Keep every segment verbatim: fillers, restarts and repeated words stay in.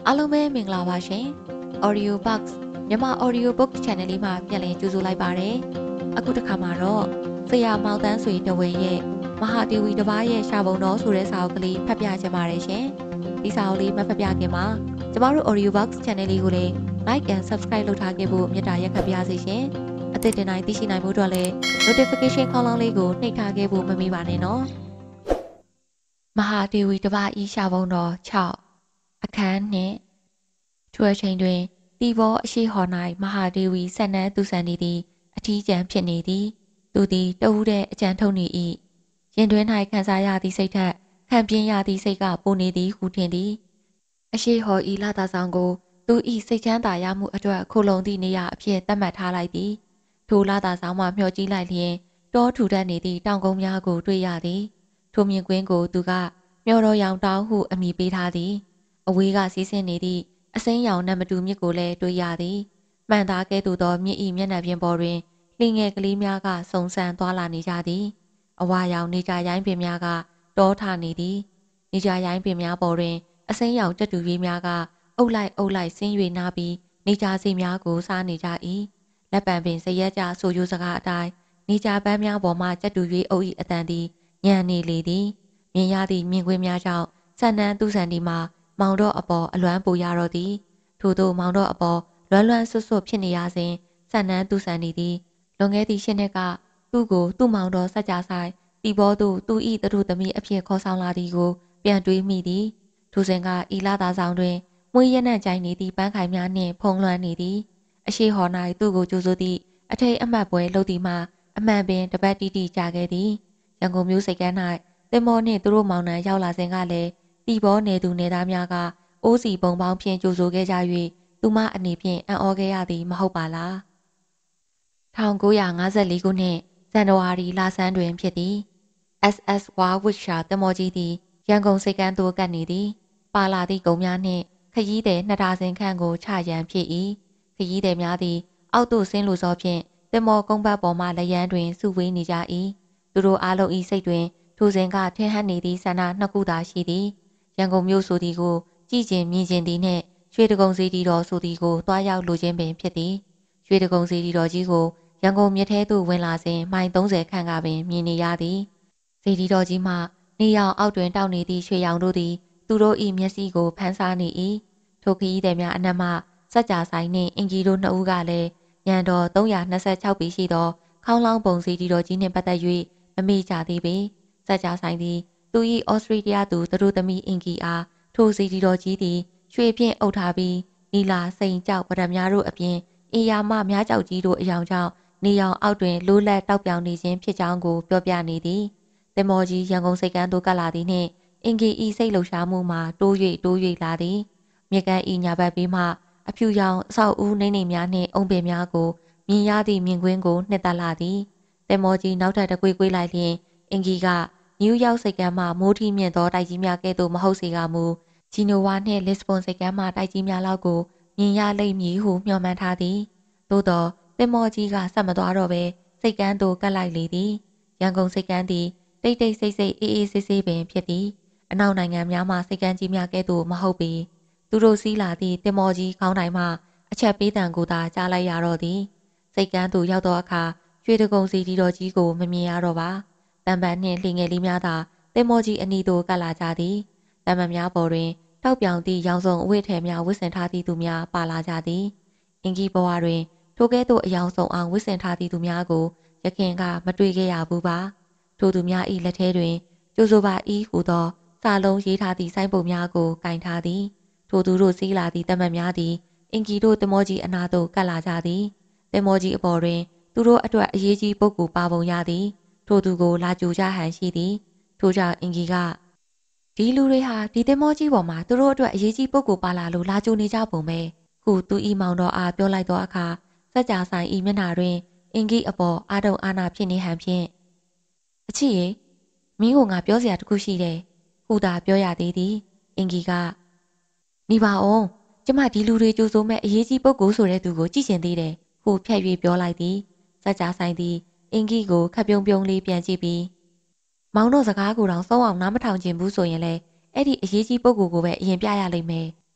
အားလုံးပဲမင်္ဂလာပါရှင် Audio Box မြန်မာ Audio Book Channel လေးမှာပြန်လည်ကြိုဆိုလိုက်ပါရစေအခုတစ်ခါမှာတော့ဆရာမောင်တန်းဆွေတဝင်းရဲ့မဟာဒေဝီတစ်ပါးရဲ့ရှာပုံတော်ဆိုတဲ့စာအုပ်ကလေးဖတ်ပြချင်ပါတယ်ရှင်ဒီစာအုပ်လေးမဖတ်ပြခင်မှာကျမတို့ Audio Box Channel လေးကိုလည်း Like and Subscribe လုပ်ထားခဲ့ဖို့မေတ္တာရက်ခတ်ပါစေရှင်အသစ်တင်တိုင်းသိရှိနိုင်မှုအတွက်လည်း Notification ခေါင်းလောင်းလေးကိုနှိပ်ထားခဲ့ဖို့မမေ့ပါနဲ့နော်မဟာဒေဝီတစ်ပါးဤရှာပုံတော်၆အခန်းနှင့်ထိုအချိန်တွင်တီဘောအရှိဟော်၌မဟာဒေဝီဆက်နန်းသူဆန်နေသည်အထီးကျန်ဖြစ်နေသည်သူသည်တဦးတဲ့အကြံထုတ်နေ၏ရင်တွင်၌ခံစားရသည့်စိတ်ထက်ခံပြင်းရသည့်စိတ်ကပိုနေသည်ဟုထင်သည်အရှိဟော်ဤလာသာဆောင်ကိုသူ၏စိတ်ချမ်းသာရမှုအတွက်ခိုလုံသည့်နေရာအဖြစ်သတ်မှတ်ထားလိုက်သည်ထိုလာသာဆောင်မှမျှော်ကြည့်လိုက်လျင်တောထူထပ်နေသည့်တောင်ကုန်းများကိုတွေ့ရသည်ထိုမြင်ကွင်းကိုသူကမျော်တော်ရောင်တောင်ဟုအမည်ပေးထားသည်အဝေးကစီးဆင်းနေသည့်အစိမ်းရောင်နံမတူမြစ်ကိုလည်းတွေ့ရသည်မှန်သားကဲ့သို့သောမြစ်၏မျက်နှာပြင်ပေါ်တွင်လှငယ်ကလေးများကစုံစမ်းသွားလာနေကြသည်အဝါရောင်နေကြရိုင်းပင်များကတောထနေသည်နေကြရိုင်းပင်များပေါ်တွင်အစိမ်းရောင်ကြက်တူရွေးများကအုပ်လိုက်အုပ်လိုက်ဆင်း၍နားပြီးနေကြစီများကိုစားနေကြ၏လက်ပံပင်စရက်ကြဆိုရိုးစကားအတိုင်းနေကြပန်းများပေါ်မှကြက်တူရွေးအုပ်၏အတန်သည်ညံနေလေသည်မြင်ရသည့်မြင်ကွင်းများကြောင့်ဆန်နန်းသူဆန်ဒီမှာမောင်တော့အပေါ်အလွမ်းပူရတော့သည်ထို့သောမောင်တော့အပေါ်လွမ်းလွမ်းဆွတ်ဆွတ်ဖြစ်နေရစဉ်ဆန်နန်းသူဆန်နေသည်လွန်ခဲ့သည့်ရှစ်နှစ်ကသူ့ကိုသူ့မောင်တော်စัจ जाဆိုင်တီဘောသူသူ၏တထုသမီးအဖြစ်ခေါ်ဆောင်လာသည်ကိုပြန်တွေးမိသည်ထိုစဉ်ကဤလာသာဆောင်တွင်မွေးရနံ့ကြိုင်နေသည့်ပန်းခိုင်များနှင့်ဖုံးလွှမ်းနေသည်အရှိဟော်၌သူ့ကိုကြိုးစိုးသည့်အထိတ်အမှတ်ပွဲလှုပ်သည်မှာအမှန်ပင်တပတ်တိတိကြာခဲ့သည်ရန်ကုန်မြို့စိတ်ကမ်း၌သင်္ဘောနှင့်သူတို့မောင်နှံရောက်လာစဉ်ကလည်းတီဘောနေသူနေသားများကအိုးစီပုံပေါင်းဖြင့်ကြိုဆိုခဲ့ကြ၍သူမအနေဖြင့်အံ့ဩခဲ့ရသည်မဟုတ်ပါလား၁၉၅၄ခုနှစ်ဇန်နဝါရီလဆန်းတွင်ဖြစ်သည် S S Warwickshire သင်္ဘောကြီးသည်ရန်ကုန်စိတ်ကမ်းသို့ကပ်နေသည်ပါလာသည့်ကုန်းများနှင့်ခရီးသည်နှစ်ဒါဇင်ခန့်ကိုချရန်ဖြစ်၏ခရီးသည်များသည်အောက်သို့ဆင်းလိုသောဖြင့်သင်္ဘောကုန်းဘက်ပေါ်မှလျံတွင်စုဝေးနေကြ၏သူတို့အားလုံး၏စိတ်တွင်ထိုစဉ်ကထင်ဟပ်နေသည့်ဆန္ဒနှစ်ခုသာရှိသည်ရန်ကုန်မြို့ဆိုသည်ကိုကြည်ကျင်မြင်ကျင်သည်နှင့်ရွှေတကုံစီတီတော်ဆိုသည်ကိုတွားရောက်လိုခြင်းပင်ဖြစ်သည်ရွှေတကုံစီတီတော်ကြီးကိုရန်ကုန်မြစ်ထဲသို့ဝင်လာစဉ်မိုင်သုံးဆယ်ခန့်ကပင်မြင်နေရသည်စီတီတော်ကြီးမှနေရောင်အောက်တွင်တောက်နေသည့်ရွှေရောင်တို့သည်သူတို့၏မျက်စိကိုဖန်ဆားနေ၏ထိုခရီးသည်များအနက်မှစัจ जाဆိုင်နှင့်အင်ကြီးတို့နှစ်ဦးကလည်းညံတော်သုံးရာနှစ်ဆယ့်ခြောက်ပေရှိသောခေါင်းလောင်းပုံစီတီတော်ကြီးနှင့်ပတ်သက်၍မမေ့ကြသေးပေစัจ जाဆိုင်သည်သူ၏ဩစတြေးလျသူသူတို့သမီးအင်ကြီးအားထိုစီတီတော်ကြီးသည်ရွှေဖြင့်အုပ်ထားပြီးနီလာစိန်ကြောက်ပဒံများတို့အပြင်အေယာမများကြောက်ကြီးတို့အယောင်ကြောင့်နေရောင်အောက်တွင်လိုးလက်တောက်ပြောင်နေခြင်းဖြစ်ကြောင်းကိုပြောပြနေသည်သင်္ဘောကြီးရန်ကုန်စိတ်ကမ်းသို့ကပ်လာသည်နှင့်အင်ဂီဤစိတ်လှုပ်ရှားမှုမှာတိုး၍တိုး၍လာသည်မြကန်းဤညာဘက်ဘေးမှအဖြူရောင်အဆောက်အဦနှိမ့်နှိမ့်များနှင့်အုံပင်များကိုမြင်ရသည့်မြင်ကွင်းကိုနှစ်သက်လာသည်သင်္ဘောကြီးနောက်ထပ်တကွေ့ကွေ့လိုက်လျင်အင်ဂီကနယူးယောက်စိတ်ကမ်းမှမိုးထီးမြင့်သောတိုက်ကြီးများကဲ့သို့မဟုတ်စေကမူဂျီနိုဝါနှင့်လစ်စဘွန်စိတ်ကမ်းမှတိုက်ကြီးများလောက်ကိုမြင်ရလိမ့်မည်ဟုမျှော်မှန်းထားသည်သို့သောသင်္ဘောကြီးကဆက်မသွားတော့ဘဲစိတ်ကမ်းသို့ကပ်လိုက်လေသည်ရန်ကုန်စိတ်ကမ်းသည်တိတ်တိတ်ဆိတ်ဆိတ်အေးအေးဆေးဆေးပင်ဖြစ်သည်အနောက်နိုင်ငံများမှစိတ်ကမ်းကြီးများကဲ့သို့မဟုတ်ပေသူတို့စီးလာသည့်သင်္ဘောကြီးခေါင်းတိုင်မှအချက်ပေးတံကိုသာကြားလိုက်ရတော့သည်စိတ်ကမ်းသို့ရောက်သောအခါရွှေတကုံစီတီတော်ကြီးကိုမမြင်ရတော့ပါတံပန်နှင့်လှငယ်လေးများသာသင်္ဘောကြီးအနီးသို့ကပ်လာကြသည်တံပန်များပေါ်တွင်တောက်ပြောင်သည့်ရောင်စုံအဝတ်ထည်များဝတ်ဆင်ထားသည့်သူများပါလာကြသည်အင်ကြီးဘဝတွင်ထိုကဲ့သို့အယောင်စုံအောင်ဝတ်ဆင်ထားသည့်သူများကိုရခင်ကမတွေ့ခဲ့ရဘူးပါထိုသူများ၏လက်ထဲတွင်ကျိုးစိုးပါဤဟူသောစာလုံးရေးထားသည့်ဆိုင်းပုဒ်များကိုကင်ထားသည်ထိုသူတို့စီးလာသည့်တမန်များသည်အင်ကြီးတို့သင်္ဘောကြီးအနားသို့ကပ်လာကြသည်သင်္ဘောကြီးအပေါ်တွင်သူတို့အတွက်အရေးကြီးပုဂ္ဂိုလ်ပါပုံရသည်ထိုသူကိုလာကြိုကြဟန်ရှိသည်ထိုကြောင့်အင်ကြီးကဒီလူတွေဟာဒီသင်္ဘောကြီးပေါ်မှာသူတို့အတွက်အရေးကြီးပုဂ္ဂိုလ်ပါလာလို့လာကြိုနေကြပုံပဲခုသူဤမောင်တော်အားပြောလိုက်သောအခါစัจ जाဆိုင်ဤမျက်နှာတွင်အင်ကြီးအပေါ်အာတုံအာနာဖြစ်နေဟန်ဖြင့်အချစ်ရေမင်းကငါပြောစရာတခုရှိတယ်ဟူသာပြောရသေးသည်အင်ကြီးကနေပါအောင်ကျမဒီလူတွေကြိုဆိုမဲ့အရေးကြီးပုဂ္ဂိုလ်ဆိုတဲ့သူကိုကြည့်ချင်သေးတယ်ဟုဖြတ်၍ပြောလိုက်သည်စัจ जाဆိုင်သည်အင်ကြီးကိုခပ်ပြုံးပြုံးလေးပြန်ကြည့်ပြီးမောင်တို့စကားကိုတောင်ဆုံးအောင်နားမထောင်ချင်ဘူးဆိုရင်လေအဲ့ဒီအရေးကြီးပုဂ္ဂိုလ်ကိုပဲအရင်ပြရလိမ့်မယ်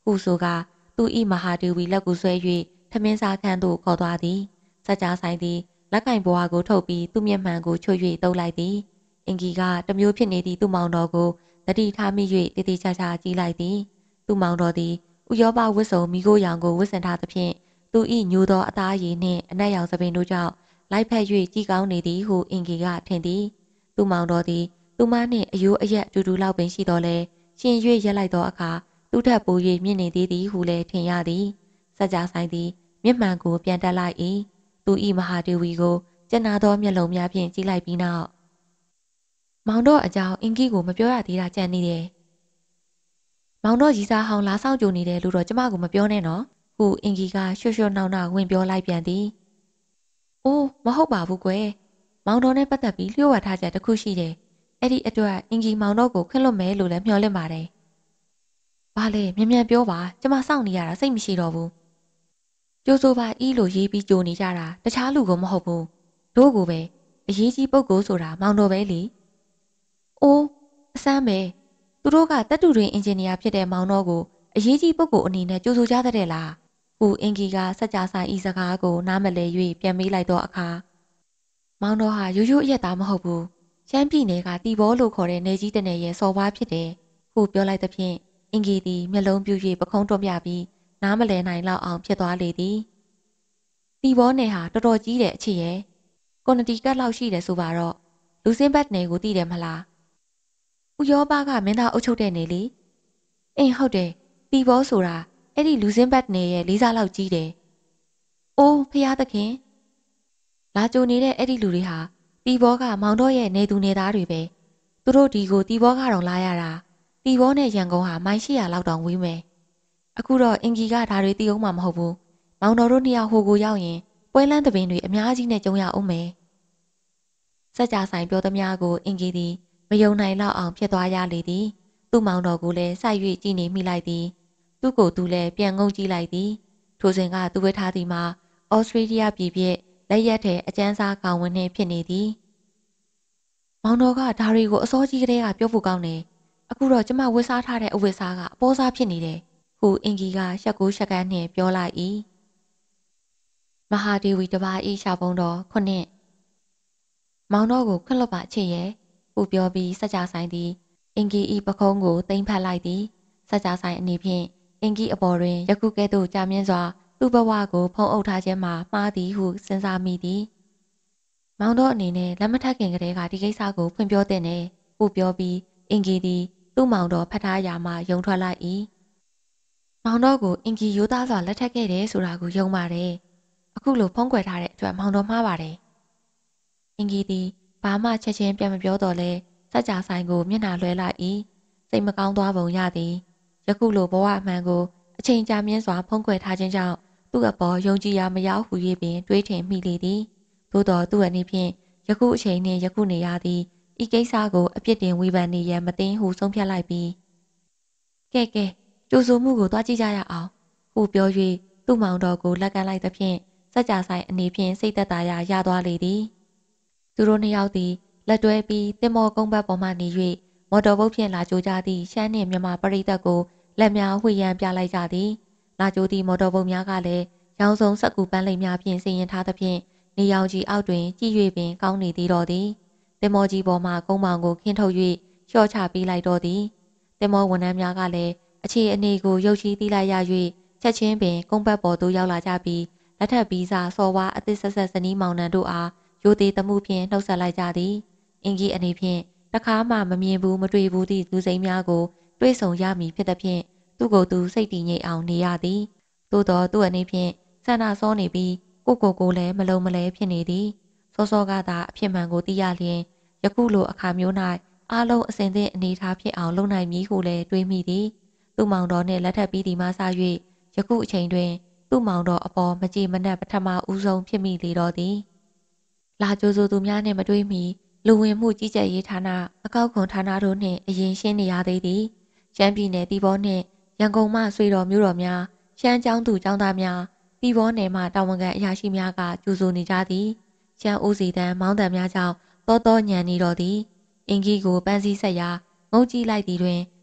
ဟုဆိုကသူ၏မဟာဒေဝီလက်ကိုဆွဲ၍ထမင်းစားခန်းသို့ခေါ်သွားသည်စကြဆိုင်သည်လက်ကင်ဘွားကိုထုတ်ပြီးသူ့မျက်မှန်ကိုချွတ်၍တုပ်လိုက်သည်အင်ကြီးကတမျိုးဖြစ်နေသည့်သူ့မောင်တော်ကိုတတိထားမိ၍တည်တည်ချာချာကြည့်လိုက်သည်သူ့မောင်တော်သည်ဥရောပဝတ်စုံမိခိုးရောင်ကိုဝတ်ဆင်ထားသဖြင့်သူ၏ညိုသောအသားရည်နှင့်အနက်ရောင်သပင်တို့ကြောင့်လိုက်ဖက်၍ကြည်ကောင်းနေသည်ဟုအင်ကြီးကထင်သည်သူ့မောင်တော်သည်သူမနှင့်အယိုးအရက်အတူတူလောက်ပင်ရှိတော်လဲရှင်၍ရက်လိုက်သောအခါသူ့ထက်ပို၍မြင့်နေသေးသည်ဟုလည်းထင်ရသည်စကြဆိုင်သည်မျက်မှန်ကိုပြန်တက်လိုက်၏သူ၏မဟာဒေဝီကိုကျန်နာသောမျက်လုံးများဖြင့်ကြည့်လိုက်ပြီးနောက်မောင်တော်အကြောင်းအင်ကြီးကိုမပြောရသေးတာကြံနေတယ်မောင်တော်ကြီးစားဟောင်းလာဆောင်ကြိုနေတယ်လို့တော့ကျမကိုမပြောနဲ့နော်ဟုအင်ကြီးကရွှွှွှွနှောင်းနှောင်းဝင်ပြောလိုက်ပြန်သည်အိုးမဟုတ်ပါဘူးကွယ်မောင်တော်နဲ့ပတ်သက်ပြီးလျှို့ဝှက်ထားချက်တစ်ခုရှိတယ်အဲ့ဒီအတွက်အင်ကြီးမောင်တော်ကိုခွင့်လွှတ်မယ်လို့လည်းမျှော်လင့်ပါတယ်ဘာလဲမြန်မြန်ပြောပါကျမစောင့်နေရတာစိတ်မရှိတော့ဘူးကျိုးဆိုပါဤလိုရေးပြီးကြိုနေကြတာတခြားလူကမဟုတ်ဘူးတို့ကိုပဲအရေးကြီးပုဂ္ဂိုလ်ဆိုတာမောင်တော်ပဲလေအိုးအစမ်းပဲသူတို့ကတပ်တူတွင်အင်ဂျင်နီယာဖြစ်တဲ့မောင်တော်ကိုအရေးကြီးပုဂ္ဂိုလ်အနေနဲ့ကြိုဆိုကြတဲ့လားဟူအင်ကြီးကစကြဆိုင်ဤစကားကိုနားမလည်၍ပြန်မေးလိုက်သောအခါမောင်တော်ဟာရိုးရိုးအရက်သားမဟုတ်ဘူးရှမ်းပြည်နယ်ကတီဘောလို့ခေါ်တဲ့နေကြီးတနေရဲ့စော်ဘွားဖြစ်တယ်ဟုပြောလိုက်သဖြင့်အင်ကြီးသည်မျက်လုံးပြူ၍ပခုံးတွန်းပြပြီးနားမလည်နိုင်လောက်အောင်ဖြစ်သွားလေသည်တီဘောနယ်ဟာတော်တော်ကြီးတဲ့အချစ်ရဲ့ကွန်နတီကတ်လောက်ရှိတယ်ဆိုပါတော့လူစင်းဘတ်နယ်ကိုတည်တယ်မလားဥရောပကမင်းသားအုပ်ချုပ်တဲ့နေလေအင်းဟုတ်တယ်တီဘောဆိုတာအဲ့ဒီလူစင်းဘတ်နယ်ရဲ့လေးစားလောက်ကြီးတယ်အိုးဖျားသခင်လာကြိုနေတဲ့အဲ့ဒီလူတွေဟာတီဘောကမောင်တော့ရဲ့နေသူနေသားတွေပဲသူတို့ဒီကိုတီဘောကတော့လာရတာတီဘောနဲ့ရန်ကုန်ဟာမိုင်ရှိရလောက်တောင်ဝေးမယ်အခုတော့အင်ကြီးကဒါတွေတီးအောင်မှမဟုတ်ဘူးမောင်တော်တို့နှစ်ယောက်ဟိုကိုရောက်ရင်ပွဲလန်းသပင်တွေအများကြီးနဲ့ကြုံရအောင်မယ်စကြဆိုင်ပြောသမျှကိုအင်ကြီးသည်မယုံနိုင်လောက်အောင်ဖြစ်သွားရလေသည်သူ့မောင်တော်ကိုလည်းစိုက်၍ကြည့်နေမိလိုက်သည်သူ့ကိုယ်သူလည်းပြန်ငုံကြည့်လိုက်သည်ထိုစဉ်ကသူဝတ်ထားသည်မှာဩစတြေးလျပြည်ပြည့်လက်ရက်ထဲအကျန်းစားကောင်ဝင်နှင့်ဖြစ်နေသည်မောင်တော်ကဒါတွေကိုအစောကြီးကတည်းကပြောဖို့ကောင်းတယ်အခုတော့ကျမဝတ်စားထားတဲ့အဝတ်စားကအပေါ်စားဖြစ်နေတယ်ဟုအင်ကြီးကရှက်ကိုရှက်ကန်းနှင့်ပြောလိုက်၏မဟာဒေဝီတပါး၏ရှာပုံတော်ခုနှစ်မောင်တော်ကိုခွင့်လွှတ်ပါချစ်ရဲ့ဟုပြောပြီးစကြဆိုင်သည်အင်ကြီး၏ပခုံးကိုသိမ်းဖက်လိုက်သည်စကြဆိုင်အနေဖြင့်အင်ကြီးအပေါ်တွင်ယခုကဲ့သို့ကြာမြင့်စွာသူ့ဘဝကိုဖုံးအုပ်ထားခြင်းမှာမှားသည်ဟုစဉ်းစားမိသည်မောင်တော်အနေနဲ့လက်မထပ်ခင်ကတည်းကဒီကိစ္စကိုဖွင့်ပြောတဲ့နဲ့ဟုပြောပြီးအင်ကြီးသည်သူ့မောင်တော်ဖတ်ထားရာမှယုံထွက်လိုက်၏မောင်တော်ကိုအင်ကြီးရိုးသားစွာလက်ထပ်ခဲ့တယ်ဆိုတာကိုယုံပါတယ်အခုလိုဖုံးကွယ်ထားတဲ့အတွက်မောင်တော်မှားပါတယ်အင်ကြီးသည်ဘာမှချက်ချင်းပြန်မပြောတော့လဲစကြဆိုင်ကိုမျက်နှာလွှဲလိုက်၏စိတ်မကောင်းသွားပုံရသည်ယခုလိုဘဝအမှန်ကိုအချိန်ကြာမြင့်စွာဖုံးကွယ်ထားခြင်းကြောင့်သူ့အပေါ်ယုံကြည်ရာမရောက်ဟူ၍ပင်တွေးထင်မိလေသည်သို့တော်သူ့အနေဖြင့်ယခုအချိန်နှင့်ယခုနေရာသည်ဤကိစ္စကိုအပြစ်တင်ဝေဖန်နေရန်မသိဟုဆုံးဖြတ်လိုက်ပြီးကဲကဲကြိုးဆိုမှုကိုတွားကြည့်ကြရအောင်ဟုပြော၍သူ့မောင်တော်ကိုလက်ကမ်းလိုက်သဖြင့်စကြဆိုင်အနေဖြင့်စိတ်သက်သာရာရသွားလေသည်သူတို့နှစ်ယောက်သည်လက်တွဲပြီးတင်မောကုန်းဘက်ပေါ်မှနေ၍မော်တော်ဘုတ်ဖြင့်လာကြိုကြသည့်ရှမ်းနှင့်မြန်မာပရိသတ်ကိုလက်များဝှေ့ရန်ပြလိုက်ကြသည်လာကြိုသည့်မော်တော်ဘုတ်များကလည်းရောင်စုံစက်ကူပန်းလိမ်များဖြင့်စီရင်ထားသဖြင့်နေရောင်ကြီးအောက်တွင်ကြည့်၍ပင်ကောင်းနေသေးတော်သည်တင်မောကြီးပေါ်မှကုန်းမောင်ကိုခင်းထုတ်၍လျှော့ချပေးလိုက်တော်သည်တင်မောဝန်ထမ်းများကလည်းအခြေအနေကိုရုပ်ချီးသိလိုက်ရ၍ချက်ချင်းပင်ကုန်းဘက်ပေါ်သို့ရောက်လာကြပြီးလက်ထပ်ပြီးစာစော်ဝါအသစ်ဆက်ဆက်ဇနီးမောင်နှံတို့အားရိုသေသမှုဖြင့်နှုတ်ဆက်လိုက်ကြသည်အင်ကြီးအနေဖြင့်တခါမှမမြင်ဘူးမတွေ့ဘူးသည့်လူစိမ်းများကိုတွေ့ဆုံရမည်ဖြစ်သဖြင့်သူ့ကိုယ်သူစိတ်တည်ငြိမ်အောင်နေရသည်သို့တော်သူ့အနေဖြင့်ဆန္ဒစောနေပြီးကိုကိုကိုလည်းမလုံမလဲဖြစ်နေသည်စောစောကသာအဖြစ်မှန်ကိုသိရလျင်ယခုလိုအခါမျိုး၌အားလုံးအစဉ်သင့်အနေထားဖြစ်အောင်လုပ်နိုင်မည်ဟုလည်းတွေးမိသည်သူ့မောင်တော်နှင့်လက်ထပ်ပြီးဒီမှစ၍ယခုအချိန်တွင်သူ့မောင်တော်အပေါ်မကြည်မနှက်ပထမဦးဆုံးဖြစ်မိလေတော့သည်လာကြိုးဆိုသူများနှင့်မတွေးမီလူဝင်မှုကြီးကြပ်ရေးဌာနအကောက်ခွန်ဌာနတို့နှင့်အရင်ရှင်းနေရသေးသည်ရှမ်းပြည်နယ်တီဘောနှင့်ရန်ကုန်မှဆွေတော်မျိုးတော်များရှမ်းကျောင်းသူကျောင်းသားများတီဘောနယ်မှတာဝန်ခံအရာရှိများကကြိုးဆိုနေကြသည်ရှမ်းဦးစီတန်းမောင်းတံများကြောင့်တောတောညံနေတော်သည်အင်ကြီးကိုပန်းစည်းဆက်ရာငုံကြည့်လိုက်သည်တွင်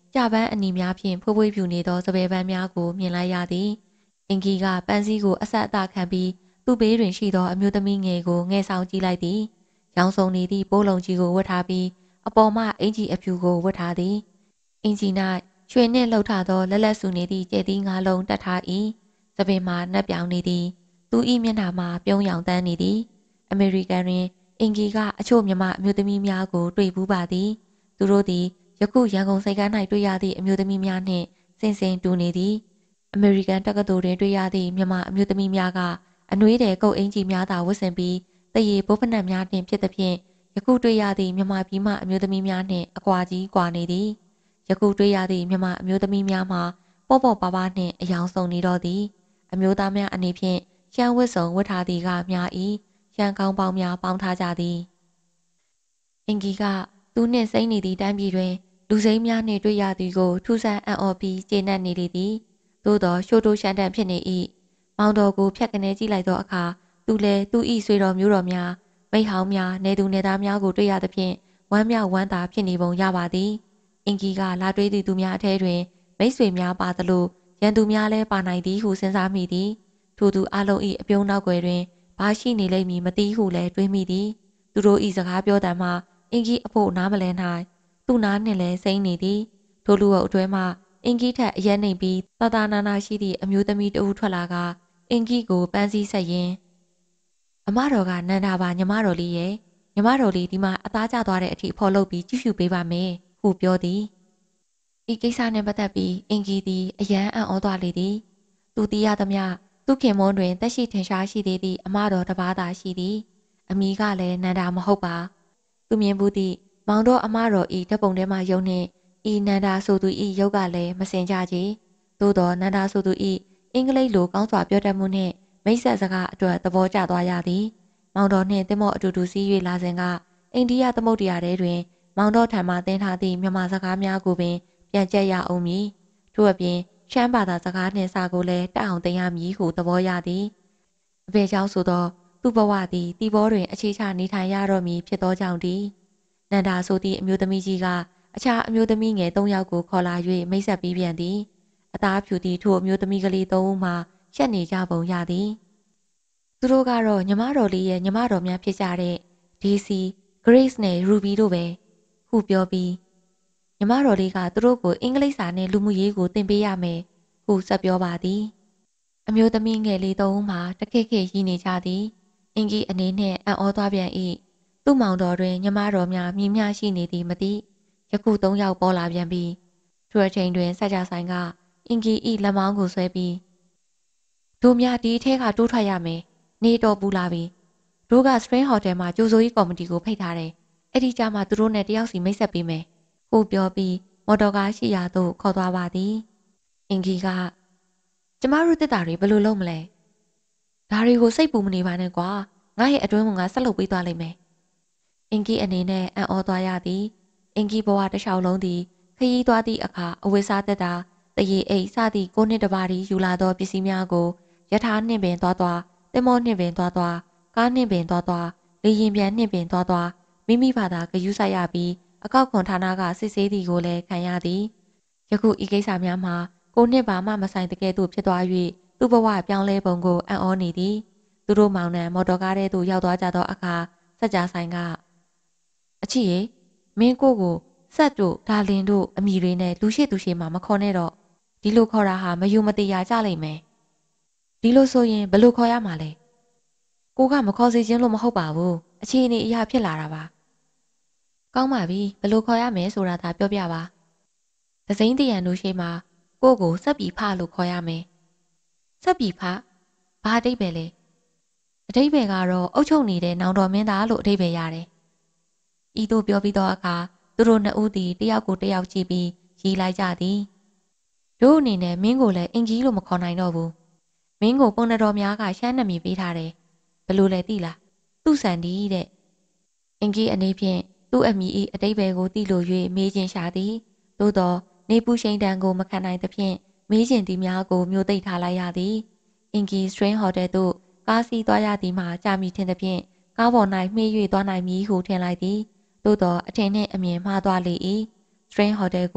ကြပန်းအနီများဖြင့်ဖွေးဖွေးပြူနေသောစပယ်ပန်းများကိုမြင်လိုက်ရသည်အင်ဂီကပန်းစည်းကိုအဆက်အသခံပြီးသူ့ဘေးတွင်ရှိသောအမျိုးသမီးငယ်ကိုငဲဆောင်ကြည့်လိုက်သည်ရောင်စုံနေသည့်ပိုးလုံးကြီးကိုဝတ်ထားပြီးအပေါ်မှအင်ကြီးအဖြူကိုဝတ်ထားသည်အင်ကြီး၌ရွှေနှင့်လှုပ်ထသောလက်လက်ဆူနေသည့်ကျဲသီးငါးလုံးတက်ထား၏စပင်မှာနှက်ပြောင်နေသည်သူ၏မျက်နှာမှာပြုံးရောင်တန်းနေသည်အမေရိကန်တွင်အင်ဂီကအချို့မြမအမျိုးသမီးများကိုတွေ့ဘူးပါသည်သူတို့သည်ယခုရန်ကုန်စိတ်ကမ်း၌တွေ့ရသည့်အမျိုးသမီးများနှင့်ဆင်ဆင်တူနေသည်အမေရိကန်တက္ကသိုလ်တွင်တွေ့ရသည့်မြမအမျိုးသမီးများကအနှွေးတဲ့ကုတ်အင်ကြီးများသာဝတ်ဆင်ပြီးတရေဘိုးဖနက်များနှင့်ဖြစ်သဖြင့်ယခုတွေ့ရသည့်မြမပြည်မှအမျိုးသမီးများနှင့်အကွာကြီးကွာနေသည်ယခုတွေ့ရသည့်မြမအမျိုးသမီးများမှာပေါ့ပေါ့ပါးပါးနှင့်အယောင်စုံနေတော့သည်အမျိုးသားများအနေဖြင့်ရှမ်းဝတ်စုံဝတ်ထားသည်ကများ၏ရှမ်းကောင်းပေါင်းများပေါင်းထားကြသည်အင်ဂီကသူနှင့်စိမ့်နေသည့်တိုင်းပြည်တွင်လူစိမ်းများနှင့်တွေ့ရသည်ကိုထူးဆန်းအံ့ဩပြီးကျေနပ်နေလေသည်သို့သောရှိုးတိုးရှမ်းတန်ဖြစ်နေ၏မောင်တော်ကိုဖြတ်ကနေကြည့်လိုက်သောအခါသူလည်းသူ၏ဆွေတော်မျိုးတော်များမိဟောင်းများနေသူနေသားများကိုတွေ့ရသဖြင့်ဝမ်းမြောက်ဝမ်းသာဖြစ်နေပုံရပါသည်အင်ဂီကလာတွေးသည့်သူများအထဲတွင်မိတ်ဆွေများပါသလိုရန်သူများလည်းပါနိုင်သည်ဟုစဉ်းစားမိသည်ထိုသူအလုံး၏အပြုံးနောက်ွယ်တွင်ဘာရှိနေလိမ့်မည်မသိဟုလည်းတွေးမိသည်သူတို့၏စကားပြောတမ်းမှအင်ဂီအဖို့နားမလဲနိုင်သူ့နားနှင့်လည်းစိမ့်နေသည်ထိုလူအုပ်အတွဲမှအင်ဂီထက်အရက်နေပြီးတာတာနာနာရှိသည့်အမျိုးသမီးတဦးထွက်လာကအင်ဂီကိုပန်းစည်းဆက်ရင်းအမတော်ကနန္ဒာပါညီမတော်လေးရဲ့ညီမတော်လေးဒီမှာအသားကျသွားတဲ့အထိအဖော်လုပ်ပြီးကြည့်ရှုပေးပါမယ်ဟုပြောသည်ဤကိစ္စနှင့်ပတ်သက်ပြီးအင်ဂီသည်အယံအံ့ဩသွားလေသည်သူတီးရသမျှသူခင်မွန်းတွင်တက်ရှိထင်ရှားရှိသေးသည့်အမတော်တစ်ပါးသာရှိသည်အမည်ကလည်းနန္ဒာမဟုတ်ပါသူမြင်ဘူးသည့်မောင်တော်အမတော်ဤဓပုံထဲမှယုံနှင့်ဤနန္ဒာဆိုသူဤရုပ်ကလည်းမစင်ကြကြသို့သောနန္ဒာဆိုသူဤအင်္ဂလိပ်လိုကောင်းစွာပြောတတ်မှုနှင့်မိတ်ဆက်စကားအတွက်သဘောကျသွားရသည်မောင်တော်နှင့်တင်မော့အတူတူစီး၍လာစဉ်ကအိန္ဒိယသမုဒ္ဒရာထဲတွင်မောင်တော်ထံမှသင်ထားသည့်မြန်မာစကားများကိုပင်ပြန်ကျက်ရအောင်မည်ထို့အပြင်ရှမ်းဘာသာစကားနှင့်စာကိုလည်းတက်အောင်သင်ရမည်ဟုသဘောရသည်အဖေကြောင့်ဆိုသောသူ့ဘဝသည်တီဘောတွင်အခြေချနေထိုင်ရတော့မည်ဖြစ်သောကြောင့်သည်နန္ဒာဆိုသည့်အမျိုးသမီးကြီးကအခြားအမျိုးသမီးငယ်သုံးယောက်ကိုခေါ်လာ၍မိတ်ဆက်ပြီးပြန်သည်အသားဖြူသည့်ထိုအမျိုးသမီးကလေးသုံးဦးမှရှက်နေကြပုံရသည်သူတို့ကတော့ညီမတော်လေးရဲ့ညီမတော်များဖြစ်ကြတဲ့ဒေးစီ Grace နဲ့ Ruby တို့ပဲဟုပြောပြီးညီမတော်လေးကသူတို့ကိုအင်္ဂလိပ်စာနဲ့လူမှုရေးကိုသင်ပေးရမယ်ဟုဆက်ပြောပါသည်အမျိုးသမီးငယ်လေးသုံးဦးမှတခိခိရည်နေကြသည်အင်ကြီးအနေနဲ့အံ့ဩသွားပြန်၏သူ့မောင်တော်တွင်ညီမတော်များမြည်မျှရှိနေသည်မသိယခုသုံးယောက်ပေါ်လာပြန်ပြီးထိုအချိန်တွင်ဆက်ကြဆိုင်ကအင်ကြီး၏လက်မောင်းကိုဆွဲပြီးတို့များဒီအထက်ကတိုးထွက်ရမယ်နေတော်ပူလာပြီတို့က Spring Hotel မှာကြိုဆိုရေးကော်မတီကိုဖိတ်ထားတယ်အဲ့ဒီကြမှာသူတို့နဲ့တယောက်စီမိတ်ဆက်ပေးမယ်ဟုပြောပြီးမော်တော်ကားရှိရာသို့ခေါ်သွားပါသည်အင်ကြီးကကျမတို့တက်တာတွေဘယ်လိုလုပ်မလဲဒါတွေကိုစိတ်ပူမနေပါနဲ့ကွာငါရဲ့အတွင်းဝင်ကဆက်လုပ်ပေးသွားလိမ့်မယ်အင်ကြီးအနေနဲ့အံ့ဩသွားရသည်အင်ကြီးဘဝတစ်လျှောက်လုံးသည်ခရီးသွားသည့်အခါအဝတ်စားတက်တာတရေအိတ်စသည့်ကိုနှစ်တစ်ပါးဒီယူလာသောပစ္စည်းများကိုယထာနှင့်ပင်သွားသွားသင်္ဘောနှင့်ပင်သွားသွားကားနှင့်ပင်သွားသွားလေရင်ပြန်နှင့်ပင်သွားသွားမိမိဘာသာဂရုစိုက်ရပြီးအကောက်ခွန်ဌာနကစစ်ဆေးသည်ကိုလည်းခံရသည်ယခုဤကိစ္စများမှာကိုနှစ်ပါမှမဆိုင်တကယ်သို့ဖြစ်သွား၍သူ့ဘဝပြောင်းလဲပုံကိုအံ့ဩနေသည်သူတို့မောင်နှံမော်တော်ကားထဲသို့ရောက်သွားကြသောအခါစက်ကြဆိုင်ကအချစ်ရေမင်းကိုကိုဆက်တို့ဒါလင်တို့အမိတွေနဲ့လူရှိသူရှိမှမခေါ်နဲ့တော့ဒီလိုခေါ်တာဟာမယုံမတရားကြလိမ့်မယ်ဒီလိုဆိုရင်ဘယ်လိုခေါ်ရမှာလဲကိုကမခေါ်စေခြင်းလို့မဟုတ်ပါဘူးအခြေအနေအရာဖြစ်လာတာပါကောင်းပါပြီဘယ်လိုခေါ်ရမယ်ဆိုတာသာပြောပြပါဒစိမ့်တရံတို့ရှိမှကိုကိုစက်ပြီဖလို့ခေါ်ရမယ်စက်ပြီဖဘာအဓိပ္ပာယ်လဲအဓိပ္ပာယ်ကတော့အုတ်ချုပ်နေတဲ့နောင်တော်မင်းသားလို့အဓိပ္ပာယ်ရတယ်ဤသို့ပြောပြီးတော့အခါသူတို့နှစ်ဦးသည်တယောက်ကိုတယောက်ကြည့်ပြီးရီးလိုက်ကြသည်တို့အနေနဲ့မင်းကိုလည်းအင်ကြီးလို့မခေါ်နိုင်တော့ဘူးမင်းကိုပုံနှတော်များကရှမ်းနမည်ပေးထားတယ်ဘယ်လိုလဲသိလားသူ့ဆန်ဒီတဲ့အင်ကြီးအနေဖြင့်သူ့အမိ၏အတိတ်ဘယ်ကိုသိလို၍မေးခြင်းရှာသည်သို့သောနေပူရှိန်တန်ကိုမခံနိုင်သဖြင့်မေးခြင်းသည်များကိုမျိုးသိပ်ထားလိုက်ရသည်အင်ကြီးစထရင်းဟိုတယ်သို့ကားစီးသွားရသည်မှာကြာမီထင်သဖြင့်ကားပေါ်၌မှေး၍သွားနိုင်မည်ဟုထင်လိုက်သည်သို့သောအထင်နှင့်အမြင်မှားသွားလေ၏စထရင်းဟိုတယ်ကို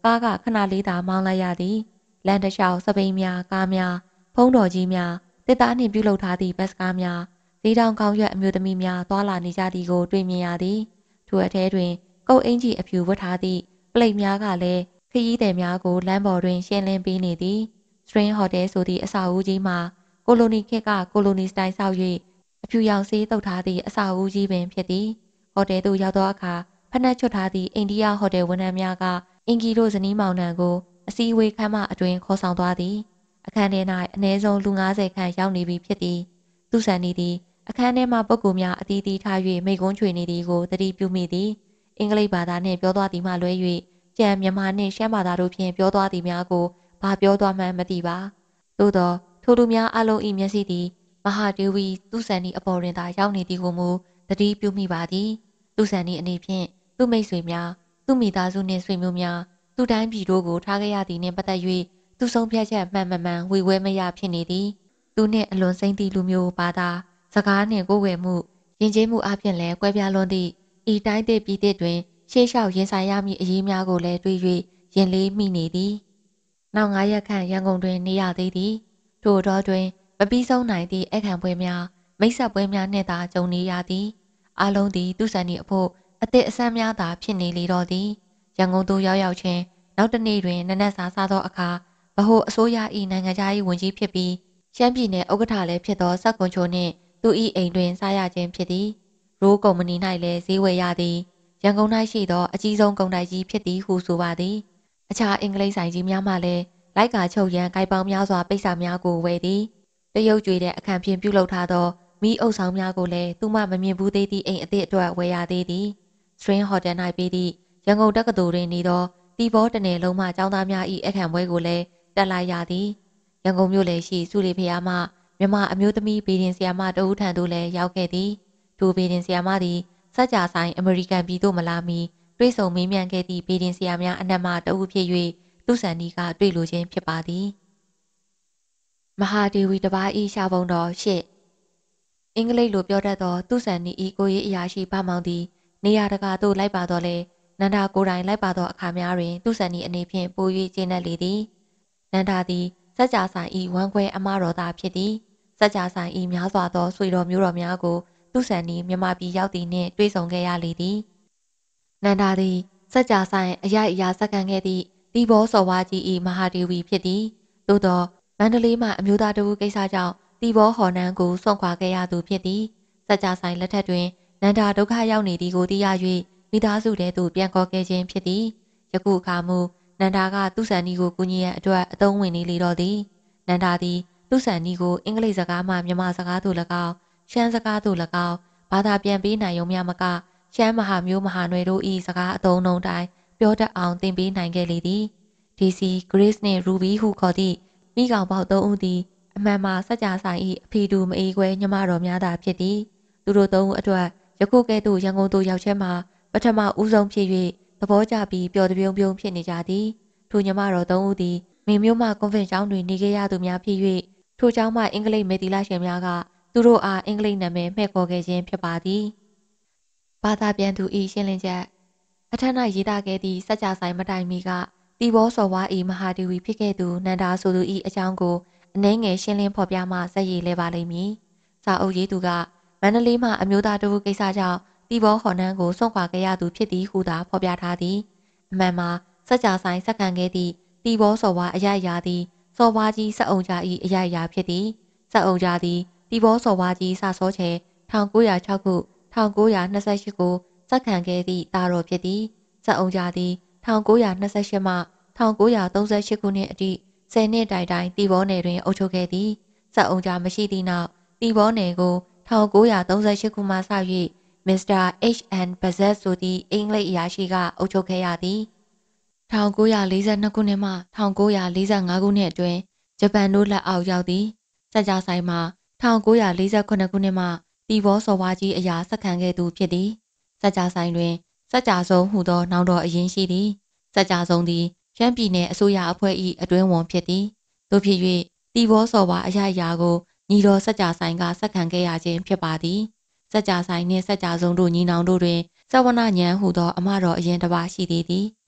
ကားကခဏလေးသာမောင်းလိုက်ရသည်လမ်းတစ်လျှောက်စပိန်များကားများဖုံးတော်ကြီးများတစ်သားနှင့်ပြုလုပ်ထားသည့်ဘတ်စကားများဈေးတောင်ကောင်းရွက်အမျိုးသမီးများသွာလာနေကြသည်ကိုတွေ့မြင်ရသည်ထိုအထဲတွင်ကုတ်အင်ကြီးအဖြူဝတ်ထားသည့်ပလိတ်များကလည်းခရီးသည်များကိုလမ်းပေါ်တွင်ရှင်းလင်းပေးနေသည်စထရင်းဟိုတယ်ဆိုသည့်အဆောက်အဦကြီးမှာကိုလိုနီခေတ်ကကိုလိုနီစတိုင်ဆောက်၍အဖြူရောင်ဆေးတုပ်ထားသည့်အဆောက်အဦကြီးပင်ဖြစ်သည်ဟိုတယ်သို့ရောက်သောအခါဖက်နှက်ချွတ်ထားသည့်အိန္ဒိယဟိုတယ်ဝန်ထမ်းများကအင်ဂီတို့ဇနီးမောင်နှံကိုအစည်းအဝေးခန်းမအတွင်ခေါ်ဆောင်သွားသည်အခန်းထဲ၌အနည်းဆုံးလူငါးဆယ်ခန့်ရောက်နေပြီဖြစ်သည်သူဆန်နီသည်အခန်းထဲမှပုဂ္ဂိုလ်များအသီးသီးထား၍မိကွန်းချွေနေသည်ကိုသတိပြုမိသည်အင်္ဂလိပ်ဘာသာနှင့်ပြောသွားသည်မှလွဲ၍ကြံမြန်မာနှင့်ရှမ်းဘာသာတို့ဖြင့်ပြောသွားသည်များကိုဘာပြောသွားမှန်းမသိပါသို့သောထိုလူများအလုံး၏မျက်စိသည်မဟာဒေဝီသူဆန်နီအပေါ်တွင်သာရောက်နေသည်ကိုမူသတိပြုမိပါသည်သူဆန်နီအနေဖြင့်သူမိတ်ဆွေများသူမိသားစုနှင့်ဆွေမျိုးများသူတိုင်းပြည်တို့ကိုထားခဲ့ရသည်နှင့်ပတ်သက်၍သူဆုံးဖြတ်ချက်မှန်မှန်မှန်ဝေဝဲမရဖြစ်နေသည်သူနှင့်အလွန်စိမ့်သည့်လူမျိုးဘာသာစကားနှင့်ကိုယ်ဝယ်မှုယဉ်ကျေးမှုအပြင်လည်းကွဲပြားလွန်းသည့်ဤတိုင်းသည့်ပြည်သစ်တွင်ရှေးလျှောက်ရင်ဆိုင်ရမည့်အရေးများကိုလည်းတွေး၍ရင်လေးမိနေသည်နောက်ငါးရက်ခန့်ရန်ကုန်တွင်နေရသေးသည်ထို့တော်တွင်မပြီးဆုံးနိုင်သည့်အခမ်းပွဲများမိတ်ဆက်ပွဲများနှင့်သာကြုံနေရသည်အလုံးသည်သူဆန်နီအဖို့အသည့်အဆန်းများသာဖြစ်နေလေတော့သည်ရန်ကုန်သို့ရောက်ရောက်ချင်းနောက်တစ်နေ့တွင်နနက်စာစားသောအခါဗဟိုအစိုးရ၏နိုင်ငံခြားရေးဝန်ကြီးဖြစ်ပြီးရှမ်းပြည်နယ်ဥက္ကဋ္ဌလည်းဖြစ်သောစက်ကွန်ချိုနှင့်သူ၏အိမ်တွင်စားရခြင်းဖြစ်သည်ရိုးကုမ္ပဏီ၌လည်းဈေးဝယ်ရသည်ရန်ကုန်၌ရှိသောအကြီးဆုံးကုန်တိုက်ကြီးဖြစ်သည်ဟုဆိုပါသည်အခြားအင်္ဂလိပ်ဆိုင်ကြီးများမှလည်းလိုက်ကာချုပ်ရန်ကိုက်ပေါင်းများစွာပိတ်စာများကိုဝယ်သည်တရုတ်ကျွေတဲ့အခန့်ဖြင့်ပြုလုပ်ထားသောမီးအုပ်ဆောင်များကိုလည်းသူမှမမြင်ဘူးသေးသည့်အိမ်အသစ်အတွက်ဝယ်ရသေးသည်စထရင်းဟိုတယ်၌ပြီးသည့်ရန်ကုန်တက္ကသိုလ်တွင်နေသောတီဘောတနယ်လုံးမှကျောင်းသားများ၏အခမ်းပွဲကိုလည်းတက်လိုက်ရသည်ရန်ကုန်မြို့လေရှိစုလီဖျားမှမြမအမျိုးသမီးဘေဒင်ဆီယာမတဦးထံသို့လည်းရောက်ခဲ့သည်ထိုဘေဒင်ဆီယာမသည်စัจ जाဆိုင်အမေရိကန်ပြည်သို့မလာမီတွေ့ဆုံမေးမြန်းခဲ့သည့်ဘေဒင်ဆီယာများအနက်မှတဦးဖြစ်၍သူဆန်နီကတွေ့လိုခြင်းဖြစ်ပါသည်မဟာဒေဝီတပါး၏ရှာပုံတော်ရှစ်အင်္ဂလိပ်လိုပြောတတ်သောသူဆန်နီ၏ကိုရေးအရာရှိဗမောင်သည်နေရာတကာသို့လိုက်ပါတော့လေနန္ဒာကိုယ်တိုင်လိုက်ပါသောအခါများတွင်သူဆန်နီအနေဖြင့်ပို၍ကျေနပ်လေသည်နန္ဒာသည်စัจ जाဆိုင်၏ဝမ်းခွဲအမတော်သားဖြစ်သည်စัจ जाဆိုင်၏များစွာသောဆွေတော်မျိုးတော်များကိုသူဆန်နီမြန်မာပြည်ရောက်သည်နှင့်တွေ့ဆုံခဲ့ရလေသည်နန္ဒာသည်စัจ जाဆိုင်အရိုက်အရာစက္ကန့်ခဲ့သည့်တီဘောစော်ဝါကြီး၏မဟာဒေဝီဖြစ်သည်သို့သောမန္တလေးမှအမျိုးသားတဦးကိစ္စကြောင့်တီဘောဟော်နန်းကိုစွန့်ခွာခဲ့ရသူဖြစ်သည်စัจ जाဆိုင်လက်ထက်တွင်နန္ဒာဒုက္ခရောက်နေသည်ကိုသိရ၍မိသားစုထဲသို့ပြန်ခေါ်ခဲ့ခြင်းဖြစ်သည်ယခုအခါမူနန္ဒာကသူဆန်နီကိုကူညီရန်အတွက်အသုံးဝင်နေလေတော့သည်နန္ဒာသည်သူဆန်နီကိုအင်္ဂလိပ်စကားမှမြန်မာစကားသို့၎င်းရှမ်းစကားသို့၎င်းဘာသာပြန်ပေးနိုင်ုံများမကရှမ်းမဟာမျိုးမဟာနွယ်တို့၏စကားအသုံးအနှုန်းတိုင်းပြောတတ်အောင်သင်ပေးနိုင်ခဲ့လေသည်ဒီစီ Grace နှင့် Ruby ဟုခေါ်သည့်မိကောင်ပေါက်သုံးဦးသည်အမှန်မှာစัจ जाဆိုင်၏အဖေတူမအေးခွဲညမတော်များသာဖြစ်သည်သူတို့သုံးဦးအတွက်ယခုကဲ့သို့ရန်ကုန်သို့ရောက်ချက်မှာပထမဦးဆုံးဖြစ်၍သဘောကျပြီးပျော်တပြုံးပြုံးဖြစ်နေကြသည်ထိုညမတော်သုံးဦးသည်မိမျိုးမှကွန်ဗင့်ကျောင်းတွင်နေခဲ့ရသူများဖြစ်၍ထိုကျောင်းမှအင်္ဂလိပ်မေတီလာရှင်များကသူတို့အားအင်္ဂလိပ်နာမည်မှဲ့ခေါ်ခဲ့ခြင်းဖြစ်ပါသည်ဘာသာပြန်သူ၏ရှင်းလင်းချက်အထက်၌ရေးသားခဲ့သည့်စัจ जाဆိုင်မတိုင်မီကတီဘောစော်ဝါ၏မဟာဒေဝီဖြစ်ခဲ့သူနန္ဒာဆိုသူ၏အကြောင်းကိုအနှဲငယ်ရှင်းလင်းဖော်ပြမှဇက်ရည်လဲပါလိမ့်မည်စာအုပ်ရေးသူကမန္တလေးမှအမျိုးသားတဦးကိစ္စကြောင့်တီဘောဟော်နန်းကိုစွန့်ခွာခဲ့ရသူဖြစ်သည်ဟုသာဖော်ပြထားသည်အမှန်မှာစัจ जाဆိုင်စက္ကန့်ခဲ့သည့်တီဘောစော်ဝါအရိုက်ရာသည်စော်ဝါကြီးစက်အုံကြ၏အရိုက်ရာဖြစ်သည်စက်အုံကြသည်တီဘောစော်ဝါကြီးစစောချေ၁၉၀၆ခု၁၉၂၈ကိုစက္ကန့်ခဲ့သည့်တာတော်ဖြစ်သည်စက်အုံကြသည်၁၉၂၈မှ၁၉၃၈ခုနှစ်အထိဆယ်နှစ်တိုင်တိုင်တီဘောနယ်တွင်အုပ်ချုပ်ခဲ့သည်စက်အုံကြမရှိသည့်နောက်တီဘောနယ်ကို၁၉၃၈ခုမှစ၍ မစ္စတာ H N Bazet ဆိုသည့်အင်္ဂလိပ်အရာရှိကအုပ်ချုပ်ခဲ့ရသည်၁၉၄၂ခုနှစ်မှ၁၉၄၅ခုနှစ်အတွင်းဂျပန်တို့လက်အောက်ရောက်သည်စัจ जाဆိုင်မှာ၁၉၄ခုနှစ်မှတီဘောစော်ဝါကြီးအရာဆက်ခံခဲ့သူဖြစ်သည်စัจ जाဆိုင်တွင်စัจ जाဆုံးဟူသောနောင်တော်အရင်ရှိသည်စัจ जाဆုံးသည်ရှမ်းပြည်နယ်အစိုးရအဖွဲ့၏အတွင်းဝန်ဖြစ်သည်တို့ဖြစ်၍တီဘောစော်ဝါအရာရာကိုညီတော်စัจ जाဆိုင်ကဆက်ခံခဲ့ရခြင်းဖြစ်ပါသည်စัจ जाဆိုင်နှင့်စัจ जाဆုံးတို့ညီနောင်တို့တွင်စဝနညံဟူသောအမတော်အရင်တစ်ပါးရှိသေးသည်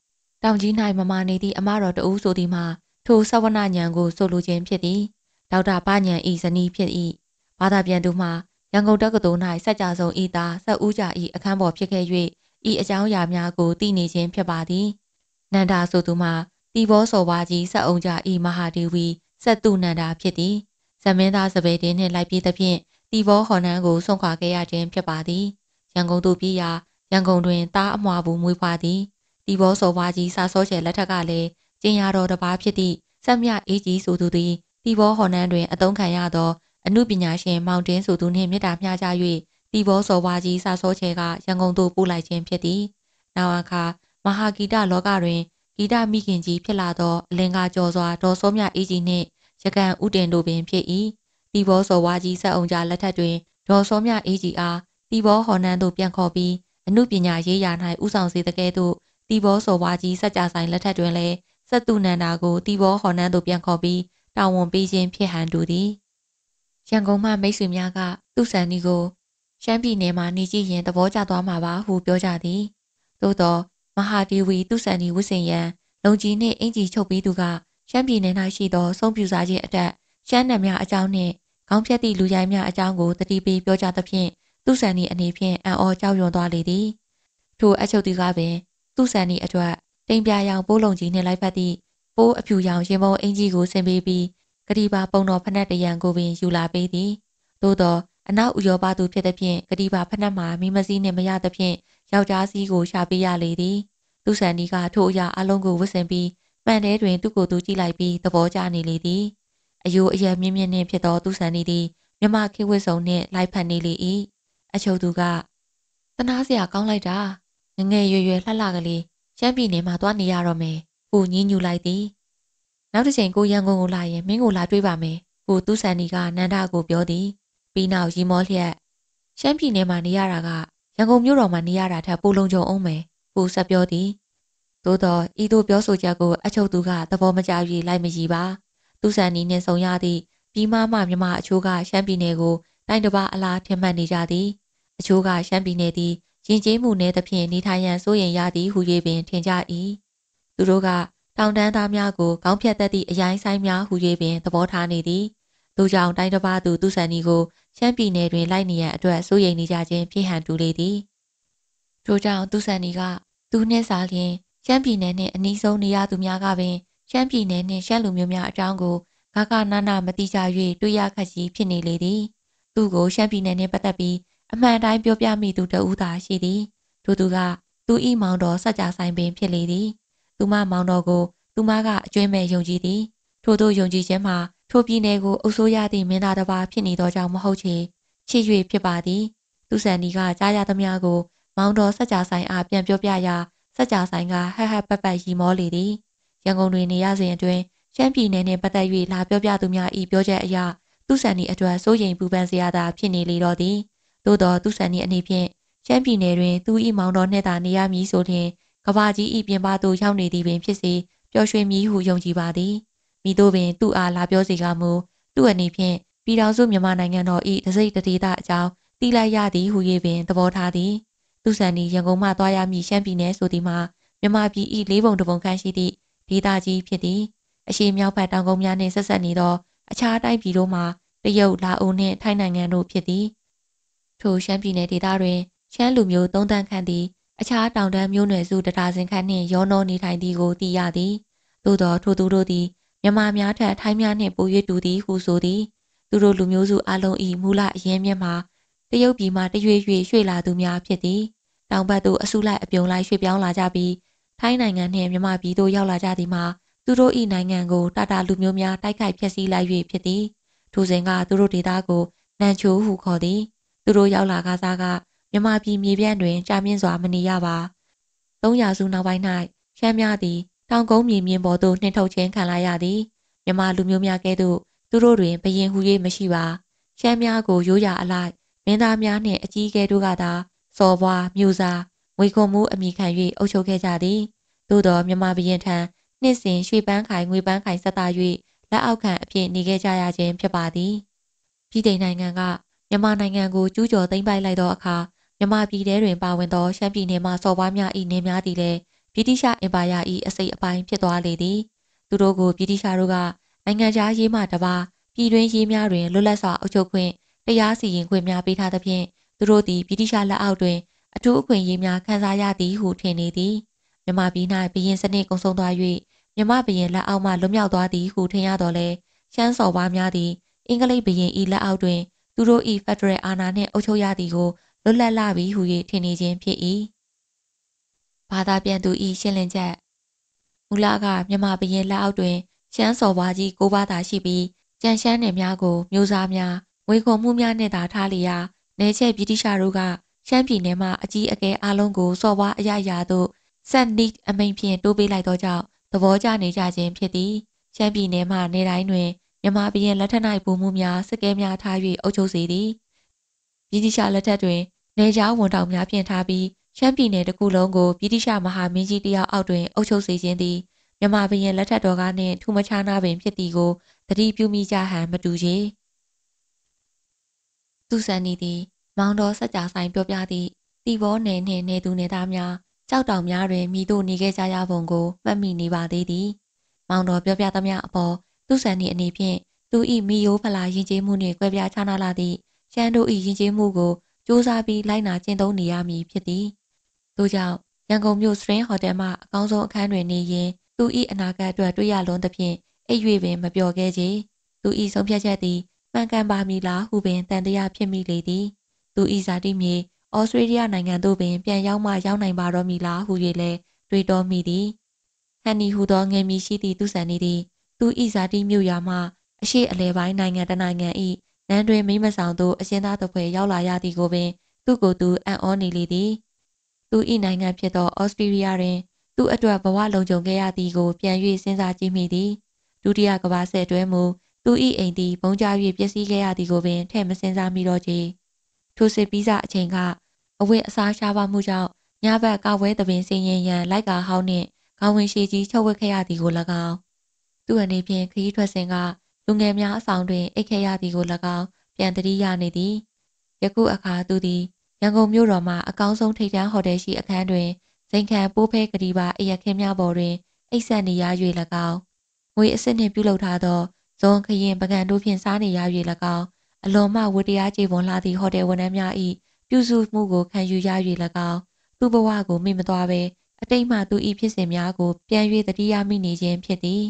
တောင်ကြီး၌မမာနေသည့်အမတော်တဦးဆိုသည်မှာထိုဆဝနညံကိုဆိုလိုခြင်းဖြစ်သည်ဒေါက်တာပညံဤဇနီးဖြစ်၏ဘာသာပြန်သူမှာရန်ကုန်တက္ကသိုလ်၌စัจ जा စုံဤသားဆက်ဦးကြဤအခန်းပေါ်ဖြစ်ခဲ့၍ဤအကြောင်းအရာများကိုသိနေခြင်းဖြစ်ပါသည်နန္ဒာဆိုသူမှာတီဘောစော်ဝါကြီးဆက်အောင်ကြဤမဟာဒေဝီဆက်သူနန္ဒာဖြစ်သည်ဇမင်းသားစပယ်တင်းနှင့်လိုက်ပြေးသဖြင့်တီဘောဟော်နန်းကိုဆွန့်ခွာခဲ့ရခြင်းဖြစ်ပါသည်ရန်ကုန်သို့ပြေးရာရန်ကုန်တွင်တားအမွာဘူးမွေးဖွားသည်တီဘောစော်ဝါကြီးစာစောကျဲလက်ထက်ကလည်းကျင်ရတော်တစ်ပါးဖြစ်သည့်ဆက်မြအေးကြီးဆိုသူသည်တီဘောဟော်နန်းတွင်အသုံးခံရသောအမှုပညာရှင်မောင်တင်းဆိုသူနှင့်မြစ်တာမျှကြ၍တီဘောစော်ဝါကြီးစာစောကျဲကရန်ကုန်သို့ပို့လိုက်ခြင်းဖြစ်သည်နောက်အခါမဟာဂီတလောကတွင်ဂီတမိခင်ကြီးဖြစ်လာသောအလင်္ကာကျော်စွာဒေါ်စောမြအေးကြီးနှင့်ရကန်ဥတင်တို့ပင်ဖြစ်၏တီဘောစော်ဝါကြီးဆက်အောင်ကြလက်ထက်တွင်ဒေါ်စောမြအေးကြီးအားတီဘောဟော်နန်းသို့ပြန်ခေါ်ပြီးအမှုပညာရေးရာ၌ဥဆောင်စေတဲ့ကဲ့သို့တီဘောစော်ဝါကြီးစัจ जा ဆိုင်လက်ထက်တွင်လည်းဆက်သူနန္ဒာကိုတီဘောဟော်နန်းသို့ပြန်ခေါ်ပြီးတာဝန်ပေးခြင်းဖြစ်ဟန်တူသည်ရန်ကုန်မှမိတ်ဆွေများကသူ့ဆန်နီကိုရှမ်းပြည်နယ်မှာနေကြည့်ရင်သဘောကျသွားမှာပါဟုပြောကြသည်သို့သောမဟာဒေဝီသူ့ဆန်နီဝစ်စင်ရန်လုံကြီးနှင့်အင်ကြီးချုပ်ပြီးသူကရှမ်းပြည်နယ်၌ရှိသောဆုံးပြူစားခြင်းအတက်ရှမ်းနယ်များအကြောင်းနှင့်ခေါင်းဖြတ်သည့်လူရိုင်းများအကြောင်းကိုတတိပေးပြောကြသဖြင့်သူ့ဆန်နီအနေဖြင့်အံ့ဩကြောက်ရွံ့သွားလေသည်ထိုအချုပ်သူကပင်သူ့ဆန်နီအတွက်တိမ်ပြရောင်ပိုးလုံးကြီးနှင့်လိုက်ဖက်သည့်ပိုးအဖြူရောင်ရင်မုံအင်ကြီးကိုဆင်ပေးပြီးကတိပါပုံတော်ဖက်နှက်တရံကိုပင်ယူလာပေးသည်သို့သောအနောက်ဥရောပသူဖြစ်သဖြင့်ကတိပါဖက်နှက်မှာမိမစည်းနှင့်မရသဖြင့်ယောက်ျားစည်းကိုရှာပေးရလေသည်သူ့ဆန်နီကထိုအရာအလုံးကိုဝစ်ဆင်ပြီးမှန်တဲတွင်သူ့ကိုယ်သူကြည့်လိုက်ပြီးသဘောကျနေလေသည်အယိုးအယက်မြင့်မြင့်နှင့်ဖြစ်သောသူ့ဆန်နီသည်မြမခေဝစ်စုံနှင့်လိုက်ဖက်နေလေ၏အချုပ်သူကတနာစရာကောင်းလိုက်တာငငယ်ရွယ်ရွယ်လှလှကလေးရှမ်းပြည်နယ်မှာသွားနေရတော့မယ်ကိုညင်းညူလိုက်သည်နောက်တစ်ချိန်ကိုရန်ကုန်ကိုလာရင်မင်းကိုလာတွေ့ပါမယ်ကိုသူ့ဆန်နီကနန္ဒာကိုပြောသည်ပြီးနောက်ရီမောလျက်ရှမ်းပြည်နယ်မှာနေရတာကရန်ကုန်မြို့တော်မှာနေရတာထက်ပိုလုံခြုံအောင်မယ်ကိုဆက်ပြောသည်သို့တော့ဤသို့ပြောဆိုချက်ကိုအချုပ်သူကသဘောမကျ၍လိုက်မရည်ပါသူ့ဆန်နီနှင့်ဆုံရသည့်ပြီးမှမှမြမအချိုးကရှမ်းပြည်နယ်ကိုတိုင်းတစ်ပါးအလားထင်မှတ်နေကြသည်အချိုးကရှမ်းပြည်နယ်သည်ရင်ကျေးမှုနည်းသဖြင့်နေထိုင်ရန်စိုးရိမ်ရသည်ဟု၍ပင်ထင်ကြ၏သူတို့ကတောင်တန်းသားများကိုခေါင်းဖြတ်တတ်သည့်အရိုင်းဆိုင်များဟု၍ပင်သဘောထားနေသည်သူကြောင့်တိုင်းတစ်ပါးသူသူ့ဆန်နီကိုရှမ်းပြည်နယ်တွင်လိုက်နေရန်အတွက်စိုးရိမ်နေကြခြင်းဖြစ်ဟန်တူလေသည်ထို့ကြောင့်သူ့ဆန်နီကသူနှင့်စားလျင်ရှမ်းပြည်နယ်နှင့်အနီးဆုံးနေရသူများကပင်ရှမ်းပြည်နယ်နှင့်ရှမ်းလူမျိုးများအကြောင်းကိုဂါဂနာနာမတိကြ၍တွေ့ရခက်ကြီးဖြစ်နေလေသည်သူ့ကိုရှမ်းပြည်နယ်နှင့်ပတ်သက်ပြီးအမှန်တိုင်းပြောပြမိသူတဦးသာရှိသည်ထို့သူကသူ၏မောင်တော်စัจ जा ဆိုင်ပင်ဖြစ်လေသည်သူမမောင်တော်ကိုသူမကအကျွမ်းမဲ့ယုံကြည်သည်ထို့သောယုံကြည်ခြင်းမှာထိုပြည်နယ်ကိုအုပ်စိုးရသည့်မင်းသားတစ်ပါးဖြစ်နေသောကြောင့်မဟုတ်ချေချစ်၍ဖြစ်ပါသည်သူဆန်ဒီကကြားရသမျှကိုမောင်တော်စัจ जा ဆိုင်အားပြန်ပြောပြရာစัจ जा ဆိုင်ကဟဟပပရီမောလေသည်ရန်ကုန်တွင်နေရစဉ်အတွင်းရှမ်းပြည်နယ်နှင့်ပတ်သက်၍လာပြောပြသူများ၏ပြောချက်အရသူဆန်ဒီအတွက်စိုးရိမ်ပူပန်စရာသာဖြစ်နေလေတော့သည်သို့သောသူဆန်ဒီအနေဖြင့်ရှမ်းပြည်နယ်တွင်သူ၏မောင်တော်နှင့်သာနေရမည်ဆိုလျှင်ကဘာကြီး၏ပြင်ပသို့ရောက်နေသည်ပင်ဖြစ်စေပျော်ရွှင်မည်ဟုယုံကြည်ပါသည်မိတို့ပင်သူ့အားလာပြောစီကမူသူ့အနေဖြင့်ပြည်တော်စုမြန်မာနိုင်ငံတော်၏တစိမ့်တဒေသအကြောင်းသိလိုက်ရသည်ဟု၍ပင်သဘောထားသည်သူဆန်ဒီရန်ကုန်မှသွားရမည်ရှမ်းပြည်နယ်ဆိုသည်မှာမြန်မာပြည်၏လေးပုံတစ်ပုံခန့်ရှိသည့်ဒေသကြီးဖြစ်သည်အရှေ့မြောက်ဘက်တောင်ကုန်းများနှင့်ဆက်ဆက်နေသောအခြားတိုင်းပြည်တို့မှာတရုတ်လာအိုနှင့်ထိုင်းနိုင်ငံတို့ဖြစ်သည်ထိုရှမ်းပြည်နယ်ဒေသတွင်ရှမ်းလူမျိုးသုံးသန်းခန့်သည်အခြားတောင်တန်းမျိုးနွယ်စုတဒါဇင်ခန့်နှင့်ရောနှောနေထိုင်သည်ကိုသိရသည်သို့သောထိုသူတို့သည်မြန်မာများထက်ထိုင်းများနှင့်ပို၍တူသည်ဟုဆိုသည်သူတို့လူမျိုးစုအလုံး၏မူလအရင်းမြစ်မှာတရုတ်ပြည်မှတရွေ့ရွေ့ရွှေ့လာသူများဖြစ်သည်တောင်ဘက်သို့အစုလိုက်အပြုံလိုက်ရွှေ့ပြောင်းလာကြပြီးထိုင်းနိုင်ငံနှင့်မြန်မာပြည်သို့ရောက်လာကြသည်မှာသူတို့၏နိုင်ငံကိုတာတာလူမျိုးများတိုက်ခိုက်ဖျက်ဆီးလိုက်၍ဖြစ်သည်ထိုစဉ်ကသူတို့ဒေသကိုနန်ချိုဟုခေါ်သည်သူတို့ရောက်လာကားစားကမြန်မာပြည်မြေပြန့်တွင်ကြာမြင့်စွာမနေရပါသုံးရာစုနောက်ပိုင်း၌ရှမ်းများသည်တောင်ကုန်းမြေမြင့်ပေါ်သို့နှင်ထုတ်ခြင်းခံလိုက်ရသည်မြန်မာလူမျိုးများကဲ့သို့သူတို့တွင်ဘရင်ဟူ၍မရှိပါရှမ်းများကိုရိုးရာအလိုက်မင်းသားများနှင့်အကြီးအကဲတို့ကသာစော်ဘွားမြို့စားငွေခွန်မှုအမိခံ၍အုပ်ချုပ်ခဲ့ကြသည်သို့သောမြန်မာဘရင်ထံနှစ်စဉ်ရွှေပန်းခိုင်ငွေပန်းခိုင်ဆက်တာ၍လက်အောက်ခံအဖြစ်နေခဲ့ကြရခြင်းဖြစ်ပါသည်ပြည်ထိုင်နိုင်ငံကမြန်မာနိုင်ငံကိုကျူးကျော်သိမ်းပိုက်လိုက်သောအခါမြန်မာပြည်ထဲတွင်ပါဝင်သောရှမ်းပြည်နယ်မှစော်ဘွားများ၏နေများသည်လည်းဗြိတိရှအင်ပါယာ၏အစိတ်အပိုင်းဖြစ်သွားလေသည်သူတို့ကိုဗြိတိရှတို့ကနိုင်ငံခြားရေးမှတပါပြည်တွင်းရေးများတွင်လွတ်လပ်စွာအုပ်ချုပ်ခွင့်တရားစီရင်ခွင့်များပေးထားသဖြင့်သူတို့သည်ဗြိတိရှလက်အောက်တွင်အထူးအခွင့်အရေးများခံစားရသည်ဟုထင်နေသည်မြန်မာပြည်၌ဘရင်စနစ်ကုံဆုံးသွား၍မြန်မာဘရင်လက်အောက်မှလွတ်မြောက်သွားသည်ဟုထင်ရတော့လဲရှမ်းစော်ဘွားများသည်အင်္ဂလိပ်ဘရင်၏လက်အောက်တွင်သူတို့၏ဖက်ဒရယ်အာဏာနှင့်အုပ်ချုပ်ရသည်ကိုလွတ်လပ်လာပြီဟု၍ထင်နေခြင်းဖြစ်၏ဘာသာပြန်သူ၏ရှင်းလင်းချက်မူလကမြန်မာဘရင်လက်အောက်တွင်ရှမ်းစော်ဘွားကြီးကိုးပါးသာရှိပြီးကြံရှမ်းနယ်များကိုမျိုးစားများငွေခွန်မှုများနှင့်သာထားလျာနေချက်ဗြိတိရှတို့ကရှမ်းပြည်နယ်မှအကြီးအကဲအလုံးကိုစော်ဘွားအရရာသို့ဆက်နစ်အမိန်ဖြင့်တိုးပေးလိုက်သောကြောင့်သဘောကျနေကြခြင်းဖြစ်သည်ရှမ်းပြည်နယ်မှနေတိုင်းတွင်မြန်မာဘရင်လက်ထက်၌ပုံမှုများစကဲများထား၍အုပ်ချုပ်စေသည်ဗြိတိရှလက်ထက်တွင်နေကြားဝန်တောင်များဖြင့်ထားပြီးရှမ်းပြည်နယ်တစ်ခုလုံးကိုဗြိတိရှမဟာမင်းကြီးတယောက်အောက်တွင်အုပ်ချုပ်စေခြင်းသည်မြန်မာဘရင်လက်ထက်တော်ကနှင့်ထူမခြားနာပင်ဖြစ်သည်ကိုသတိပြုမိကြဟန်မတူချေသူဆန်နီသည်မောင်တော်စကြဆိုင်ပြောပြသည့်တီဘောနယ်နှင့်နေသူနေသားများကြောက်တောင်များတွင်မိတို့နေခဲ့ကြရပုံကိုမှတ်မိနေပါသေးသည်မောင်တော်ပြောပြသမျှအပေါ်သူဆန်နီအနေဖြင့်သူ၏မိယိုးဖလာရင်ကျေးမှုနှင့်ကွဲပြားခြားနားလာသည့်ရှမ်းတို့၏ရင်ကျေးမှုကိုစူးစမ်းပြီးလိုက်နာကျင့်သုံးနေရမည်ဖြစ်သည်ထို့ကြောင့်ရန်ကုန်မြို့စရင်ဟိုတယ်မှအကောင်းဆုံးအခန်းတွင်နေရင်သူ၏အနာဂတ်အတွက်တွေးရလွန်းသဖြင့်အိပ်၍ပင်မပျော်ခဲ့ချေသူ၏ဆုံးဖြတ်ချက်သည်မှန်ကန်ပါမည်လားဟုပင်တန်တရားဖြစ်မိလေသည်သူ၏ဇာတိမြေဩစတြေးလျနိုင်ငံသို့ပင်ပြန်ရောက်မှရောက်နိုင်ပါတော့မည်လားဟု၍လည်းတွေးတောမိသည်ဟန်နီဟူသောငယ်မီရှိသည့်သူဆန်နေသည်သူ၏ဇာတိမြို့ရွာမှအရှိအလဲပိုင်းနိုင်ငံတစ်နိုင်ငံ၏နန်းတွင်မိမဆောင်သို့အရှင်သားတစ်ဖွဲ့ရောက်လာရသည်ကိုပင်သူ့ကိုယ်သူအံ့ဩနေလေသည်သူ၏နိုင်ငံဖြစ်သောဩစတြေးလျတွင်သူ့အတွက်ဘဝလုံခြုံခဲ့ရသည်ကိုပြန်၍စဉ်းစားကြည့်မိသည်ဒုတိယကမ္ဘာစစ်အတွင်းမူသူ၏အိမ်သည်ဘုံကျ၍ပျက်စီးခဲ့ရသည်ကိုပင်ထည့်မစဉ်းစားမိတော့ချေထိုစစ်ပြီးစအချိန်ကအဝတ်အစားရှားပါမှုကြောင့်ညဘက်ကောက်ဝဲသပင်စင်ရင်ရန်လိုက်ကာဟောင်းနှင့်ခေါင်းဝင်ရှည်ကြီးချုပ်ဝတ်ခဲ့ရသည်ကို၎င်းသူ့အနေဖြင့်ခရီးထွက်စဉ်ကလူငယ်များအဆောင်တွင်အိတ်ခဲ့ရသည်ကို၎င်းပြန်သတိရနေသည်ယခုအခါသူသည်ရန်ကုန်မြို့တော်မှအကောင်းဆုံးထိပ်တန်းဟိုတယ်ရှိအခန်းတွင်ဇိမ်ခံပိုးဖဲကလေးပါအိပ်ခင်းများပေါ်တွင်အိပ်ဆက်နေရ၍၎င်းငွေအစစ်နှင့်ပြုလုပ်ထားသောဇွန်ခရင်ပကံတို့ဖြင့်စားနေရ၍၎င်းအလွန်မှဝတ္တရားကြေပွန်လာသည့်ဟိုတယ်ဝန်ထမ်းများ၏ပြုစုမှုကိုခံယူရ၍၎င်းသူ့ဘဝကိုမိမသွားဘဲအတိတ်မှသူ၏ဖြစ်စဉ်များကိုပြန်၍သတိရမိနေခြင်းဖြစ်သည်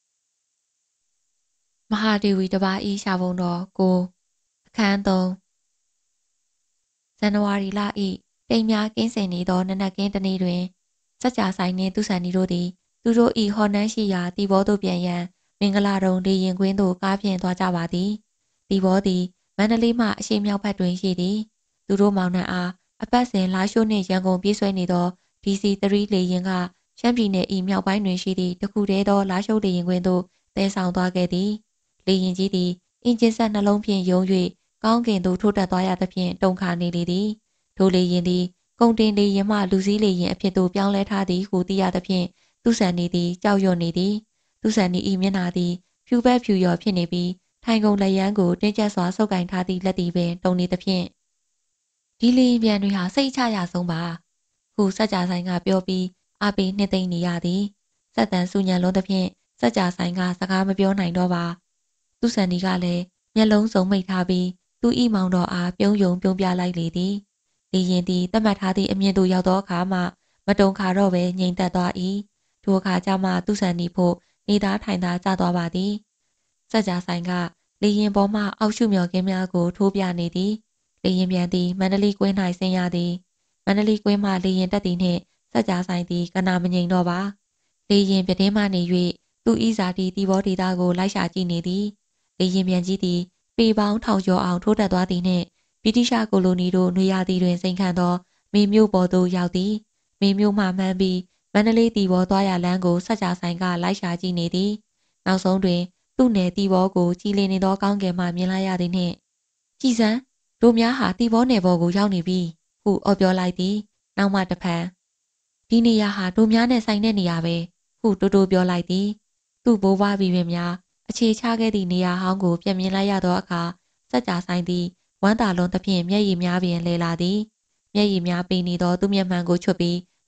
မဟာဒေဝီတစ်ပါး၏ရှာပုံတော်ကိုအခန်းသုံးဇန်နဝါရီလ၏တိမ်များကင်းစင်နေသောနနက်ခင်းတစ်နေ့တွင်စကြဆိုင်နှင့်သူဆန်နီတို့သည်သူတို့၏ဟော်နန်းရှိရာတီဘောသို့ပြန်ရန်မင်္ဂလာတုံလေရင်ကွင်းသို့ကားဖြင့်သွားကြပါသည်တီဘောသည်မန္တလေးမှအရှေ့မြောက်ဘက်တွင်ရှိသည်သူတို့မောင်နှံအားအပတ်စဉ်လာရှိုးနှင့်ရန်ကုန်ပြေးဆွဲနေသော ဒီ စီ သရီ လေရင်ကရှမ်းပြည်နယ်၏မြောက်ပိုင်းတွင်ရှိသည့်တခုတည်းသောလာရှိုးလေရင်ကွင်းသို့သယ်ဆောင်သွားခဲ့သည်လေရင်ကြီးသည်အင်ဂျင်ဆက်နှလုံးဖြင့်ယုံ၍ကောင်းကင်သို့ထိုးတက်သွားရသဖြင့်တုန်ခါနေလေသည်ထိုလေရင်သည်ကုန်တင်လေရင်မှလူစည်းလေရင်အဖြစ်သို့ပြောင်းလဲထားသည်ဟုသိရသဖြင့်သူဆန်နေသည်ကြောက်ရွံ့နေသည်သူဆန်နေ၏မျက်နှာသည်ဖြူဘက်ဖြူလျော်ဖြစ်နေပြီးထိုင်ကုန်လက်ရန်ကိုတင်းကျပ်စွာဆုပ်ကင်ထားသည့်လက်သည်ပင်တုန်နေသဖြင့်ဒီလေရင်ပြန်တွေဟာစိတ်ချရဆုံးပါဟုစကြဆိုင်ကပြောပြီးအားပေးနှစ်သိမ့်နေရသည်စက်တန်ဆူညံလွန်းသဖြင့်စကြဆိုင်ကစကားမပြောနိုင်တော့ပါသူဆန်ဒီကလည်းမျက်လုံးစုံမိတ်ထားပြီးသူ၏မောင်တော်အားပြုံးယုံပြုံးပြလိုက်လေသည်လေရင်သည်တတ်မှတ်ထားသည့်အမြင့်သို့ရောက်သောအခါမှမတုန်ခါတော့ဘဲငြိမ်သက်သွား၏ထိုအခါကျမှသူဆန်ဒီဖို့နေသားထိုင်သားကျသွားပါသည်စကြဆိုင်ကလေရင်ပေါ်မှအောက်ရှုမြော်ခင်းများကိုထိုးပြနေသည်လေရင်ပြန်သည်မန္တလေးကွင်း၌ဆင်းရသည်မန္တလေးကွင်းမှလေရင်တက်သည်နှင့်စကြဆိုင်သည်ကနာမငြိမ်တော့ပါလေရင်ပြတင်းမှနေ၍သူ၏ဇာတိတီဘောဒေတာကိုလိုက်ရှာကြည့်နေသည်လေရင်ပြန်ကြီးသည်ပေပေါင်းထောင်ကျော်အောင်ထိုးတက်သွားသည်နှင့်ဗြိတိရှကိုလိုနီတို့နွေရာသီတွင်စိန်ခံသောမေမြို့ပေါ်သို့ရောက်သည်မေမြို့မှမှန်းပြီးမန္တလေးတီဘောသွားရလမ်းကိုစကြဆိုင်ကလိုက်ရှာကြည့်နေသည်နောက်ဆုံးတွင်သူ့နယ်တီဘောကိုကြည်လင်နေသောကောင်းကင်မှမြင်လိုက်ရသည်နှင့်ကြည်စမ်းတို့များဟာတီဘောနယ်ပေါ်ကိုရောက်နေပြီဟုအော်ပြောလိုက်သည်နောက်မှတဖန်ဒီနေရာဟာတို့များနဲ့ဆိုင်တဲ့နေရာပဲဟုတိုးတိုးပြောလိုက်သည်သူ့ဘိုးဘွားပြီးပင်များအခြေချခဲ့သည့်နေရာဟောင်းကိုပြန်မြင်လိုက်ရသောအခါစကြဆိုင်သည်ဝမ်းသာလွန်သဖြင့်မျက်ရည်များပင်လဲလာသည်မျက်ရည်များပိန်နေသောသူ့မျက်မှန်ကိုချွတ်ပြီး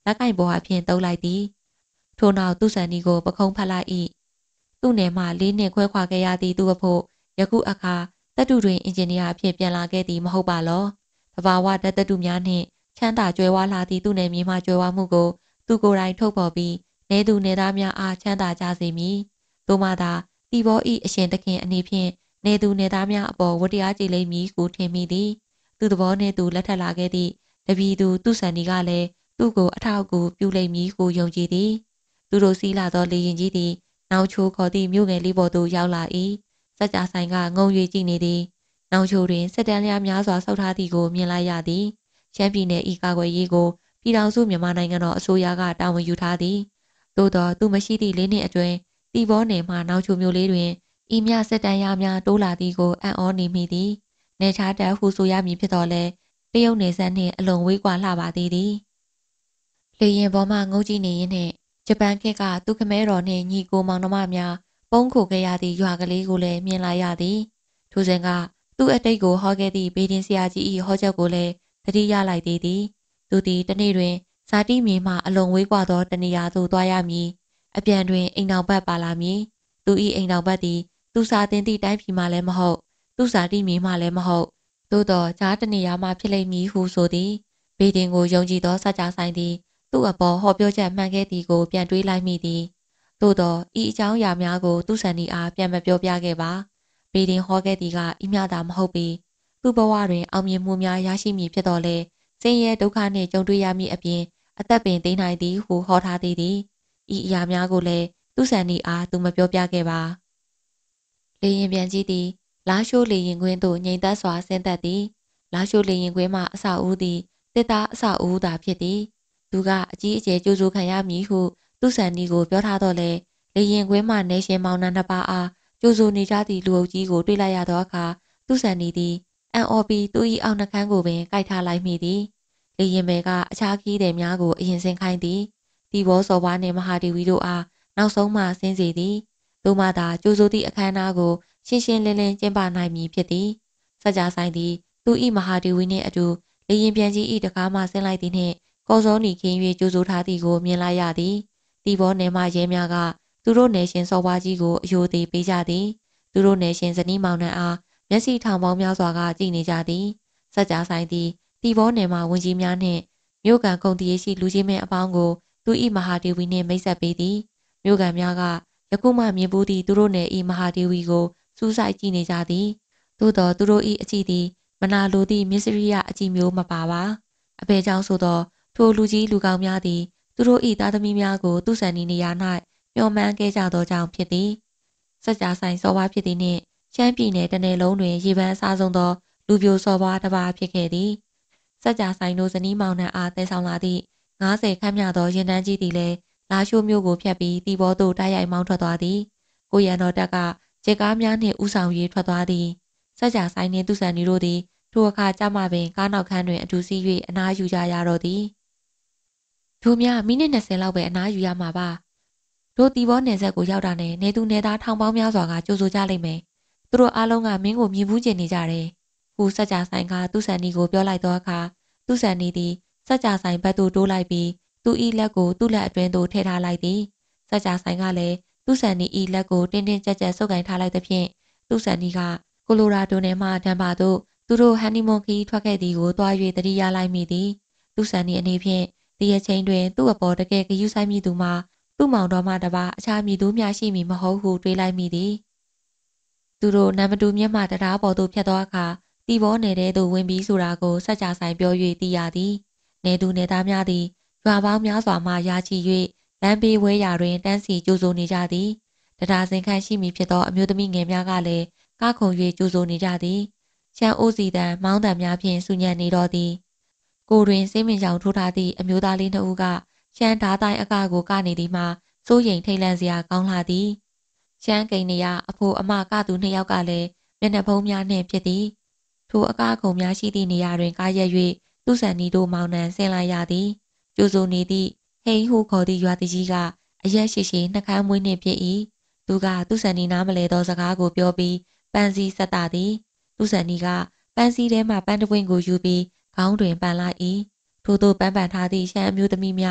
လက်ကိုင်ပေါ်အဖြစ်တုံးလိုက်သည်ထို့နောက်သူဆန်နီကိုပခုံးဖတ်လိုက်၏သူ့နယ်မှလေးနှစ်ခွဲခွာခဲ့ရသည့်သူ့အဖို့ယခုအခါတပ်တုတွင်အင်ဂျင်နီယာအဖြစ်ပြန်လာခဲ့သည်မဟုတ်ပါလောတဘာဝဓာတ်တပ်တုများနှင့်ချမ်းသာကြွယ်ဝလာသည့်သူ့နယ်မြေမှကြွယ်ဝမှုကိုသူကိုယ်တိုင်ထုတ်ဖော်ပြီးနေသူနေသားများအားချမ်းသာကြစေမည်သို့မှသာတီဘောဤအရှင်သခင်အနေဖြင့်နေသူနေသားများအပေါ်ဝတ္တရားကြည်လိမ့်မည်ကိုထင်မိသည်သူသဘောနှင့်သူလက်ထပ်လာခဲ့သည့်တပည့်သူသူဆန်နီကလည်းသူ့ကိုအထောက်အကူပြုလိမ့်မည်ကိုယုံကြည်သည်သူတို့စီးလာသောလေရင်ကြီးသည်နောက်ချိုးခေါ်သည့်မြို့ငယ်လေးပေါ်သို့ရောက်လာ၏စကြဆိုင်ကငုံ၍ကြည့်နေသည်နောက်ချိုးတွင်စစ်တမ်းလျားများစွာဆောက်ထားသည်ကိုမြင်လိုက်ရသည်ရှမ်းပြည်နယ်ဤကာကွယ်ရေးကိုပြည်ထောင်စုမြန်မာနိုင်ငံတော်အစိုးရကတာဝန်ယူထားသည်သို့သောသူမရှိသည့်လေးနှစ်အတွင်းတီဘောနယ်မှနောက်ချိုမြို့လေးတွင်ဤမြစစ်တမ်းရများတိုးလာသည်ကိုအံ့ဩနေမိသည်နေချားတက်ဟုဆိုရမည်ဖြစ်တော်လဲတရုတ်နယ်စပ်နှင့်အလွန်ဝေးကွာလှပါသေးသည်လေရင်ပေါ်မှငုံကြည့်နေရင်းနှင့်ဂျပန်ခေတ်ကသူခမဲတော်နှင့်ညီကိုမောင်နှမများပုံးခိုခဲ့ရသည့်ရွာကလေးကိုလည်းမြင်လိုက်ရသည်ထိုစဉ်ကသူ့အတိတ်ကိုဟောခဲ့သည့်ဘေဒင်ဆရာကြီး၏ဟောချက်ကိုလည်းသတိရလိုက်သေးသည်သူသည်တနေ့တွင်ဇာတိမြေမှအလွန်ဝေးကွာသောတနေရာသို့သွားရမည်အပြန်တွင်အိမ်တော်ဘက်ပါလာမည်သူ၏အိမ်တော်ဘက်သည်သူစာသင်သည့်တိုင်းပြည်မှလည်းမဟုတ်သူဇာတိမြေမှလည်းမဟုတ်သို့သောဂျားတနေရာမှဖြစ်လိမ့်မည်ဟုဆိုသည်ဘေဒင်ကိုယုံကြည်သောစကြဆိုင်သည်သူ့အပေါ်ဟောပြောချက်မှန်ခဲ့သည်ကိုပြန်တွေးလိုက်မိသည်သို့သောဤအကြောင်းအရာများကိုသူဆန်နီအားပြန်မပြောပြခဲ့ပါဘေဒင်ဟောခဲ့သည်ကဤမျှသာမဟုတ်ပေသူ့ဘဝတွင်အောင်မြင်မှုများရရှိမည်ဖြစ်တော်လဲဆင်းရဲဒုက္ခနှင့်ကြုံတွေ့ရမည်အပြင်အသက်ပင်သိမ်းနိုင်သည်ဟုဟောထားသေးသည်ဤအရာများကိုလည်းသူဆန်နီအားသူမပြောပြခဲ့ပါလေရင်ပြန်ကြည့်သည်လာရှိုးလေရင်ကွင်းသို့ငြိမ်သက်စွာဆင်းသက်သည်လာရှိုးလေရင်ကွင်းမှအဆောက်အဦသည်တစ်သားအဆောက်အဦသာဖြစ်သည်သူကအကြီးအကျယ်ကြိုးဆိုခံရမည်ဟုသူဆန်နီကိုပြောထားတော့လေလေရင်ကွင်းမှနေရှင်မောင်နှံနှစ်ပါးအားကြိုးဆိုနေကြသည့်လူအုပ်ကြီးကိုတွေ့လိုက်ရသောအခါသူဆန်နီသည်အန်အော်ပီသူ၏အောက်နှကန်းကိုပင်ကိုက်ထားလိုက်မိသည်လေရင်ဘဲကအခြားခီးသည်များကိုအရင်ဆင်းခိုင်းသည်တီဘောစော်ဘွားနှင့်မဟာဒေဝီတို့အားနောက်ဆုံးမှဆင်းစေသည်တို့မှသာကြိုးဆိုသည့်အခမ်းအနားကိုရှင်းရှင်းလင်းလင်းကျင်းပနိုင်မည်ဖြစ်သည်စကြဆိုင်သည်သူ၏မဟာဒေဝီနှင့်အတူလေရင်ပြန်ကြီး၏တကားမှဆင်းလိုက်သည်နှင့်ကော်စောနီခင်း၍ကြိုးဆိုထားသည်ကိုမြင်လိုက်ရသည်တီဘောနယ်မှရဲများကသူတို့နယ်ရှင်စော်ဘွားကြီးကိုအယိုသေးပေးကြသည်သူတို့နယ်ရှင်ဇနီးမောင်နှံအားမျက်စိထောင်ပေါင်းများစွာကကြည့်နေကြသည်စကြဆိုင်သည်တီဘောနယ်မှဝင်ကြီးများနှင့်မြို့ကန်ကုန်တည်ရှိလူကြီးမင်းအပေါင်းကိုသူ၏မဟာဒေဝီနှင့်မိတ်ဆက်ပေးသည်မြို့ကန်များကယခုမှမြင်ဘူးသည့်သူတို့နယ်၏မဟာဒေဝီကိုစူးစိုက်ကြည့်နေကြသည်သို့သောသူတို့၏အကြည့်သည်မနာလိုသည့်မစ္စရိယအကြည့်မျိုးမပါပါအဘယ်ကြောင့်ဆိုသောထိုလူကြီးလူကောင်းများသည်သူတို့၏သားသမီးများကိုသူဆန်နီနေရာ၌မျှော်မှန်းခဲ့ကြသောကြောင့်ဖြစ်သည်စကြဆိုင်စော်ဘွားဖြစ်သည်နှင့်ရှမ်းပြည်နယ်တစ်နယ်လုံးတွင်ရေပန်းအစားဆုံးသောလူပြိုစော်ဘွားတစ်ပါးဖြစ်ခဲ့သည်စကြဆိုင်တို့ဇနီးမောင်နှံအားတည်ဆောင်လာသည့်ငါးဆယ်ခန့်မြသောရင်တန်းကြီးသည်လည်းလာရှိုးမြို့ကိုဖြတ်ပြီးတီဘောသို့တိုက်ရိုက်မောင်းထွက်သွားသည်ကိုရန်တော်တပ်ကဂျက်ကားများနှင့်ဥဆောင်၍ထွက်သွားသည်စကြဆိုင်နှင့်သူဆန်နီတို့သည်ထိုအခါကြမှပင်ကားနောက်ခန်းတွင်အတူစီး၍အနားယူကြရတော့သည်တို့များမိနစ်နှစ်ဆယ်လောက်ပဲအနားယူရမှာပါတို့တီဘောနယ်ဆက်ကိုရောက်တာနဲ့နေသူနေသားထောင်ပေါင်းများစွာကကြိုးဆိုကြလိမ့်မယ်သူတို့အားလုံးကမင်းကိုမြည်ဘူးကျင်နေကြတယ်ဟူစကြဆိုင်ကသူဆန်နီကိုပြောလိုက်သောအခါသူဆန်နီသည်စကြဆိုင်ဘက်သို့တိုးလိုက်ပြီးသူ၏လက်ကိုသူ့လက်အတွင်းသို့ထည့်ထားလိုက်သည်စကြဆိုင်ကလည်းသူဆန်နီ၏လက်ကိုတင်းတင်းကြပ်ကြပ်ဆုပ်ကိုင်ထားလိုက်သဖြင့်သူဆန်နီကကိုလိုရာဒိုနယ်မှဒန်ပါသို့သူတို့ဟန်နီမွန်ခီထွက်ခဲ့သည်ကိုတွား၍သတိရလိုက်မိသည်သူဆန်နီအနေဖြင့်ဒီအချိန်တွင်သူ့အပေါ်တကယ်ဂရုစိုက်မိသူမှာသူ့မောင်တော်မှတပါအခြားမည်သူမျှရှိမည်မဟုတ်ဟုတွေးလိုက်မိသည်သူတို့နံပါတူမြတ်မှတရားပေါ်သို့ဖြတ်သောအခါတီဘောနယ်ထဲသို့ဝင်ပြီးဆိုတာကိုစကြဆိုင်ပြော၍သိရသည်နေသူနေသားများသည်ရွာပေါင်းများစွာမှယာချီ၍လမ်းဘေးဝဲရာတွင်တန်းစီကြိုးဆိုနေကြသည်တရားစင်ခန့်ရှိမည်ဖြစ်သောအမျိုးသမီးငယ်များကလည်းကားခုန်၍ကြိုးဆိုနေကြသည်ရှမ်းအိုးစီတန်မောင်းတန်များဖြင့်ဆူညံနေတော့သည်ကိုတွင်စိတ်မင်ကြောင်ထိုးထားသည့်အမျိုးသားလေးနှစ်ဦးကရှမ်းဓားတိုင်းအကကိုကနေသည်မှာစိုးရိမ်ထိတ်လန့်စရာကောင်းလာသည်ရှမ်းကိန်းနေရအဖိုအမကသူနှစ်ယောက်ကလည်းမျက်နှာဖုံးများနှင့်ဖြစ်သည်ထိုအကားခုံများရှိသည့်နေရာတွင်ကားရက်၍သူဆန်နီတို့မောင်နှံဆင်းလိုက်ရသည်ကြိုးဆိုနေသည့်ဟိန်းဟုခေါ်သည့်ရွာတကြီးကအရက်ရှိရှိနှကမ်းမွေးနှင့်ဖြစ်၏သူကသူဆန်နီနားမလဲသောစကားကိုပြောပြီးပန်းစည်းဆက်တာသည်သူဆန်နီကပန်းစည်းထဲမှပန်းတပွင့်ကိုယူပြီးခေါင်းတွင်ပန်လိုက်၏ထို့သို့ပန်းပန်ထားသည့်ရှမ်းအမျိုးသမီးများ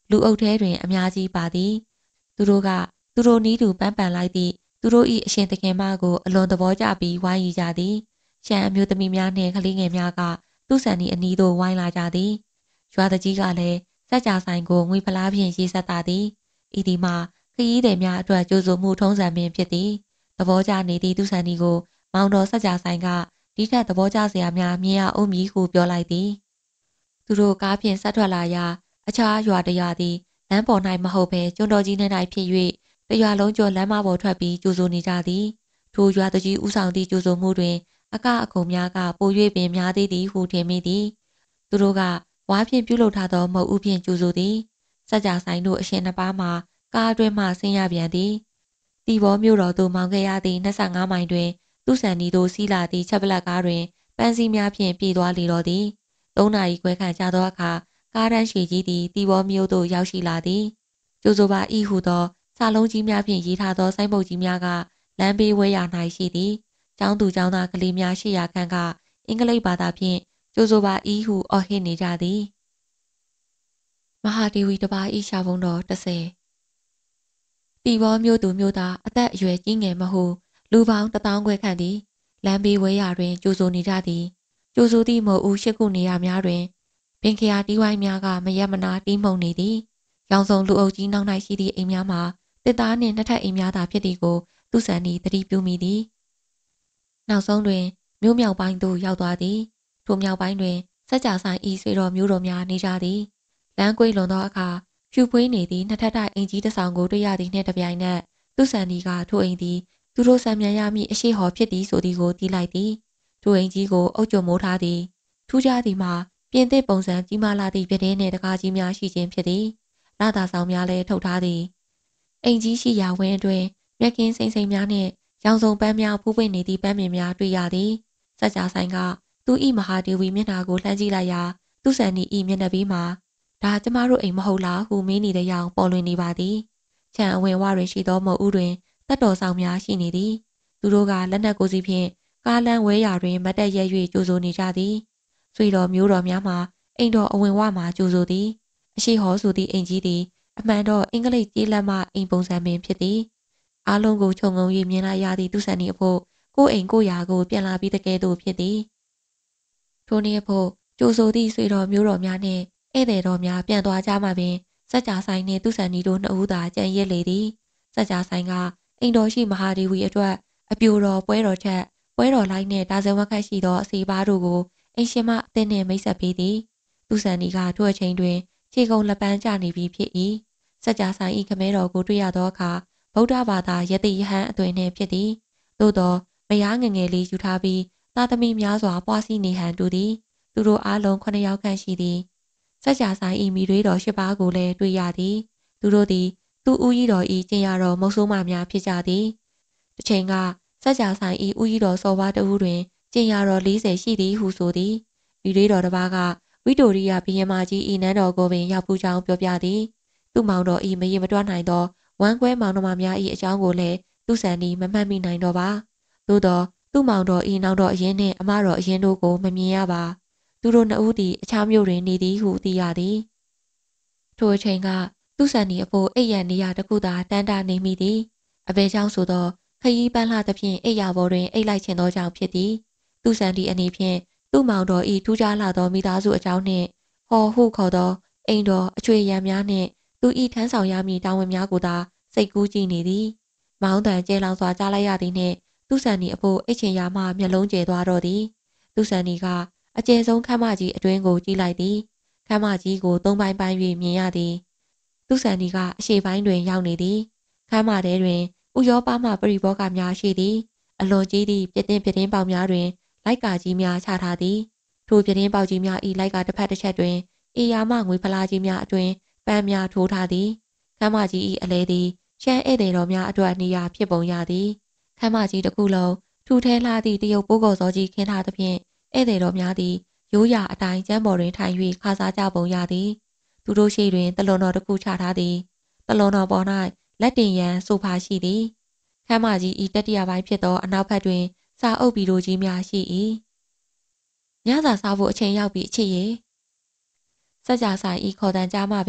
လူအုပ်ထဲတွင်အများကြီးပါသည်သူတို့ကသူတို့နီးတူပန်းပန်လိုက်သည့်သူတို့၏အရှင်သခင်မကိုအလွန်သဘောကျပြီးဝိုင်းရီကြသည်ရှမ်းအမျိုးသမီးများနှင့်ကလေးငယ်များကသူ့ဆန်နီအနီးသို့ဝိုင်းလာကြသည်ရွာတကြီးကလည်းစက်ကြာဆိုင်ကိုငွေဖလားဖြင့်ရေးဆက်တာသည်ဤဒီမှာခရီးသည်များအတွက်ကြိုဆိုမှုထုံးစံပင်ဖြစ်သည်သဘောကျနေသည့်သူဆန်နီကိုမောင်တော်စက်ကြာဆိုင်ကဒီထက်သဘောကျစရာများမြင်ရအောင်မည်ဟုပြောလိုက်သည်သူတို့ကားဖြင့်ဆက်ထွက်လာရာအခြားရွာတရွာသည်လမ်းပေါ်၌မဟုတ်ဘဲကျွန်းတော်ကြီး၌၌ဖြစ်၍တရွာလုံးကျော်လမ်းမပေါ်ထွက်ပြီးကြိုဆိုနေကြသည်ထိုရွာတကြီးဦးဆောင်သည့်ကြိုဆိုမှုတွင်အကအကုံများကပို၍ပင်များသေးသည်ဟုထင်မိသည်သူတို့ကဝါဖြင့်ပြုလုပ်ထားသောမုတ်ဦးဖြင့်ကြိုဆိုသည်စက်ကြာဆိုင်တို့အရှင်နှစ်ပါးမှာကားအတွင်းမှဆင်းရပြန်သည်တီဘောမြို့တော်သို့မောင်းခဲ့ရသည့်နှစ်ဆယ့်ငါးမိုင်တွင်သူ့ဆန်နီတို့စီးလာသည့်ချက်ပလက်ကားတွင်ပန်းစည်းများဖြင့်ပြေးသွားလေတော့သည်သုံးနာရီခွဲခန့်ကြာသောအခါကားတန်းရှည်ကြီးသည်တီဘောမြို့သို့ရောက်ရှိလာသည်ကြိုဆိုပါဤဟုသောစာလုံးကြီးများဖြင့်ရေးထားသောဆိုင်းဘုတ်ကြီးများကလမ်းဘေးဝဲရာ၌ရှိသည်ကျောင်းသူကျောင်းသားကလေးများရှိရာခန့်ကအင်္ဂလိပ်ဘာသာဖြင့်ကြိုဆိုပါဤဟုအော်ဟစ်နေကြသည်မဟာဒေဝီတစ်ပါးဤရှာဖုံးတော်တစ်ဆယ်တီဘောမြို့သူမြို့သားအသက်အရွယ်ကြီးငယ်မဟုလူပေါင်းတစ်သောင်းခွဲခန့်သည်လမ်းဘေးဝဲရာတွင်ကြိုဆိုနေကြသည်ကြိုဆိုသည့်မုတ်ဦးရှိခုနေရာများတွင်ပင်ခရာတီးဝိုင်းများကမရက်မနာတီးမှုန်နေသည်ရောင်စုံလူအုပ်ကြီးနောက်၌ရှိသည့်အိမ်များမှာတစ်သားနှင့်နှစ်ထပ်အိမ်များသာဖြစ်သည်ကိုသူဆန်နီသတိပြုမိသည်နောက်ဆုံးတွင်မြို့မြောက်ပိုင်းသို့ရောက်သွားသည်ထိုမြောက်ပိုင်းတွင်စက်ကြာဆိုင်ဤဆွေတော်မျိုးတော်များနေကြသည်လမ်းကွေးလွန်သောအခါဖြူဖွေးနေသည့်နှစ်ထပ်တိုက်အိမ်ကြီးတစ်ဆောင်ကိုတွေ့ရသည်နှင့်တပြိုင်နက်သူဆန်နီကထိုအိမ်သည်သူတို့ဆံမြန်ရမည့်အရှိဟောဖြစ်သည်ဆိုသည်ကိုသိလိုက်သည်ထိုအိမ်ကြီးကိုအုပ်ချုပ်မိုးထားသည်ထူးခြားသည်မှာပြင်သစ်ပုံစံကြီးမားလာသည့်ပြတင်းနှင့်တကားကြီးများရှိခြင်းဖြစ်သည်လာသာဆောင်များလည်းထုတ်ထားသည်အိမ်ကြီးရှိရာဝင်းအတွင်းမြက်ကင်းစိမ့်စိမ့်များနှင့်ရောင်စုံပန်းများဖူးပွင့်နေသည့်ပန်းပင်များတွေ့ရသည်စက်ကြာဆိုင်ကသူ၏မဟာဒေဝီမျက်နှာကိုလှမ်းကြည့်လိုက်ရာသူဆန်နီ၏မျက်နှာပြီးမှာဒါကျမတို့အိမ်မဟုတ်လားဟုမေးနေတဲ့ကြောင်ပေါ်လွင်နေပါသည်ခြံအဝင်ဝတွင်ရှိသောမုတ်ဦးတွင်တပ်တော်ဆောင်များရှိနေသည်သူတို့ကလက်နက်ကိုယ်စီဖြင့်ကားလမ်းဝဲရာတွင်မတ်တက်ရဲ၍ကြိုဆိုနေကြသည်ဆွေတော်မျိုးတော်များမှာအိမ်တော်အဝင်ဝမှာကြိုဆိုသည်အရှိဟောဆိုသည့်အိမ်ကြီးသည်အမှန်တော့အင်္ဂလိပ်ကြေးလက်မအိမ်ပုံစံပင်ဖြစ်သည်အားလုံးကိုခြုံငုံ၍မြင်လိုက်ရသည့်သူဆန်နီအဖို့ကိုယ်အိမ်ကိုရာကိုပြန်လာပြီးတကယ်သို့ဖြစ်သည်ထိုနေ့အဖို့ကြိုဆိုသည့်ဆွေတော်မျိုးတော်များနှင့်ဧည့်သည်တော်များပြန်သွားကြမှပင်စက်ကြာဆိုင်နှင့်သူဆန်နီတို့နှစ်ဦးသာကြံရစ်လေသည်စက်ကြာဆိုင်ကအိမ်တော်ရှိမဟာဒေဝီအတွက်အပြိုတော်ပွဲတော်ချက်ပွဲတော်လိုက်နှင့်ဒါဇင်ဝက်ခန့်ရှိသောအစီပါတို့ကိုအိမ်ရှင်မအသင်းနှင့်မိတ်ဆက်ပေးသည်သူဆန်နီကထိုအချိန်တွင်ခြေကုံလက်ပန်းကျနေပြီဖြစ်၏စက်ကြာဆိုင်၏ခမဲတော်ကိုတွေ့ရသောအခါဗုဒ္ဓဘာသာယတိယဟန်အသွင်နှင့်ဖြစ်သည်သို့သောမယားငယ်ငယ်လေးယူထားပြီးသားသမီးများစွာပွားစီနေဟန်တူသည်သူတို့အားလုံးခုနှစ်ယောက်ခန့်ရှိသည်စက်ကြာဆိုင်၏မိသွေးတော်ရှစ်ပါးကိုလည်းတွေ့ရသည်သူတို့သည်သူဦးကြီးတော်၏ကျင်ရတော်မုတ်ဆိုးမများဖြစ်ကြသည်တစ်ချိန်ကစက်ကြာဆိုင်၏ဦးကြီးတော်စော်ဘွားတဦးတွင်ကျင်ရတော်လေးဆယ်ရှိသည်ဟုဆိုသည်မိသွေးတော်တစ်ပါးကဝိတိုရိယဘုရင်မကြီး၏နန်းတော်ကိုပင်ရောက်ဖူးကြောင်းပြောပြသည်သူ့မောင်တော်၏မရေမတွက်နိုင်သောဝမ်းကွဲမောင်နှမများ၏အကြောင်းကိုလည်းသူဆန်နီမမှတ်မိနိုင်တော့ပါသို့သောသူ့မောင်တော်၏နောက်တော်အရင်နှင့်အမတော်အရင်တို့ကိုမမြင်ရပါသူတို့နှစ်ဦးသည်အခြားမြို့တွင်နေသည်ဟုသိရသည်ထိုအချိန်ကသူဆန်နီအဖို့အိပ်ရန်နေရာတစ်ခုသာတန်းတာနေမိသည်အဘယ်ကြောင့်ဆိုသောခရီးပန်းလှသဖြင့်အိပ်ရာပေါ်တွင်အိပ်လိုက်ခြင်းသောကြောင့်ဖြစ်သည်သူဆန်ဒီအနေဖြင့်သူ့မောင်တော်၏ထူးခြားလာသောမိသားစုအကြောင်းနှင့်ဟော်ဟုခေါ်သောအိမ်တော်အချွေရံများနှင့်သူ၏ထမ်းဆောင်ရမည့်တာဝန်များကိုသာစိတ်ကူးကြည့်နေသည်မောင်းတန်ကျဲလောင်စွာကြားလိုက်ရသည်နှင့်သူဆန်နီအဖို့အိတ်ချင်ရာမှမျက်လုံးကျဲသွားတော့သည်သူဆန်နီကအကျယ်ဆုံးခမ်းမကြီးအတွင်းကိုကြည့်လိုက်သည်ခမ်းမကြီးကိုသုံးပိုင်းပိုင်း၍မြင်ရသည်သူဆန်နီကအရှေ့ပိုင်းတွင်ရောက်နေသည်ခမ်းမထဲတွင်ဥရောပမှပရိဘောဂများရှိသည်အလွန်ကြီးသည့်ပြတင်းပြတင်းပေါက်များတွင်လိုက်ကာကြီးများချထားသည်ထိုပြတင်းပေါက်ကြီးများ၏လိုက်ကာတစ်ဖက်တစ်ချက်တွင်အေယာမငွေဖလားကြီးများအတွင်ပန်းများထိုးထားသည်ခမ်းမကြီး၏အလဲသည်ရှမ်းဧည့်သည်တော်များအတွက်နေရာဖြစ်ပုံရသည်ခမ်းမကြီးတစ်ခုလုံးထူထဲလှသည့်တရုတ်ပိုးကော်စောကြီးခင်းထားသဖြင့်ဧည့်သည်တော်များသည်ရိုးရာအတိုင်းကျမ်းပေါ်တွင်ထိုင်၍ခါစားကြပုံရသည်သူတို့ရှိတွင်တလွန်တော်တစ်ခုချထားသည်တလွန်တော်ပေါ်၌လက်တင်ရန်ဆိုဖာရှိသည်ခမ်းမကြီး၏တတိယပိုင်းဖြစ်သောအနောက်ဘက်တွင်စာအုပ်ဘီရိုကြီးများရှိ၏ညစာစားဖို့အချိန်ရောက်ပြီးအချစ်ရေစက်ကြာဆိုင်၏ခေါ်တန်ကြားမှပင်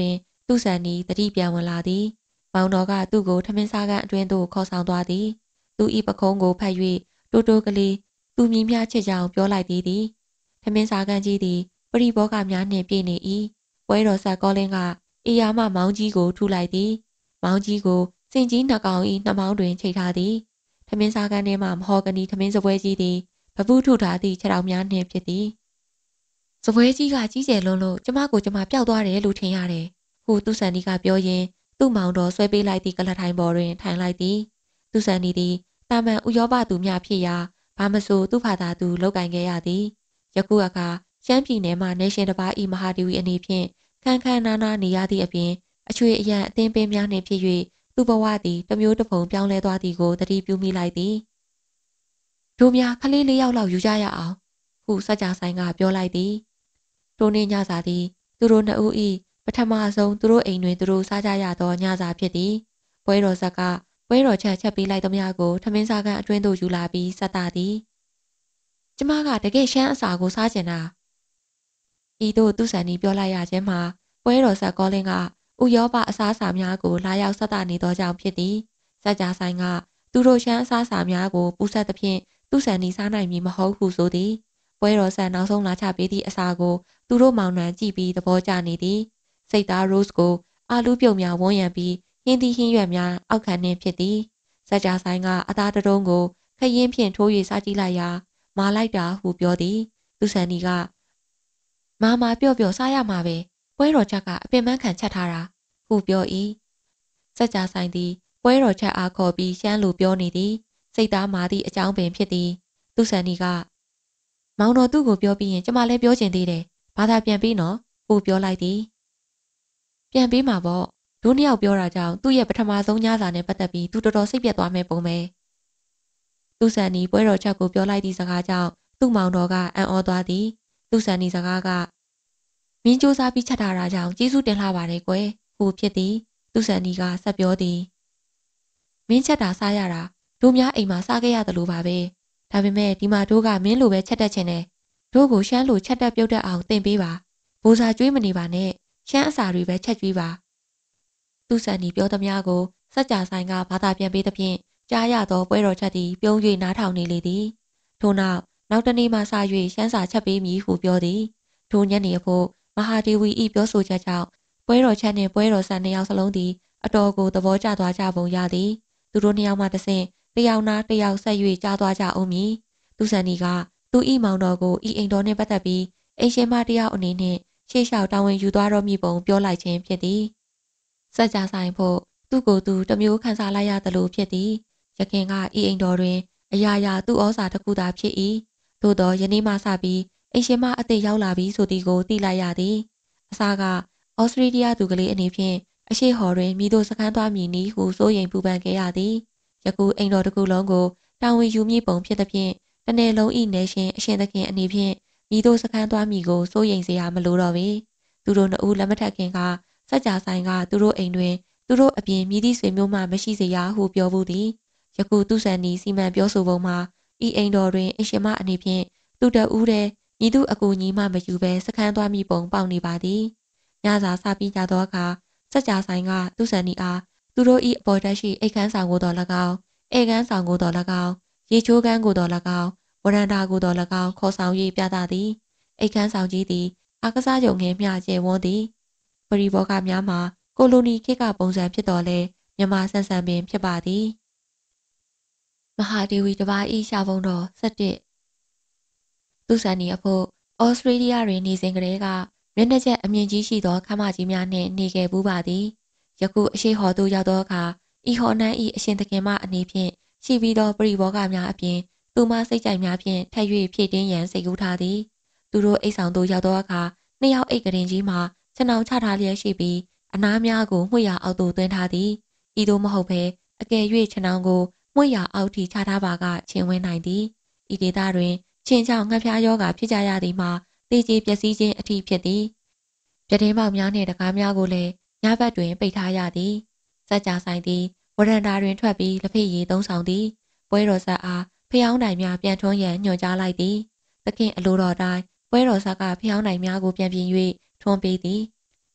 သူ့ဆန်နီတတိပြန်ဝင်လာသည်မောင်တော်ကသူ့ကိုထမင်းစားကန်အတွင်းသို့ခေါ်ဆောင်သွားသည်သူ၏ပခုံးကိုဖတ်၍တိုးတိုးကလေးသူမြည်များချစ်ကြောင်ပြောလိုက်သည်သည်ထမင်းစားကန်ကြီးသည်ပရိဘောဂများနှင့်ပြည့်နေ၏ပွဲတော်ဆက်ကောလင်းကအေယာမမောင်းကြီးကိုထူလိုက်သည်မောင်းကြီးကိုစင်ကြီးနှစ်ကောင်၏နှမောင်းတွင်ချိတ်ထားသည်ထမင်းစားကန်ထဲမှမဟော်ကနီထမင်းစပွဲကြီးသည်ပပုထုထားသည့်ခြေထောက်များနှင့်ဖြစ်သည်စပွဲကြီးကကြီးကျယ်လွန်းလို့ကျမကိုကျမပျောက်သွားတယ်လို့ထင်ရတယ်ဟုသူဆန်နီကပြောရင်းသူ့မောင်တော်ဆွဲပေးလိုက်သည့်ကလထိုင်ပေါ်တွင်ထိုင်လိုက်သည်သူဆန်နီသည်တာမန်ဥရောပသူများဖြစ်ရာဘာမဆိုသူ့ဖာသာသူလောက်ကင်ခဲ့ရသည်ယခုအခါရှမ်းပြည်နယ်မှနေရှင်တစ်ပါး၏မဟာတီဗီအနေဖြင့်ခန်းခန်းနားနားနေရသည့်အပြင်အချွေအရန်အသင်းပင်းများနှင့်ဖြစ်၍သူ့ဘဝသည်တစ်မျိုးတစ်ပုံပြောင်းလဲသွားသည်ကိုသတိပြုမိလိုက်သည်တို့များခလေးလေးယောက်လောက်ယူကြရအောင်ဟုစကြဆိုင်ကပြောလိုက်သည်ထိုနေ့ညစာသည်သူတို့နှစ်ဦး၏ပထမဆုံးသူတို့အိမ်တွင်သူတို့စားကြရသောညစာဖြစ်သည်ပွဲတော်ဆက်ကပွဲတော်ချက်ချက်ပေးလိုက်သမျှကိုထမင်းစားကန်အတွင်းသို့ယူလာပြီးဆက်တာသည်ကျမကတကယ်ရှမ်းအစာကိုစားကျင်တာဤသို့သူဆန်နီပြောလိုက်ရခြင်းမှာပွဲတော်ဆက်ကောလင်းကဥရောပအစားအစာများကိုလာရောက်ဆက်တာနေသောကြောင့်ဖြစ်သည်စကြဆိုင်ကသူတို့ရှမ်းအစားအစာများကိုပူဆက်သဖြင့်သူဆန်နီစားနိုင်မည်မဟုတ်ဟုဆိုသည်ပွဲတော်ဆက်နောက်ဆုံးလာချပေးသည့်အစာကိုသူတို့မောင်နှံကြည့်ပြီးသဘောကျနေသည်စိတ်သား Rose ကိုအာလူးပြုံများဝန်းရံပြီးဟင်းသီးဟင်းရွက်များအောက်ခံနှင့်ဖြစ်သည်စကြဆိုင်ကအသားတုံးကိုခရင်ဖြင့်ထိုး၍စားကြည့်လိုက်ရာမာလိုက်တာဟုပြောသည်သူဆန်နီကမာမာပြော့ပြော့စားရမှာပဲပွဲတော်ချက်ကအပင်ပန်းခံချက်ထားတာဟုပြော၏စကြဆိုင်သည်ပွဲတော်ချက်အားခေါ်ပြီးရှမ်းလိုပြောနေသည်စိတ်သားမာသည့်အကြောင်းပင်ဖြစ်သည်သူဆန်နီကမောင်တော်သူ့ကိုပြောပြီးရင်ကျမလည်းပြောချင်သေးတယ်ဘာသာပြန်ပြီးနော်ဟုပြောလိုက်သည်ပြန်ပြီးမှာပေါ့ဒုနှစ်ယောက်ပြောတာကြောင့်သူ့ရဲ့ပထမဆုံးညစာနဲ့ပတ်သက်ပြီးသူတော်တော်စိတ်ပြတ်သွားမယ်ပုံပဲသူဆန်နီပွဲတော်ချက်ကိုပြောလိုက်သည့်စကားကြောင့်သူ့မောင်တော်ကအံ့ဩသွားသည်သူဆန်နီစကားကမင်းစူးစားပြီးချက်ထားတာကြောင့်ကျေးဇူးတင်လှပါတယ်ကွယ်ဟုဖြစ်သည်သူဆန်နီကဆက်ပြောသည်မင်းချက်တာစားရတာတို့များအိမ်မှာစားခဲ့ရတယ်လို့ပါပဲဒါပေမဲ့ဒီမှာတို့ကမင်းလိုပဲချက်တတ်ချင်တယ်တို့ကိုရှမ်းလိုချက်တက်ပြုတ်တက်အောင်သင်ပေးပါဘိုးစားကျွေးမနေပါနဲ့ရှမ်းအစာတွေပဲချက်ကျွေးပါသူဆန်နီပြောသမျှကိုစကြဆိုင်ကဘာသာပြန်ပေးသဖြင့်ကြားရသောပွဲတော်ချက်သည်ပြုံး၍နားထောင်နေလေသည်ထို့နောက်နောက်တနေ့မှစ၍ရှမ်းစာချက်ပေးမည်ဟုပြောသည်ထိုညနေအဖို့မဟာဒေဝီ၏ပြောဆိုချက်ကြောင့်ပွဲတော်ချက်နှင့်ပွဲတော်ဆန်နှစ်ယောက်စလုံးသည်အတော်ကိုသဘောကျသွားကြပုံရသည်သူတို့နှစ်ယောက်မှတဆင့်တယောက်နာတယောက်ဆက်၍ကြားသွားကြအောင်မည်သူဆန်နီကသူ၏မောင်တော်ကိုဤအိမ်တော်နှင့်ပတ်သက်ပြီးအိမ်ရှင်မတယောက်အနေနှင့်ရှေ့လျှောက်တာဝန်ယူသွားတော်မူပုံပြောလိုက်ခြင်းဖြစ်သည်စကြဆိုင်ဖို့သူ့ကိုယ်သူတမျိုးခံစားလိုက်ရသလိုဖြစ်သည်ရခင်ကဤအိမ်တော်တွင်အရာရာသူ့ဩစာတစ်ခုသာဖြစ်၏သို့သောယနေ့မှစပြီးအိမ်ရှင်မအသေးရောက်လာပြီးဆိုသည်ကိုသိလိုက်ရသည်အစားကဩစတြေးလျသူကလေးအနေဖြင့်အရှိဟော်တွင်မိတို့စခန်းသွားမည်နည်းဟုစိုးရိမ်ပူပန်ခဲ့ရသည်ယခုအိမ်တော်တစ်ခုလုံးကိုတာဝန်ယူမည်ပုံဖြစ်သဖြင့်တနေ့လုံးဤနေရှင်အရှင်သခင်အနေဖြင့်မိတို့စခန်းသွားမည်ကိုစိုးရိမ်စရာမလိုတော့ပေသူတို့နှစ်ဦးလက်မထက်ခင်ကစကြဆိုင်ကသူတို့အိမ်တွင်သူတို့အပြင်မြည်သည့်ဆွေမျိုးမှမရှိစေရဟုပြောဘူးသည်ယခုသူဆန်နီစီမံပြောဆိုပုံမှာဤအိမ်တော်တွင်အရှင်မအနေဖြင့်သူတဦးတည်းမြည်သူအကူညီမှမယူဘဲစခန်းသွားမည်ပုံပေါက်နေပါသည်ညစာစပြီးကြသောအခါစကြဆိုင်ကသူဆန်နီအားသူတို့၏အပေါ်တက်ရှိအိတ်ခမ်းဆောင်ကိုတော်၎င်းဧကန်းဆောင်ကိုတော်၎င်းရေချိုးကန်းကိုတော်၎င်းဝရန်တာကိုတော်၎င်းခေါ်ဆောင်၍ပြသသည်အိတ်ခမ်းဆောင်ကြီးသည်အားကစားရုံငယ်မျှကျယ်ဝန်းသည်ပရိဘောဂများမှာကိုလိုနီခေတ်ကပုံစံဖြစ်တော်လဲမြန်မာဆန်ဆန်ပင်ဖြစ်ပါသည်မဟာဒေဝီတစ်ပါး၏ရှာပုံတော်၁၁သူဆန်နီအဖို့ဩစတြေးလျတွင်နေစဉ်ကတည်းကမျက်နှာချက်အမြင့်ကြီးရှိသောခမ်းမကြီးများနှင့်နေခဲ့ပူးပါသည်ယခုအရှိဟော်သို့ရောက်သောအခါဤဟော်နှန်း၏အရှင်သခင်မအနေဖြင့်ရှိပြီးသောပရိဘောဂများအပြင်သူမစိတ်ကြိုက်များဖြင့်ထပ်၍ဖြည့်တင်းရန်စိတ်ကူးထားသည်သူတို့အိတ်ဆောင်သို့ရောက်သောအခါနှစ်ယောက်အိတ်ကရင်ကြီးမှာခြံောင်ချထားလျက်ရှိပြီးအနားများကိုမှွေရအောက်သို့သွင်းထားသည်ဤသို့မဟုတ်ဘဲအကယ်၍ခြံောင်ကိုမှွေရအောက်ထိချထားပါကချင်းဝင်းနိုင်သည်ဤဒေသတွင်ချင်းချောင်းငှက်ဖျားယောဂါဖြစ်ကြရသည်မှာတေးကြီးပျက်စီးခြင်းအထိဖြစ်သည်ပြတင်းပေါက်များနှင့်တကားများကိုလည်းညဘက်တွင်ပိတ်ထားရသည်စကြဆိုင်သည်ဝရန်တာတွင်ထွက်ပြီးလက်ဖေးရည်သုံးဆောင်သည်ပွဲတော်ဆက်အားဖျောင်းတိုင်များပြန်ထွန်းရန်ညွှန်ကြားလိုက်သည်သခင်အလိုတော်တိုင်းပွဲတော်ဆက်ကဖျောင်းတိုင်များကိုပြန်ပြင်၍ထွန်းပေးသည်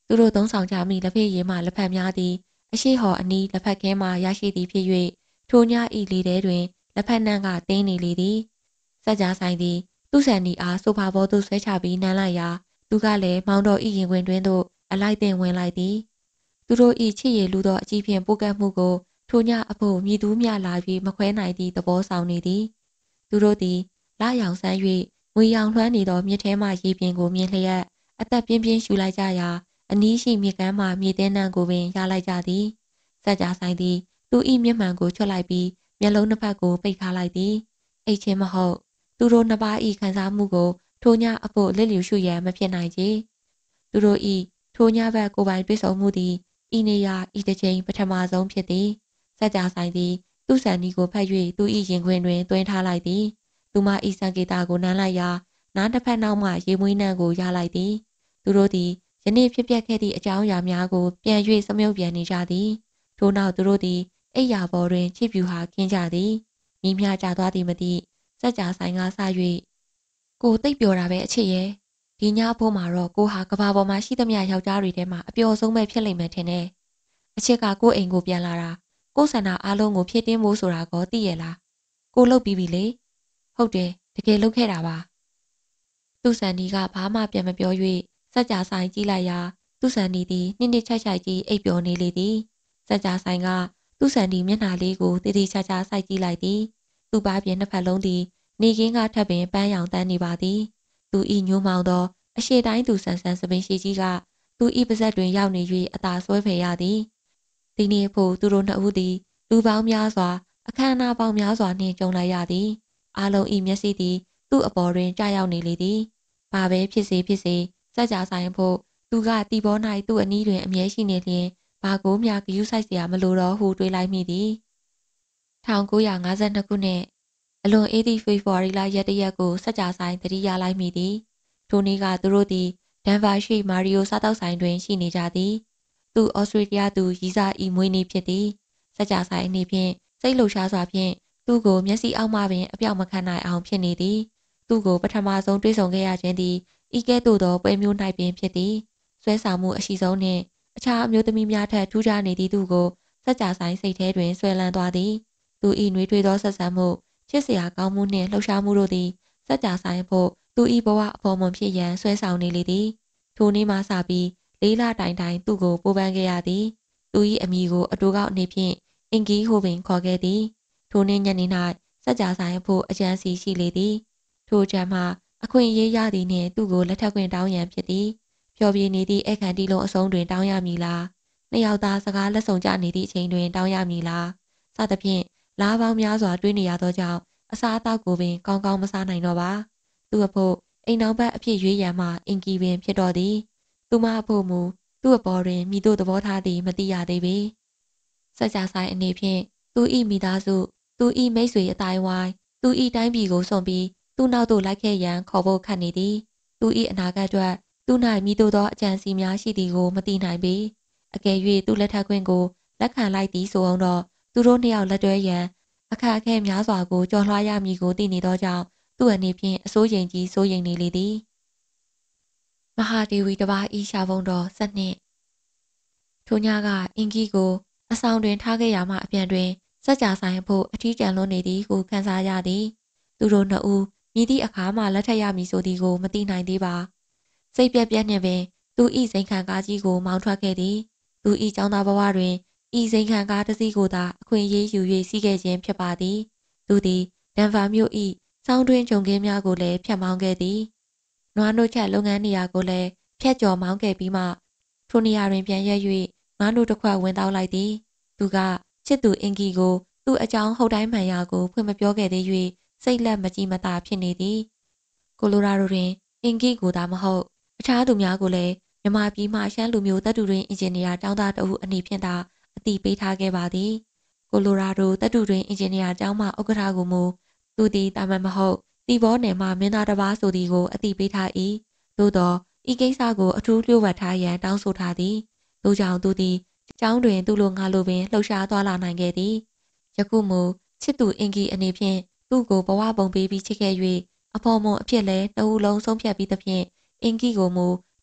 သူတို့သုံးဆောင်ကြမိလက်ဖေးရည်မှလက်ဖက်များသည်အရှိဟော်အနီးလက်ဖက်ခဲမှရရှိသည်ဖြစ်၍ထိုညဤလေထဲတွင်လက်ဖက်နှံကတင်းနေလေသည်စက်ကြားဆိုင်သည်သူ့ဆန်ဒီအားဆိုဖာပေါ်သို့ဆွဲချပြီးနမ်းလိုက်ရာသူကလည်းမောင်တော်ဤရင်ခွင်တွင်သို့အလိုက်တင်ဝင်လိုက်သည်သူတို့ဤချစ်ရည်လူသောအကြီးဖြင့်ပိုကပ်မှုကိုထိုညအဖို့မြည်သူမြလာ၍မခွဲနိုင်သည့်သဘောဆောင်နေသည်သူတို့သည်လာရောင်ဆန်း၍ငွေရောင်လွှမ်းနေသောမြစ်ထဲမှရေပြင်ကိုမြင်လျက်အသက်ပြင်းပြင်းရှူလိုက်ကြရာအနီးရှိမြစ်ကမ်းမှမြေတဲနှံကိုပင်ရလိုက်ကြသည်စက်ကြားဆိုင်သည်သူ၏မျက်မှန်ကိုချွတ်လိုက်ပြီးမျက်လုံးနှစ်ဖက်ကိုပိတ်ထားလိုက်သည်အိတ်ချင်းမဟုတ်သူတို့နှစ်ပါး၏ခံစားမှုကိုထိုညအဖို့လစ်လျူရှုရန်မဖြစ်နိုင်ချေသူတို့၏ထိုညဘက်ကိုပိုင်တွေ့ဆုံမှုသည်ဤနေရာဤတစ်ချိန်ပထမဆုံးဖြစ်သည်စက်ကြားဆိုင်သည်သူ့ဆန်ဒီကိုဖတ်၍သူ၏ရင်ခွင်တွင်သွင်းထားလိုက်သည်သူမ၏စံကေတာကိုနမ်းလိုက်ရာနားတစ်ဖက်နောက်မှရေမွေးနှံကိုရလိုက်သည်သူတို့သည်ယနေ့ဖြစ်ပျက်ခဲ့သည့်အကြောင်းအရာများကိုပြန်၍စမြုပ်ပြန်နေကြသည်ထို့နောက်သူတို့သည်အိယာပေါ်တွင်ချစ်ပြူဟာခင်းကြသည်မြင်းများကြသွားသည်မသိစက်ကြားဆိုင်ကဆ၍ကိုတိတ်ပျော်တာပဲအချစ်ရဲ့ဒီညဖို့မှာတော့ကိုဟာကဘာပေါ်မှာရှိသမျှယောက်ျားတွေထဲမှာအပျော်ဆုံးပဲဖြစ်လိမ့်မယ်ထင်တယ်အချစ်ကကိုအိမ်ကိုပြန်လာတာကိုဆန္ဒအားလုံးကိုဖြည့်တင်းဖို့ဆိုတာကောသိရလားကိုလှုပ်ပြီးပြီလေဟုတ်တယ်တကယ်လှုပ်ခဲ့တာပါသူ့ဆန်ဒီကဘာမှပြန်မပြော၍စက်ကြားဆိုင်ကြည့်လိုက်ရာသူ့ဆန်ဒီသည်နှိမ့်နှိမ့်ချိုက်ချိုက်ကြီးအိပ်ပျော်နေလေသည်စက်ကြားဆိုင်ကသူ့ဆန်ဒီမျက်နှာလေးကိုတည်တည်ချာချာစိုက်ကြည့်လိုက်သည်သူ့ပါးပြင်နှစ်ဖက်လုံးသည်နေကင်းကထပ်ပင်ပန်းရောင်တန်းနေပါသည်သူဤညိုးမောင်သောအရှိတိုင်းသူဆန်ဆန်စပင်ရှိကြီးကသူဤပါဇက်တွင်ရောက်နေ၍အသာဆွဲဖယ်ရသည်ဒီနေ့ဖို့သူတို့နှစ်ဦးသည်လူပေါင်းများစွာအခမ်းအနားပေါင်းများစွာနှင့်ကြုံလိုက်ရသည်အားလုံးဤမျက်စိသည်သူ့အပေါ်တွင်ကြာရောက်နေလေသည်ဘာပဲဖြစ်စေဖြစ်စေစက်ကြားဆိုင်ဖို့သူကတီဘော၌သူ့အနီးတွင်အမြဲရှိနေလျင်ဘာကိုမျှဂယုစိုက်เสียမလိုတော့ဟုတွေးလိုက်မိသည်၁၉၅၂ခုနှစ်အလွန်အေးသည့်ဖေဖော်ဝါရီလရက်တရက်ကိုစက်ကြားဆိုင်သတိရလိုက်မိသည်ထိုနေ့ကသူတို့သည်ဒန်ဗာရှိမာရီယိုစားတောက်ဆိုင်တွင်ရှိနေကြသည်သူဩစတြေးလျသူရီစာဤမွေးနေ့ဖြစ်သည်စက်ကြားဆိုင်အနေဖြင့်စိတ်လှုပ်ရှားစွာဖြင့်သူ့ကိုမျက်စိအောက်မှပင်အပြောက်မခံနိုင်အောင်ဖြစ်နေသည်သူ့ကိုပထမဆုံးတွေ့ဆုံခဲ့ရခြင်းသည်ဤကဲ့သို့သောပွဲမျိုး၌ပင်ဖြစ်သည်ဆွဲဆောင်မှုအရှိဆုံးနှင့်အခြားအမျိုးသမီးများထက်ထူးခြားနေသည့်သူကိုစက်ကြားဆိုင်စိတ်ထဲတွင်ဆွဲလန်းသွားသည်သူ၏နှွေးထွေးသောဆက်ဆံမှုချစ်စရာကောင်းမှုနှင့်လှုပ်ရှားမှုတို့သည်စက်ကြားဆိုင်ဖို့သူ၏ဘဝအပေါ်မွန်ဖြစ်ရန်ဆွဲဆောင်နေလေသည်ထိုနေ့မှစပြီးလေးလတိုင်တိုင်သူ့ကိုပိုးပန်းခဲ့ရသည်သူ၏အမည်ကိုအတူကောက်အနေဖြင့်အင်ဂီဟိုပင်ခေါ်ခဲ့သည်ထိုနေ့ညနေ၌စက်ကြားဆိုင်ဖို့အကြံစီရှိလေသည်ထိုကြံမှအခွင့်အရေးရသည်နှင့်သူ့ကိုလက်ထပ်ခွင့်တောင်းရန်ဖြစ်သည်ဖျော်ဖြေနေသည့်အခန့်တီလုံးအစုံတွင်တောင်းရမည်လားနှစ်ယောက်သားစကားလက်ဆောင်ကြနေသည့်အချိန်တွင်တောင်းရမည်လားစသဖြင့်လားပေါင်းများစွာတွေးနေရသောကြောင့်အစားအသောက်ကိုပင်ကောင်းကောင်းမစားနိုင်တော့ပါသူအဖို့အိမ်နောက်ဘက်အဖြစ်ရွေးရန်မှအင်ကီပင်ဖြစ်တော်သည်သူမအဖို့မူသူ့အပေါ်တွင်မိတို့သဘောထားသည်မသိရသေးပေစက်ကြားဆိုင်အနေဖြင့်သူ၏မိသားစုသူ၏မိတ်ဆွေအတိုင်းဝိုင်းသူ၏တိုင်းပြည်ကိုစွန့်ပြီးသူ့နောက်သို့လိုက်ခဲ့ရန်ခေါ်ဖို့ခန့်နေသည်သူ၏အနာဂတ်အတွက်သူ၌မိတို့သောအကြံစီများရှိသည်ကိုမသိနိုင်ပေအကယ်၍သူ့လက်ထပ်ခွင့်ကိုလက်ခံလိုက်သည်ဆိုအောင်တော့သူတို့နှစ်ယောက်လက်တွဲရန်အခက်အခဲများစွာကိုကြော်လွှားရမည်ကိုသိနေသောကြောင့်သူ့အနေဖြင့်အစိုးရိမ်ကြီးစိုးရိမ်နေလေသည်မဟာဒေဝီတစ်ပါးဤရှာဖုံတော်ဆက်နှင့်ထိုညကအင်ကြီးကိုအဆောင်တွင်ထားခဲ့ရမှအပြန်တွင်စက်ကြားဆိုင်ဖို့အထီးကျန်လွန်နေသည်ဟုခံစားရသည်သူတို့နှစ်ဦးမြည်သည့်အခါမှလက်ထပ်ရမည်ဆိုသည်ကိုမသိနိုင်သေးပါစိတ်ပြက်ပြက်နှင့်ပင်သူ၏စိန်ခံကားကြီးကိုမောင်းထွက်ခဲ့သည်သူ၏ចောင်းသားဘဝတွင်ဤစိန်ခံကားတစ်စီးကိုသာအခွင့်အရေးယူ၍စီးခဲ့ခြင်းဖြစ်ပါသည်သူသည်ဒန်ဗာမြို့၏စောင်းတွင်းဂျုံကင်းများကိုလည်းဖျက်မောင်းခဲ့သည်နွားနို့ချက်လုပ်ငန်းနေရာကိုလည်းဖျက်ကျော်မောင်းခဲ့ပြီးမှထိုနေရာတွင်ပြန်ရက်၍ငါးနို့တစ်ခွက်ဝင်တောက်လိုက်သည်သူကချစ်သူအင်ဂီကိုသူ့အကြောင်းဟုတ်တိုင်းမှန်ရာကိုဖွင့်မပြောခဲ့သေး၍စိတ်လက်မကြည်မသာဖြစ်နေသည်ကိုလိုရာဒိုတွင်အင်ဂီကိုသာမဟုတ်အခြားသူများကိုလည်းမြန်မာပြည်မှရှမ်းလူမျိုးတပ်တူတွင်အင်ဂျင်နီယာကျောင်းသားတဦးအနေဖြင့်သာအတိပေးထားခဲ့ပါသည်ကိုလိုရာဒိုတပ်တူတွင်အင်ဂျင်နီယာကျောင်းမှဥက္ကဋ္ဌကိုမူသူသည်တာမန်မဟုတ်တီဘောနယ်မှမင်းသားတစ်ပါးဆိုသည်ကိုအတိပေးထား၏သို့သောဤကိစ္စကိုအထူးလျှို့ဝှက်ထားရန်တောင်းဆိုထားသည်သို့ကြောင့်သူသည်ကျောင်းတွင်သူ့လိုငါလိုပင်လှုပ်ရှားသွားလာနိုင်ခဲ့သည်ယခုမူချစ်သူအင်ဂီအနေဖြင့်သူ့ကိုဘဝပုံပေးပြီးချစ်ခဲ့၍အဖော်မွန်အဖြစ်လဲတအူလုံးဆုံးဖြတ်ပြီးသဖြင့်အင်ဂီကိုမူ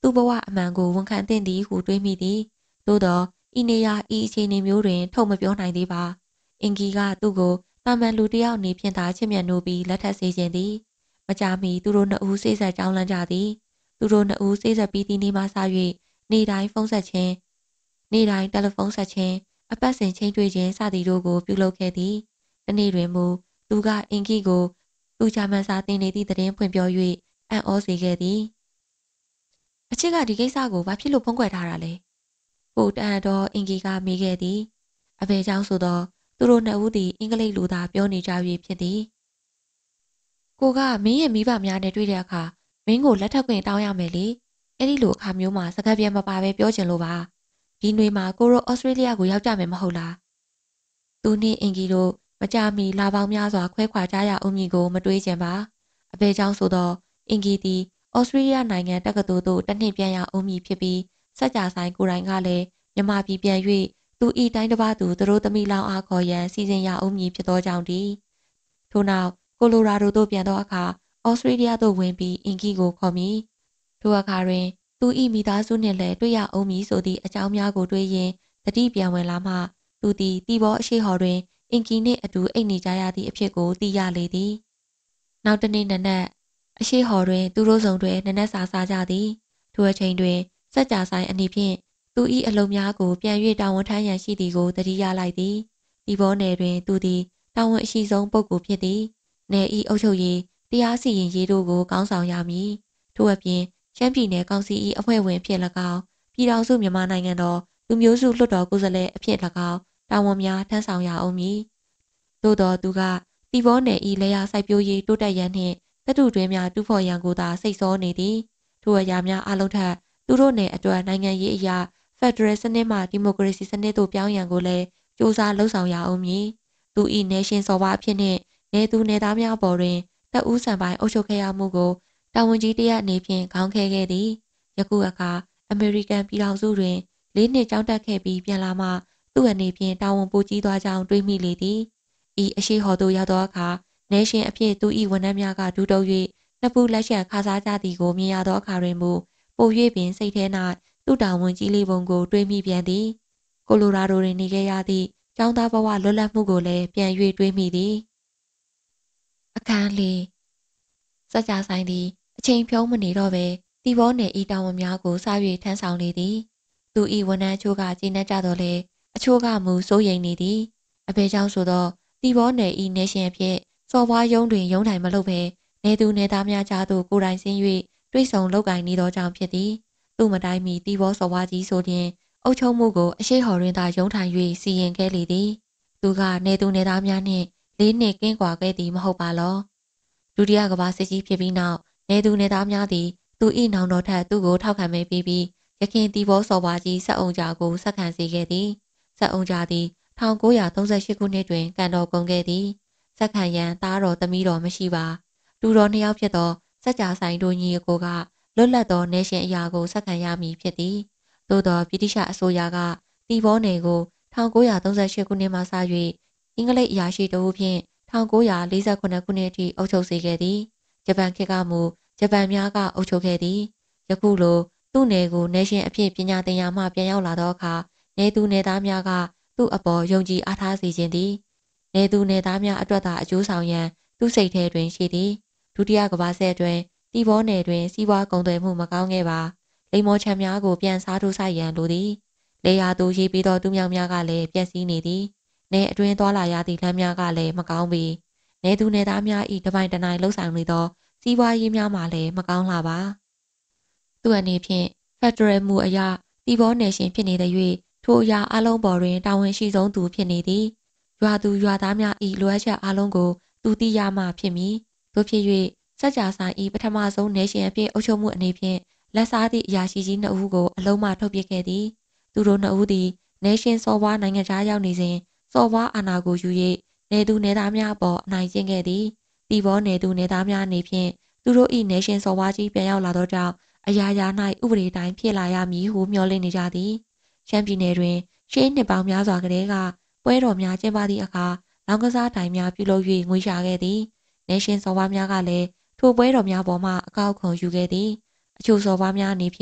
သူ့ဘဝအမှန်ကိုဝန်ခံသင့်သည်ဟုတွေးမိသည်သို့တော့ဤနေရာဤအခြေအနေမျိုးတွင်ထုတ်မပြောနိုင်သေးပါအင်ဂီကသူ့ကိုတာမန်လူတစ်ယောက်အနေဖြင့်သာချစ်မြတ်နိုးပြီးလက်ထပ်စေခြင်းသည်မကြာမီသူတို့နှစ်ဦးစိတ်ဆက်ကြောင်းလန့်ကြသည်သူတို့နှစ်ဦးစိတ်ဆက်ပြီးသည့်နေ့မှစ၍နေ့တိုင်းဖုန်းဆက်ခြင်းနေ့တိုင်းတယ်လီဖုန်းဆက်ခြင်းအပတ်စဉ်ချိန်တွေ့ခြင်းစသည်တို့ကိုပြုလုပ်ခဲ့သည်တနေ့တွင်မူသူကအင်ဂီကိုသူဂျာမန်စာသင်နေသည့်သတင်းဖွင့်ပြော၍အံ့ဩစေခဲ့သည်အချစ်ကဒီကိစ္စကိုဘာဖြစ်လို့ဖုံးကွယ်ထားတာလဲကိုတန်တော်အင်ဂီကမေးခဲ့သည်အဖေကြောင့်ဆိုတော့သူတို့နှစ်ဦးသည်အင်္ဂလိပ်လိုသာပြောနေကြ၍ဖြစ်သည်ကိုကမင်းရဲ့မိဘများနဲ့တွေ့တဲ့အခါမင်းကိုလက်ထပ်ခွင့်တောင်းရမယ်လေအဲ့ဒီလိုအခါမျိုးမှာစကားပြန်မပါပဲပြောချင်လို့ပါဒီနွေမှာကိုရိုဩစတြေးလျကိုရောက်ကြမယ်မဟုတ်လားသူနှင့်အင်ဂီတို့မကြမီလာပေါင်းများစွာခွဲခွာကြရအောင်မည်ကိုမတွေးချင်ပါအဖေကြောင့်ဆိုတော့အင်ဂီသည်ဩစတြေးလျနိုင်ငံတက္ကသိုလ်သို့တစ်နှစ်ပြန်ရအောင်မည်ဖြစ်ပြီးစက်ကြဆိုင်ကိုယ်တိုင်ကလည်းမြန်မာပြည်ပြန်၍သူဤတိုင်းတစ်ပါးသူသူတို့သမီးလောင်အားခေါ်ရန်စီစဉ်ရအောင်မည်ဖြစ်သောကြောင့်သည်ထို့နောက်ကိုလိုရာဒိုသို့ပြန်သောအခါဩစတြေးလျသို့ဝင်ပြီးအင်ဂီကိုခေါ်မည်ထိုအခါတွင်သူဤမိသားစုနှင့်လည်းတွေ့ရအောင်မည်ဆိုသည့်အကြောင်းများကိုတွေးရင်းတတိပြန်ဝင်လာမှသူသည်တီဘောအရှိဟော်တွင်အင်ဂီနှင့်အတူအိတ်နေကြရသည့်အဖြစ်ကိုသိရလေသည်နောက်တစ်နေ့နနက်အရှိဟော်တွင်သူတို့စုံတွင်နနက်စာစားကြသည်ထိုအချိန်တွင်စက်ကြဆိုင်အနေဖြင့်သူ၏အလုံးများကိုပြန်၍တာဝန်ထမ်းရန်ရှိသည်ကိုသတိရလိုက်သည်တီဘောနယ်တွင်သူသည်တာဝန်အရှိဆုံးပုဂ္ဂိုလ်ဖြစ်သည်နယ်၏အုပ်ချုပ်ရေးတရားစီရင်ရေးတို့ကိုကောင်းဆောင်ရမည်ထို့အပြင်ရှမ်းပြည်နယ်ကောင်စီ၏အဖွဲ့ဝင်ဖြစ်၎င်းပြည်ထောင်စုမြန်မာနိုင်ငံတော်လူမျိုးစုလွှတ်တော်ကိုယ်စားလှယ်အဖြစ်၎င်းတာဝန်များထမ်းဆောင်ရအောင်မည်သို့တော်သူကတီဘောနယ်၏လေယာစိုက်ပျိုးရေးတိုးတက်ရန်နှင့်တတုတွင်းများတူးဖော်ရန်ကိုသာစိတ်ဆောနေသည်ထိုအရာများအလုံးထက်သူတို့နယ်အတွက်နိုင်ငံရေးအရာဖက်ဒရယ်စနစ်မှဒီမိုကရေစီစနစ်သို့ပြောင်းရန်ကိုလည်းစ조사လှုံ့ဆော်ရအောင်မည်သူ၏နေရှင်စော်ဘွားအဖြစ်နှင့်နေသူနေသားများပေါ်တွင်တပ်ဦးဆန်ပိုင်းအုပ်ချုပ်ခဲ့ရမှုကိုတာဝန်ကြီးတရအနေဖြင့်ခေါင်းခဲခဲ့သည်ယခုအခါအမေရိကန်ပြည်ထောင်စုတွင်လေးနှစ်ကျောင်းတက်ခဲ့ပြီးပြန်လာမှသူ့အနေဖြင့်တာဝန်ပိုကြီးသွားကြောင်းတွေးမိလေသည်ဤအရှိဟော်သို့ရောက်သောအခါနေရှင်အဖြစ်သူ၏ဝန်ထမ်းများကဒူးတုပ်၍နှစ်ဖူးလက်ချက်ခါစားကြသည်ကိုမြင်ရသောအခါတွင်မူပို၍ပင်စိတ်ထဲ၌သူ့တာဝန်ကြီးလေးပုံကိုတွေးမိပြန်သည်ကိုလိုရာဒိုတွင်နေခဲ့ရသည့်ကျောင်းသားဘဝလွတ်လပ်မှုကိုလည်းပြန်၍တွေးမိသည်အခန်းလေးစကြဆိုင်သည်အချိန်ဖြုံးမနေတော့ပဲတီဘောနယ်ဤတာဝန်များကိုစ၍ထမ်းဆောင်လေသည်သူ၏ဝန်ထမ်းအချို့ကကျေနပ်ကြတော့လေအချို့ကမူစိုးရိမ်နေသည်အဖေကြောင့်ဆိုတော့တီဘောနယ်ဤနေရှင်အဖြစ်စော်ဘွားယုံတွင်ယုံတိုင်မလုပ်ဘဲနေသူနေသားများကြားသို့ကိုယ်တိုင်ဆင်း၍တွေ့ဆုံလောက်ကင်နေသောကြောင့်ဖြစ်သည်သူ့မတိုင်းမီတီဘောစော်ဘွားကြီးဆိုရင်အုပ်ချုပ်မှုကိုအရှိဟော်တွင်သာယုံထိုင်၍စီရင်ခဲ့လေသည်သူကနေသူနေသားများနှင့်လေးနှစ်ကင်းကွာခဲ့သည်မဟုတ်ပါလောဒုတိယကမ္ဘာစစ်ကြီးဖြစ်ပြီးနောက်နေသူနေသားများသည်သူ၏နောင်တော်ထက်သူ့ကိုထောက်ခံမဲပေးပြီးရခင်တီဘောစော်ဘွားကြီးဆက်အုံကြကိုဆက်ခံစေခဲ့သည်ဆက်အုံကြသည်၁၉၃၈ခုနှစ်တွင်ကန်တော်ကုန်ခဲ့သည်ဆက်ခံရန်သားတော်သမီးတော်မရှိပါတူတော်နှစ်ယောက်ဖြစ်သောစက်ကြဆိုင်တို့ညီအကိုကလွတ်လပ်သောနေရှင်အရာကိုဆက်ခံရမည်ဖြစ်သည်သို့သောဗြိတိရှအစိုးရကတီဘောနယ်ကို၁၉၃၈ခုနှစ်မှစ၍အင်္ဂလိပ်အရာရှိတဦးဖြင့်၁၉၄၇ခုနှစ်အထိအုပ်ချုပ်စေခဲ့သည်ဂျပန်ခေတ်ကမူဂျပန်များကအုပ်ချုပ်ခဲ့သည်ယခုလိုသူ့နယ်ကိုနေရှင်အဖြစ်ပညာသင်ရာမှပြန်ရောက်လာသောအခါနေသူနေသားများကသူ့အပေါ်ယုံကြည်အားထားစေခြင်းသည်နေသူနေသားများအတွက်သာအကျိုးဆောင်ရန်သူ့စိတ်ထဲတွင်ရှိသည်ဒုတိယကမ္ဘာစစ်အတွင်းတီဘောနယ်တွင်စီးပွားကုန်သွယ်မှုမကောင်းခဲ့ပါလိမ္မော်ချံများကိုပြန်စားထိုးဆိုင်ရန်လိုသည်လေယာသူရေးပြီးသောသူမြောင်များကလည်းပျက်စီးနေသည်နေအတွင်းသွားလာရသည့်လမ်းများကလည်းမကောင်းပေနေသူနေသားများ၏တပိုင်တနိုင်လှုပ်ဆောင်နေသောစီးပွားရေးများမှလည်းမကောင်းလှပါသူအနေဖြင့်ဖက်ဒရယ်မူအရတီဘောနယ်ရှင်ဖြစ်နေတဲ့၍ထိုအရာအလုံးပေါ်တွင်တာဝန်ရှိဆုံးသူဖြစ်နေသည်ရွာသူရွာသားများ၏လိုအပ်ချက်အလုံးကိုသူသိရမှဖြစ်မည်သို့ဖြစ်၍စက်ကြဆိုင်၏ပထမဆုံးနေရှင်အဖြစ်အုပ်ချုပ်မှုအနေဖြင့်လက်စားသည့်အရာရှိကြီးနှစ်ဦးကိုအလုံးမှထုတ်ပစ်ခဲ့သည်သူတို့နှစ်ဦးသည်နေရှင်စော်ဘွားနိုင်ငံခြားရောက်နေစဉ်စော်ဘွားအာဏာကိုယူ၍နေသူနေသားများအပေါ်အနိုင်ကျင့်ခဲ့သည်တီဘောနေသူနေသားများအနေဖြင့်သူတို့၏နေရှင်စော်ဘွားကြီးပြန်ရောက်လာသောကြောင့်အရာရာ၌ဥပဒေတိုင်းဖြစ်လာရမည်ဟုမျှော်လင့်နေကြသည်ရှမ်းပြည်နယ်တွင်ရှေးနှစ်ပေါင်းများစွာကတည်းကပွဲတော်များကျင်းပသည့်အခါလောင်းကစားတိုင်များပြုလုပ်၍ငွေရှာခဲ့သည်နေရှင်စော်ဘွားများကလည်းထိုပွဲတော်များပေါ်မှအကောက်ခွန်ယူခဲ့သည်အချို့စော်ဘွားများအနေဖြင့်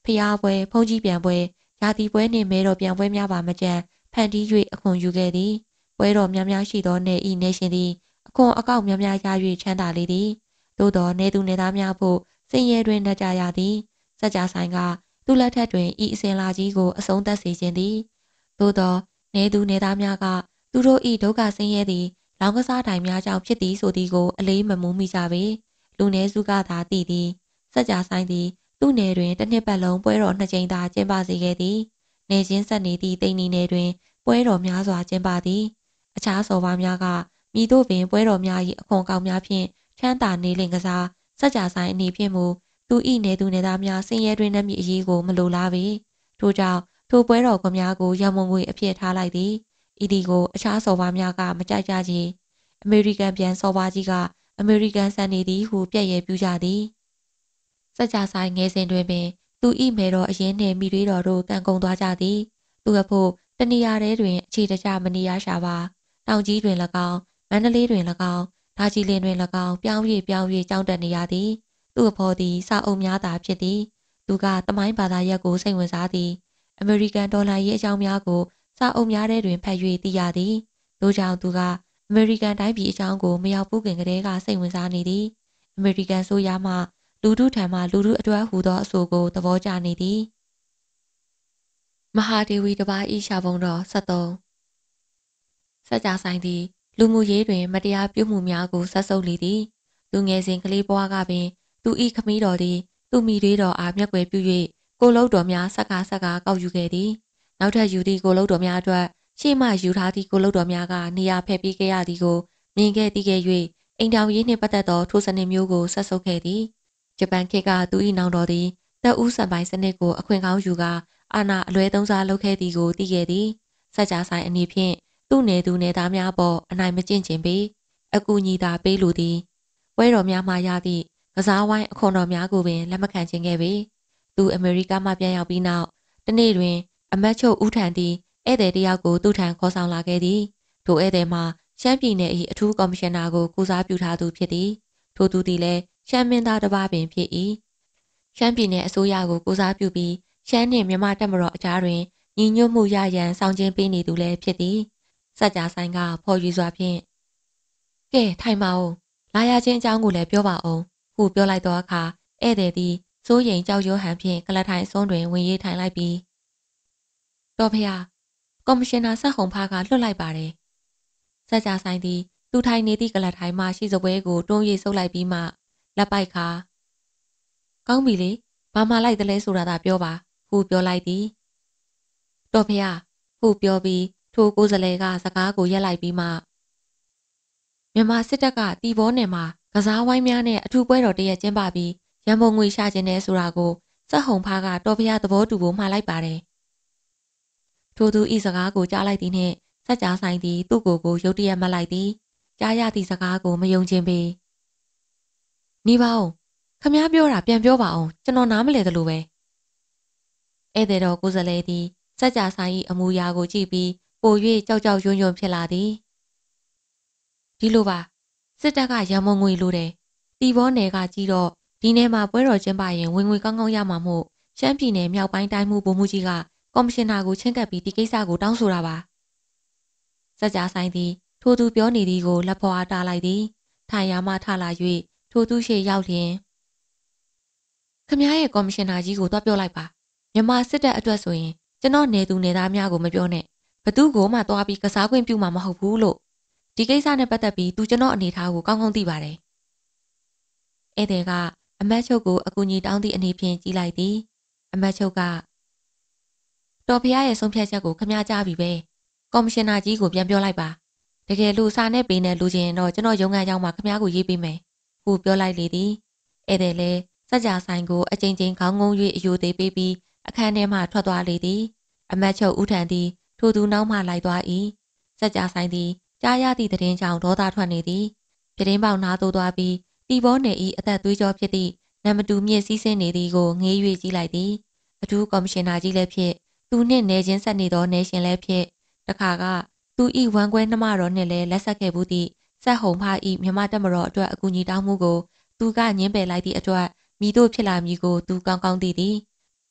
ဖျားပွဲဖုန်ကြီးပြန်ပွဲရာသီပွဲနှင့်မဲတော်ပြန်ပွဲများပါမကြမ်းဖန်တီး၍အခွန်ယူခဲ့သည်ပွဲတော်များများရှိသောနေဤနေရှင်သည်အခွန်အကောက်များများရ၍ချမ်းသာလေသည်သို့သောနေသူနေသားများဖို့စင်ရဲတွင်နှက်ကြရသည်စကြဆိုင်ကသူ့လက်ထက်တွင်ဤအစဉ်လာကြီးကိုအဆုံးသတ်စေခြင်းသည်သို့သောနေသူနေသားများကသူတို့ဤဒုက္ခဆင်းရဲသည်လောင်ကစားတိုင်များကြောင့်ဖြစ်သည်ဆိုသည်ကိုအလေးမမူမိကြပေလူနည်းစုကသာသိသည်စကြဆိုင်သည်သူ့နယ်တွင်တစ်နှစ်ပတ်လုံးပွဲတော်နှစ်ကြိမ်သာကျင်းပစေခဲ့သည်နေချင်းဆက်နေသည့်တိမ်နီနယ်တွင်ပွဲတော်များစွာကျင်းပသည်အခြားစော်ပါများကမိတို့ပင်ပွဲတော်များ၏အခွန်ကောက်များဖြင့်ချမ်းသာနေလင်ကစားစကြဆိုင်အနေဖြင့်မူသူ၏နေသူနေသားများဆင်းရဲတွင်နှက်မိအရေးကိုမလိုလားပေထို့ကြောင့်ထိုပွဲတော်ကများကိုရမုံငွေအဖြစ်ထားလိုက်သည်ဤဒီကိုအခြားစော်ပါများကမကြိုက်ကြချေအမေရိကန်ပြန်စော်ပါကြီးကအမေရိကန်ဆန်နေသည်ဟုပြည့်ရပြူကြသည်စကြဆိုင်ငယ်စဉ်တွင်ပင်သူ၏မဲတော်အရင်နှင့်မိတွေးတော်တို့ကံကုန်သွားကြသည်သူအဖို့တနေရာထဲတွင်အခြေတကျမနေရရှာပါတောင်ကြီးတွင်၎င်းမန္တလေးတွင်၎င်းဒါကြီးလင်းတွင်၎င်းပြောင်း၍ပြောင်း၍ကြောင်းတက်နေရသည်သူ့အဖေသည်စာအုပ်များသာဖြစ်သည်သူကတမိုင်းဘာသာရပ်ကိုစိတ်ဝင်စားသည်အမေရိကန်ဒေါ်လာရေးအကြောင်းများကိုစာအုပ်များထဲတွင်ဖတ်၍သိရသည်ထို့ကြောင့်သူကအမေရိကန်တိုင်းပြည်အကြောင်းကိုမရောက်ဘူးခင်ကတည်းကစိတ်ဝင်စားနေသည်အမေရိကန်ဆိုရမှလူထုထံမှလူထုအတွက်ဟူသောအဆိုကိုသဘောကျနေသည်မဟာဒေဝီတစ်ပါးဤရှာပုံတော်ဆက်သုံးစကြဆိုင်သည်လူမှုရေးတွင်မတရားပြုမှုများကိုဆက်ဆုပ်လေသည်သူငယ်စဉ်ကလေးဘဝကပင်သူဤခမည်းတော်သည်သူမိတွေးတော်အားမျက်ွယ်ပြု၍ကိုလုတ်တော်များဆက်ကားဆက်ကားကောက်ယူခဲ့သည်နောက်ထပ်ယူသည့်ကိုလုတ်တော်များအတွက်ရှေ့မှယူထားသည့်ကိုလုတ်တော်များကနေရာဖယ်ပေးခဲ့ရသည်ကိုမြင်ခဲ့သိခဲ့၍အိမ်တောင်ရေးနှင့်ပတ်သက်သောထိုစနစ်မျိုးကိုဆက်ဆုပ်ခဲ့သည်ဂျပန်ခေတ်ကသူ၏နောင်တော်သည်တပ်ဦးစံပိုင်စနစ်ကိုအခွင့်ကောင်းယူကာအာဏာအလွဲသုံးစားလုပ်ခဲ့သည်ကိုသိခဲ့သည်စကြဆိုင်အနေဖြင့်သူ့နယ်သူနယ်သားများပေါ်အနိုင်မကျင့်ချင်ပေအကူညီသာပေးလိုသည်ပွဲတော်များမှရသည့်ကစားဝိုင်းအခွန်တော်များကိုပင်လက်မခံချင်ခဲ့ပေသူအမေရိကမှပြန်ရောက်ပြီးနောက်တနေ့တွင်အမတ်ချုပ်ဦးထံသည်ဧည့်သည်တယောက်ကိုသူ့ထံခေါ်ဆောင်လာခဲ့သည်ထိုဧည့်သည်မှာရှမ်းပြည်နယ်၏အထူးကော်မရှင်နာကိုကိုစားပြုထားသူဖြစ်သည်ထိုသူသည်လည်းရှမ်းမင်းသားတစ်ပါးပင်ဖြစ်၏ရှမ်းပြည်နယ်အစိုးရကိုကိုစားပြုပြီးရှမ်းနှင့်မြန်မာတပ်မတော်အကြားတွင်ညီညွတ်မှုရရန်ဆောင်ကျဉ်ပေးနေသူလည်းဖြစ်သည်စကြဆိုင်ကဖော်ယူစွာဖြင့်ကဲထိုင်ပါဦးလာရခြင်းအကြောင်းကိုလည်းပြောပါအောင်ဟုပြောလိုက်သောအခါဧည့်သည်သည်စိုးရိမ်ကြောက်ရွံ့ဟန်ဖြင့်ကလထိုင်အစွန်းတွင်ဝင်ရေးထိုင်လိုက်ပြီးတော်ဖေဟာကော်မရှင်နာဆက်ဟုံဖားကလွတ်လိုက်ပါတယ်စကြဆိုင်သည်သူထိုင်နေသည့်ကလထိုင်မှရှိစပွဲကိုတွန်း၍ဆုပ်လိုက်ပြီးမှလက်ပိုက်ခါကောင်းပြီလေဘာမှလိုက်သလဲဆိုတာသာပြောပါဟုပြောလိုက်သည်တော်ဖေဟာဟုပြောပြီးထိုကိုယ်စလဲကစကားကိုရက်လိုက်ပြီးမှမြန်မာစစ်တပ်ကတီဘောနယ်မှာကစားဝိုင်းများနဲ့အထူးပွဲတော်တရက်ကျင်းပပြီးရန်ပုံငွေရှာခြင်းနဲ့ဆိုတာကိုစက်ဟုံဖားကတော်ဖျားသဘောတူဖို့မှားလိုက်ပါတယ်ထိုသူဤစကားကိုကြားလိုက်သည်နှင့်စက်ကြားဆိုင်သည်သူ့ကိုယ်ကိုရုတ်တရက်မှတ်လိုက်သည်ကြားရသည့်စကားကိုမယုံခြင်းပေနေပါဦးခမားပြောတာပြန်ပြောပါအောင်ကျွန်တော်နားမလည်သလိုပဲဧည့်သည်တော်ကိုယ်စလဲသည်စက်ကြားဆိုင်၏အမူအရာကိုကြည့်ပြီးပို၍ကြောက်ကြောက်ရွံ့ရွံ့ဖြစ်လာသည်ဒီလိုပါစစ်တပ်ကရန်မုံငွေလိုတယ်တီဘောနယ်ကကြီးတော့ဒီနယ်မှာပွဲတော်ကျင်းပရင်ဝင်ငွေကောင်းကောင်းရမှာမို့ရှမ်းပြည်နယ်မြောက်ပိုင်းတိုင်းမှုဗိုလ်မှူးကြီးကကော်မရှင်နာကိုချင်းကပ်ပြီးဒီကိစ္စကိုတောင်းဆိုတာပါစကြဆိုင်သည်ထိုသူပြောနေသည်ကိုလက်ဖော်အားတားလိုက်သည်ထိုင်ရာမှထလာ၍ထိုသူရှေ့ရောက်လျင်ခမရဲ့ကော်မရှင်နာကြီးကိုတွားပြောလိုက်ပါမြန်မာစစ်တပ်အတွက်ဆိုရင်ကျွန်တော်နေသူနေသားများကိုမပြောနဲ့ဘသူကိုမှတွားပြီးကစားခွင့်ပြုမှာမဟုတ်ဘူးလို့ဒီကိစ္စနဲ့ပတ်သက်ပြီးသူကျွန်တော်အနေထားကိုကောင်းကောင်းသိပါတယ်ဧည့်သည်ကအမတ်ချုပ်ကိုအကူအညီတောင်းသည့်အနေဖြင့်ကြီးလိုက်သည်အမတ်ချုပ်ကတော်ဖျားရဲ့ဆုံးဖြတ်ချက်ကိုခမကြားပြီပဲကော်မရှင်နာကြီးကိုပြန်ပြောလိုက်ပါတကယ်လို့စာနဲ့ပေးနဲ့လူချင်းတော့ကျွန်တော်ရုံးခန်းရောက်မှခမကိုရေးပေးမယ်ဟုပြောလိုက်လေသည်ဧည့်သည်လည်းစကြဆိုင်ကိုအကြိမ်ကြိမ်ခေါင်းငုံ၍အယိုသေးပေးပြီးအခန်းထဲမှထွက်သွားလေသည်အမတ်ချုပ်ဦးထံသည်ထိုသူနောက်မှလိုက်သွား၏စကြဆိုင်သည်ကြားရသည့်သတင်းကြောင့်ဒေါသထွက်နေသည်ပြတင်းပေါက်နားသို့သွားပြီးတီဘောနယ်၏အသက်သွေးကြောဖြစ်သည့်နံမတူမြင့်စည်းစင်းနေသည်ကိုငေး၍ကြည့်လိုက်သည်အထူးကော်မရှင်နာကြီးလည်းဖြစ်သူနှင့်နေချင်းဆက်နေသောနေရှင်လည်းဖြစ်တခါကသူ၏ဝမ်းကွဲနှမတော်နှင့်လည်းလက်ဆက်ခဲ့ဘူးသည့်ဆက်ဟုံဖာ၏မြမတက်မတော်အတွက်အကူအညီတောင်းမှုကိုသူကညှင်းပယ်လိုက်သည့်အတွက်မိတို့ဖြစ်လာမည်ကိုသူကောင်းကောင်းသိသည်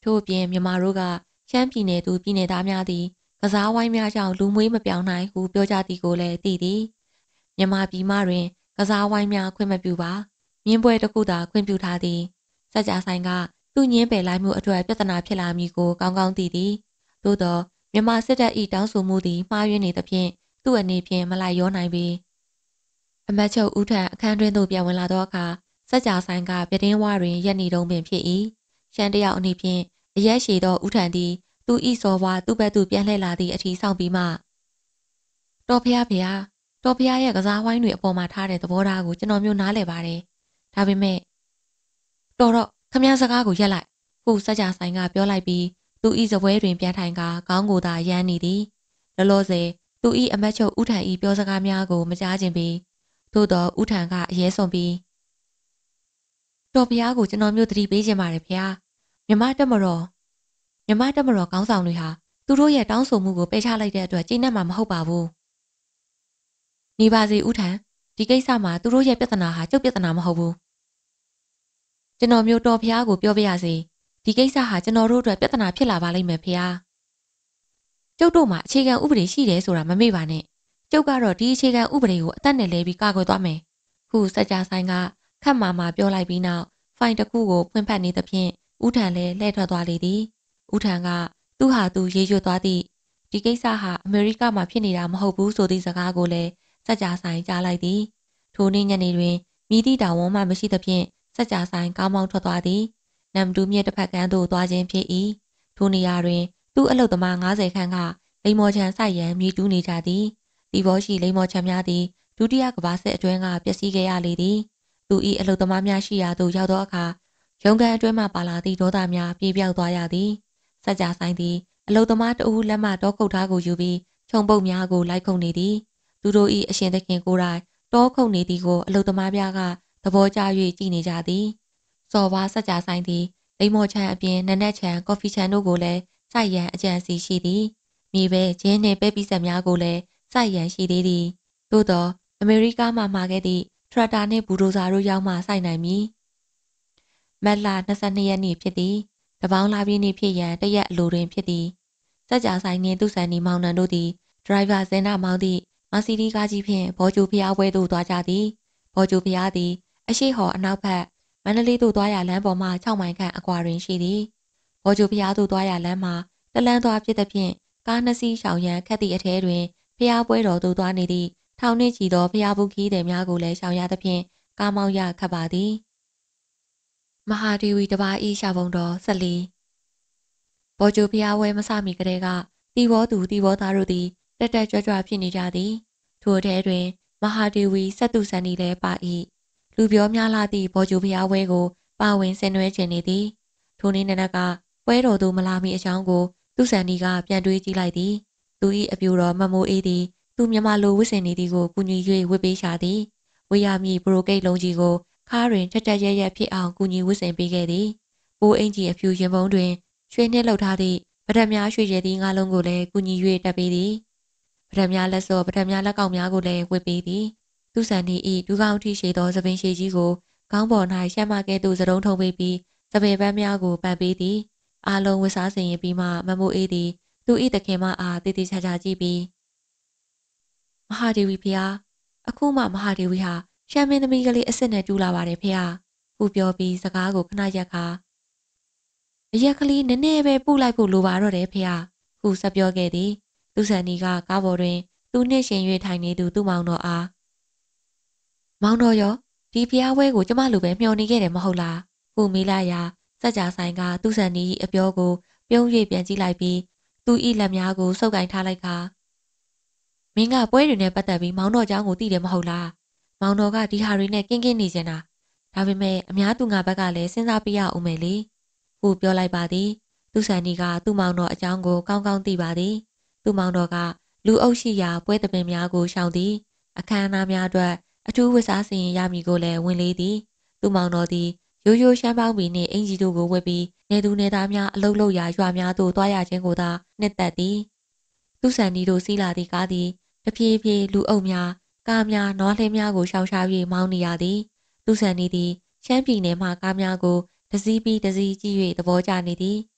ထို့အပြင်မြန်မာတို့ကရှမ်းပြည်နယ်သူပြည်နယ်သားများသည်ကစားဝိုင်းများကြောင့်လူမွေးမပြောင်းနိုင်ဟုပြောကြသည်ကိုလည်းသိသည်မြန်မာပြည်မှတွင်ကစားဝိုင်းများခွင့်မပြုပါမြင်းပွဲတစ်ခုသာခွင့်ပြုထားသည်စကြဆိုင်ကသူ့ညင်းပယ်လိုက်မှုအတွက်ပြဿနာဖြစ်လာမည်ကိုကောင်းကောင်းသိသည်သို့သောမြန်မာစစ်တပ်၏တောင်းဆိုမှုသည်မှားယွင်းနေသဖြင့်သူ့အနေဖြင့်မလိုက်ရောနိုင်ပေအမတ်ချုပ်ဦးထံအခန်းတွင်သို့ပြန်ဝင်လာသောအခါစကြဆိုင်ကပြတင်းဝတွင်ရက်နေတုံးပင်ဖြစ်၏ရှမ်းတယောက်အနေဖြင့်အရက်ရှည်သောဦးထံသည်သူဤစော်ဘွားသူ့ဘက်သို့ပြန်လှည့်လာသည့်အထီးဆောင်ပြီးမှတော်ဖျားဖျားတော်ဖျားရဲ့ကစားဝိုင်းတွေအပေါ်မှာထားတဲ့သဘောထားကိုကျွန်တော်မျိုးနားလည်ပါတယ်ဒါပေမဲ့တော်တော့ခမည်းစကားကိုရက်လိုက်ဟုစကြဆိုင်ကပြောလိုက်ပြီးသူဤစပွဲတွင်ပြန်ထိုင်ကာခေါင်းကိုသာရမ်းနေသည်လောလောဆယ်သူဤအမတ်ချုပ်ဦးထံဤပြောစကားများကိုမကြားခြင်းပြီးသို့တော့ဦးထံကအရေးဆုံးပြီးတော်ဖျားကိုကျွန်တော်မျိုးသတိပေးခြင်းပါတယ်ဖျားမြမတက်မတော်မြမတက်မတော်ကောင်းဆောင်တွေဟာသူတို့ရဲ့တောင်းဆိုမှုကိုပယ်ချလိုက်တဲ့အတွက်ကျေနပ်မှာမဟုတ်ပါဘူးနေပါစေဦးထံဒီကိစ္စမှာသူတို့ရဲ့ပြဿနာဟာကျုပ်ပြဿနာမဟုတ်ဘူးကျွန်တော်မျိုးတော်ဖျားကိုပြောပြရစီဒီကိစ္စဟာကျွန်တော်တို့အတွက်ပြဿနာဖြစ်လာပါလိမ့်မယ်ဖျားကျုပ်တို့မှာအခြေခံဥပဒေရှိတယ်ဆိုတာမမေ့ပါနဲ့ကျုပ်ကတော့ဒီအခြေခံဥပဒေကိုအသက်နဲ့လဲပြီးကာကွယ်သွားမယ်ခုစကြဆိုင်ကခတ်မာမာပြောလိုက်ပြီးနောက်ဖိုင်တစ်ခုကိုဖွင့်ဖက်နေသဖြင့်ဦးထံလည်းလှည့်ထွက်သွားလေသည်ဦးထံကသူ့ဟာသူရေရွတ်သွားသည့်ဒီကိစ္စဟာအမေရိကမှာဖြစ်နေတာမဟုတ်ဘူးဆိုသည့်စကားကိုလည်းစကြဆိုင်ကြားလိုက်သည်ထိုနေ့ညနေတွင်မိသည့်တောင်ဝန်းမှမရှိသဖြင့်စကြဆိုင်ကားမောင်းထွက်သွားသည်နမ်ဒူးမြစ်တစ်ဖက်ကမ်းသို့သွားခြင်းဖြစ်၏ထိုနေရာတွင်သူ့အလုတ်သမားငါးဆယ်ခန့်ကလိမ္မော်ချံဆိုင်ရန်မြေတူးနေကြသည်ဒီဘောရှိလိမ္မော်ချံများသည်ဒုတိယကမ္ဘာစစ်အတွင်းကပျက်စီးခဲ့ရလေသည်သူ၏အလုတ်သမားများရှိရာသို့ရောက်သောအခါရုံးခန်းအတွင်းမှပါလာသည့်ဒေါသများပြေပြောက်သွားရသည်စကြဆိုင်သည်အလုတ်သမားတဦးလက်မှတောခုတ်ထားကိုယူပြီးခြုံပုတ်များကိုလိုက်ခုန်နေသည်သူတို့၏အရှင်သခင်ကိုယ်တိုင်တောခုန်နေသည်ကိုအလုတ်သမားများကသဘောကျ၍ကြည်နေကြသည်စော်ဘွားစကြဆိုင်သည်လိမ္မော်ချံအပြင်နနက်ချံကော်ဖီချံတို့ကိုလည်းစိုက်ရန်အကြံစီရှိသည်မြေပဲဂျင်းနှင့်ပဲပီဆက်များကိုလည်းစိုက်ရန်ရှိသေးသည်သို့သောအမေရိကမှမှာခဲ့သည့်ထရက်တာနှင့်ဘူဒိုဇာတို့ရောက်မှစိုက်နိုင်မည်မတ်လ၂၂ရက်နေ့ဖြစ်သည်တပေါင်းလာပြည့်နေ့ဖြစ်ရန်တရက်အလိုတွင်ဖြစ်သည်စကြဆိုင်နှင့်သူ့ဆန်နီမောင်နှံတို့သည်ဒရိုင်ဘာဇင်နာမောင်းသည့်မာစီဒီကားကြီးဖြင့်ဘော်ဂျူဖျားပွဲသို့သွားကြသည်ဘော်ဂျူဖျားသည်အရှိဟော်အနောက်ဘက်မန္တလေးသို့သွားရလမ်းပေါ်မှ၆မိုင်ခန့်အကွာတွင်ရှိသည်ဘော်ဂျူဖျားသို့သွားရလမ်းမှာတလန်းသွားဖြစ်သဖြင့်ကားနှစ်စီးရှောင်ရန်ခက်သည့်အထဲတွင်ဖျားပွဲတော်သို့သွားနေသည့်ထောင်နှင့်ချီသောဖျားဘူးခီးသည်များကိုလည်းရှောင်ရသဖြင့်ကားမောင်းရခက်ပါသည်မဟာဒေဝီတပါးဤရှာပုံတော်ဆက်လီဘော်ဂျူဖျားဝဲမစမီကလေးကတီဘောသူတီဘောသားတို့သည်တက်တက်ကြွကြွဖြစ်နေကြသည်ထို့ထဲတွင်မဟာဒေဝီစက်တုဆန်နီလည်းပါ၏လူပြောများလာသည့်ဘော်ဂျူဖျားဝဲကိုပါဝင်ဆင်နွှဲခြင်းနေသည်ထိုနေ့နနက်ကပွဲတော်သို့မလာမီအကြောင်းကိုသူဆန်နီကပြန်တွေးကြည့်လိုက်သည်သူ၏အပြူတော်မမိုးအေးသည်သူမြမလိုဝစ်စင်နေသည်ကိုကူညီ၍ဝစ်ပေးရှာသည်ဝေရမည်ဘရိုကိတ်လုံးကြီးကိုခါးတွင်ထက်ထက်ရဲရဲဖြစ်အောင်ကူညီဝစ်စင်ပေးခဲ့သည်ပိုးအင်ကြီးအဖြူရင်ပုံးတွင်ရွှေနှင့်လှုပ်ထားသည့်ပဒတ်များရွှေရည်သည့်ငါးလုံးကိုလည်းကူညီ၍တက်ပေးသည်ပဒတ်များလက်စောပဒတ်များလက်ကောက်များကိုလည်းဝစ်ပေးသည်သူဆန်နီ၏ဒူးကောင်းထိရှိသောသပင်ရှည်ကြီးကိုခေါင်းပေါ်၌ရှမ်းမကဲ့သို့စရုံးထုံပေးပြီးသပင်ပန်းများကိုပန်ပေးသည်အားလုံးဝစ်စားစင်ရင်ပြီးမှမမိုးအေးသည်သူ၏သခင်မအားတည်တည်ချာချာကြည့်ပြီးမဟာဒေဝီဖျားအခုမှမဟာဒေဝီဟာရှမ်းမင်းသမီးကလေးအစ်စ်နဲ့တူလာပါတယ်ဖျားဟုပြောပြီးစကားကိုခဏရက်ခါအရက်ကလေးနည်းနည်းပဲပို့လိုက်ဖို့လိုပါတော့တယ်ဖျားဟုဆက်ပြောခဲ့သည်သူဆန်နီကကားပေါ်တွင်သူနှင့်ရှင်၍ထိုင်နေသူသူ့မောင်တော်အားမောင်တော်ရောဒီဖျားဝဲကိုကျမလိုပဲမျှော်နေခဲ့တယ်မဟုတ်လားဟုမေးလိုက်ရာစကြဆိုင်ကသူ့ဆန်နီအပြောကိုပြုံး၍ပြန်ကြည့်လိုက်ပြီးသူ၏လက်များကိုဆုပ်ကင်ထားလိုက်ခါမင်းကပွဲတွေနဲ့ပတ်သက်ပြီးမောင်တော်เจ้าကိုသိတယ်မဟုတ်လားမောင်တော်ကဒီဟာတွေနဲ့ကင်းကင်းနေကြတာဒါပေမဲ့အများသူငါဘက်ကလည်းစဉ်းစားပြရအောင်မယ်လေဟုပြောလိုက်ပါသည်သူဆန်နီကသူ့မောင်တော်အကြောင်းကိုကောင်းကောင်းသိပါသည်သူ့မောင်တော်ကလူအုပ်ရှိရာပွဲသပင်များကိုရှောင်သည်အခမ်းအနားများအတွက်အထူးဝတ်စားစီရင်ရမည်ကိုလည်းဝင်လေးသည်သူ့မောင်တော်သည်ရိုးရိုးရှမ်းပေါင်းပီနှင့်အင်ဂျီတို့ကိုဝတ်ပြီးနေသူနေသားများအလုတ်လုတ်ရာရွာများသို့သွားရခြင်းကိုသာနှစ်သက်သည်သူဆန်နီတို့စီးလာသည့်ကားသည်တဖြည်းဖြည်းလူအုပ်များကားများနွားလှင်းများကိုရှောင်ရှား၍မောင်းနေရသည်သူဆန်နီသည်ရှမ်းပြည်နယ်မှကားများကိုတစည်းပြီးတစည်းကြည့်၍သဘောကျနေသည်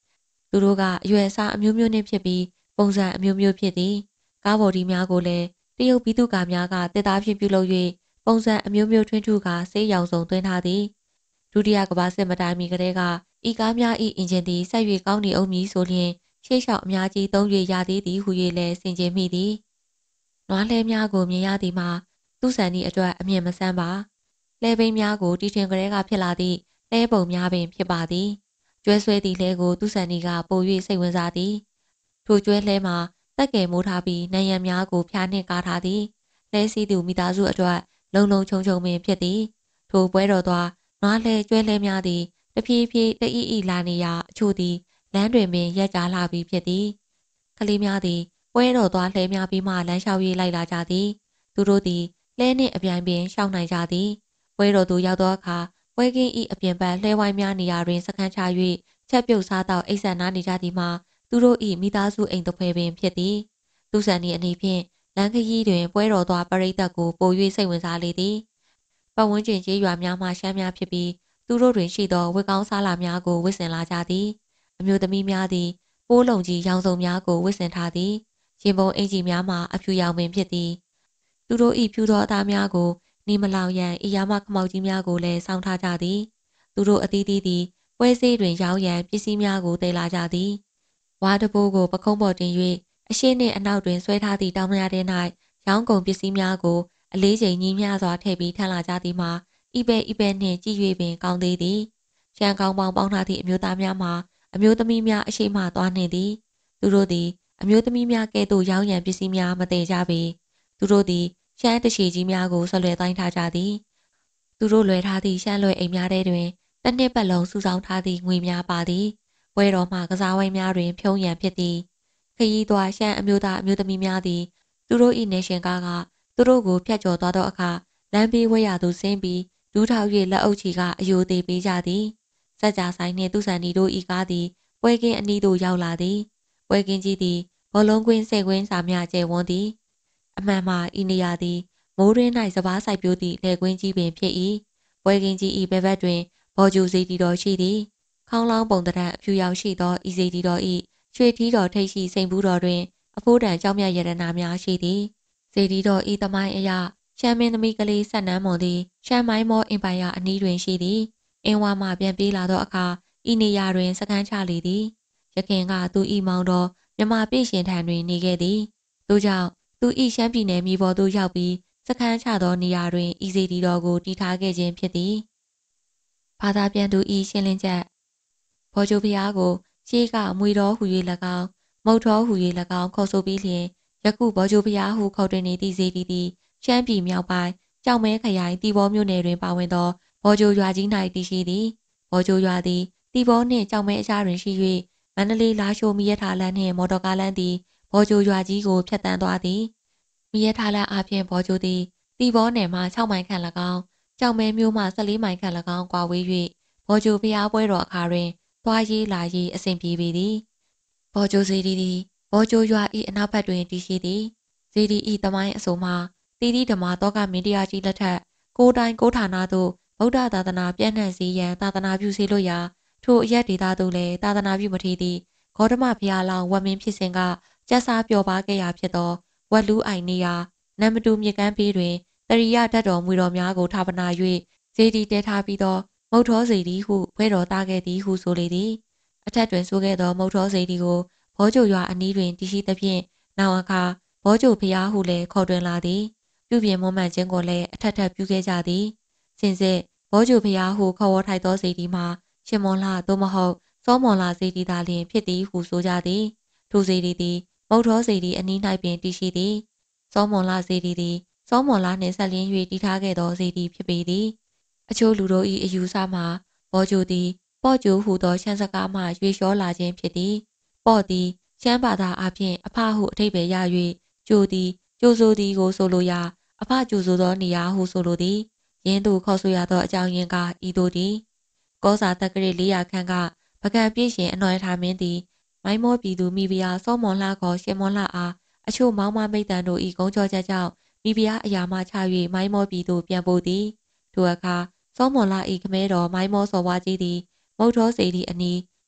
သူတို့ကအရွယ်အစားအမျိုးမျိုးနှင့်ဖြစ်ပြီးပုံစံအမျိုးမျိုးဖြစ်သည်ကားဘော်ဒီများကိုလည်းတရုတ်ဘီသူကားများကတစ်သားဖြင့်ပြုလုပ်၍ပုံစံအမျိုးမျိုးထွင်းထူကာဆေးရောင်စုံသွင်းထားသည်ဒုတိယကမ္ဘာစစ်မတိုင်မီကတည်းကဤကားများ၏အင်ဂျင်သည်ဆက်၍ကောင်းနေအောင်မည်ဆိုလျှင်ရှေ့လျှောက်အများကြီးသုံး၍ရသေးသည်ဟု၍လည်းဆင်ခြင်မိသည်နွားလဲများကိုမြင်ရသည်မှာသူ့ဆန်ဤအတွက်အမြင်မဆန်းပါလဲဘိန်းများကိုတီထွင်ကလေးကဖြစ်လာသည့်လဲပုံများပင်ဖြစ်ပါသည်ကျွဲဆွဲသည့်လဲကိုသူ့ဆန်ဤကပို၍စိတ်ဝင်စားသည်ထိုကျွဲလဲမှာတက်ကယ်မိုးထားပြီးနံရံများကိုဖျားနှင့်ကားထားသည်လဲစီးသူမိသားစုအတွက်လုံလုံခြုံခြုံပင်ဖြစ်သည်ထိုပွဲတော်သွားနွားလဲကျွဲလဲများသည်တဖြည်းဖြည်းတအီအီလာနေရာအချို့သည်လမ်းတွင်ပင်ရက်ကြားလာပြီးဖြစ်သည်ကလေးများသည်ပွဲတော်သွားလှဲများပြီးမှလမ်းလျှောက်၍လိုက်လာကြသည်သူတို့သည်လဲနှင့်အပြိုင်ပင်ရှောက်နိုင်ကြသည်ပွဲတော်သို့ရောက်သောအခါပွဲကင်း၏အပြင်ဘက်လှဲဝိုင်းများနေရာတွင်စခန်းချ၍ချက်ပြုတ်စားသောအိပ်ဆန်နားနေကြသည်မှာသူတို့၏မိသားစုအိမ်တစ်ဖွဲပင်ဖြစ်သည်သူဆန်၏အနေဖြင့်လမ်းခရီးတွင်ပွဲတော်သွားပရိသတ်ကိုပို၍စိတ်ဝင်စားလေသည်ပတ်ဝန်းကျင်ကျေးရွာများမှရှမ်းများဖြစ်ပြီးသူတို့တွင်ရှိသောဝတ်ကောင်းစားလာများကိုဝတ်ဆင်လာကြသည်အမျိုးသမီးများသည်ပိုးလုံးကြီးရောင်စုံများကိုဝတ်ဆင်ထားသည်ရင်ပုံအင်ကြီးများမှာအဖြူရောင်ပင်ဖြစ်သည်သူတို့၏ဖြူသောအသားများကိုနီမလောင်ရန်အီယာမခမောက်ကြီးများကိုလည်းစောင်းထားကြသည်သူတို့အသီးသီးသည်ပွဲစည်းတွင်ရောင်းရန်ပစ္စည်းများကိုတည်လာကြသည်ဝါတဘိုးကိုပခုံးပေါ်တင်၍အရှိနှင့်အနောက်တွင်ဆွဲထားသည့်တောင်များထဲ၌ရောင်းကုန်ပစ္စည်းများကိုအလေးချိန်ညီမျှစွာထည့်ပြီးထမ်းလာကြသည်မှာဤပဲဤပဲနှင့်ကြည်၍ပင်ကောင်းသေးသည်ရှမ်းကောင်းပေါင်းပေါင်းထားသည့်အမျိုးသားများမှာအမျိုးသမီးများအရှိမှသွားနှင့်သည်သူတို့သည်အမျိုးသမီးများကဲ့သို့ရောင်းရန်ပစ္စည်းများမတည်ကြပေသူတို့သည်ရှမ်းတချီကြီးများကိုဆွလွယ်တိုင်းထားကြသည်သူတို့လွယ်ထားသည့်ရှမ်းလွယ်အိမ်များထဲတွင်တစ်နှစ်ပတ်လုံးစုဆောင်းထားသည့်ငွေများပါသည်ပွဲတော်မှကစားဝိုင်းများတွင်ဖြုံးရန်ဖြစ်သည်ခရီးသွားရှမ်းအမျိုးသားအမျိုးသမီးများသည်သူတို့၏နေရှင်ကားကသူတို့ကိုဖျက်ကျော်သွားသောအခါလမ်းဘေးဝဲရသို့ဆင်းပြီးဒူးထောက်၍လက်အုပ်ချီကအယိုသေးပေးကြသည်စက်ကြာဆိုင်နှင့်သူဆန်ဒီတို့၏ကားသည်ပွဲကင်းအနီးသို့ရောက်လာသည်ပွဲကင်းကြီးသည်ဘောလုံးကွင်းဆဲကွင်းစာများကျယ်ဝန်းသည်အမှန်မှာဤနေရာသည်မိုးရင်း၌စပားဆိုင်ပြိုးသည့်လေကွင်းကြီးပင်ဖြစ်၏ပွဲကင်းကြီး၏ဘက်ဘက်တွင်ဘော်ဂျူစီတီတော်ရှိသည်ခေါင်းလောင်းပုံတရံအဖြူရောင်ရှိသောဤစီတီတော်၏ရွှေထီးတော်ထိပ်ရှိစိန်ဘူးတော်တွင်အဖိုးတန်ကြောက်မြတ်ရတနာများရှိသည်စီတီတော်ဤသမိုင်းအရရှမ်းမင်းသမီးကလေးဆက်နန်းမွန်သည်ရှမ်းမိုင်းမောအင်ပိုင်ယာအနီးတွင်ရှိသည်အင်းဝါမှပြန်ပြေးလာသောအခါဤနေရာတွင်စခန်းချလေသည်ရခင်ကသူဤမောင်တော်မြမပြည့်ရှင်ထံတွင်နေခဲ့သည်ထို့ကြောင့်သူဤရှမ်းပြည်နယ်မြေပေါ်သို့ရောက်ပြီးစခန်းချသောနေရာတွင်ဤစီတီတော်ကိုတည်ထားခဲ့ခြင်းဖြစ်သည်ဘာသာပြန်သူဤရှင်းလင်းချက်ဘော်ဂျိုဖျားကိုရှေးကမွေတော်ဟူ၍၎င်းမုတ်တော်ဟူ၍၎င်းခေါ်ဆိုပြီးလျှင်ယခုဘော်ဂျိုဖျားဟုခေါ်တွင်နေသည့်စီတီသည်ရှမ်းပြည်မြောက်ပိုင်းကြောင်မဲခရိုင်တီဘောမြို့နယ်တွင်ပါဝင်သောဘော်ဂျိုရွာကြီး၌တည်ရှိသည်ဘော်ဂျိုရွာသည်တီဘောနှင့်ကြောင်မဲအကြားတွင်ရှိ၍မန္တလေးလာရှိုးမီးရထားလမ်းနှင့်မော်တော်ကားလမ်းသည်ဘော်ဂျိုရွာကြီးကိုဖြတ်တန်းသွားသည်မီးရထားလမ်းအပြင်ဘော်ဂျိုသည်တီဘောနယ်မှ၆မိုင်ခန့်၎င်းကြောင်မဲမြို့မှ၁၄မိုင်ခန့်၎င်းကွာဝေး၍ဘော်ဂျိုဖျားပွဲတော်အခါတွင်သွားရေးလာရေးအဆင်ပြေပေသည်ဘော်ဂျိုစီတီသည်ဘော်ဂျိုရွာ၏အနောက်ဘက်တွင်တည်ရှိသည်စီတီ၏သမိုင်းအဆိုမှာတီတီဓမ္မတောကမင်းတရားကြီးလက်ထက်ကိုတိုင်းကိုဌာနသို့ဗုဒ္ဓသာသနာပြန့်နှံ့စေရန်သာသနာပြုစေလိုရာထိုအရက်ဒေသသို့လည်းသာသနာပြုမထီသည့်ဂေါတမဘုရားလောင်းဝတ်မင်းဖြစ်စဉ်ကကျက်စားပျော်ပါခဲ့ရာဖြစ်သောဝက်လူးအိုင်နေရာနံမတူမြကန်းပေးတွင်တရိယတတ်တော်မူတော်များကိုထာပနာ၍ဇေဒီတဲထားပြီးသောမုတ်ထောဇေဒီဟုဘွဲတော်တာခဲ့သည်ဟုဆိုလေသည်အထက်တွင်ဆိုခဲ့သောမုတ်ထောဇေဒီကိုဘောကျိုရွာအနီးတွင်တည်ရှိသဖြင့်နောင်အခါဘောကျိုဖျားဟုလည်းခေါ်တွင်လာသည်ပြုပြင်မွမ်းမံခြင်းကိုလည်းအထက်ထပ်ပြုခဲ့ကြသည်စင်စစ်ဘောကျိုဖျားဟုခေါ်ဝေါ်ထိုက်သောဇေဒီမှာရှင်မွန်လာသို့မဟုတ်စောမွန်လာဇေဒီသာလျှင်ဖြစ်သည်ဟုဆိုကြသည်ထိုဇေဒီသည်မုတ်ထောဇေဒီအနီး၌ပင်တည်ရှိသည်စောမွန်လာဇေဒီသည်စောမွန်လာနှင့်ဆက်လျင်း၍တည်ထားခဲ့သောဇေဒီဖြစ်ပေသည်အချို့လူတို့၏အယူဆမှာဘောကျိုသည်ပေါ့ကျိုဟုသောရှမ်းစကားမှရွေလျှောလာခြင်းဖြစ်သည်ပေါ့သည်ရှမ်းဘာသာအပြင်အဖဟုအထိပ္ပယ်ရ၍ကျိုသည်ကျိုဆိုသည်ကိုဆိုလိုရာအဖကျိုဆိုသောနေရာဟုဆိုလိုသည်ယင်းသို့ခေါ်ဆိုရသောအကြောင်းရင်းကဤသို့သည်ကောစာတက္ကရာလေးရာခန့်ကပကံပြည့်ရှင်အနွယ်ထားမင်းသည်မိုင်းမောပြည်သူမိဖုရားစောမွန်လှခေါ်ရှင်မွန်လှအားအချို့မောင်မမိတ်တန်တို့၏ဂုံကြောချက်ကြောင့်မိဖုရားအရာမှချ၍မိုင်းမောပြည်သို့ပြန်ပို့သည်ထိုအခါစောမွန်လှ၏ခမဲတော်မိုင်းမောစော်ဝါကြီးသည်မုတ်ထောစေတီအနီးရ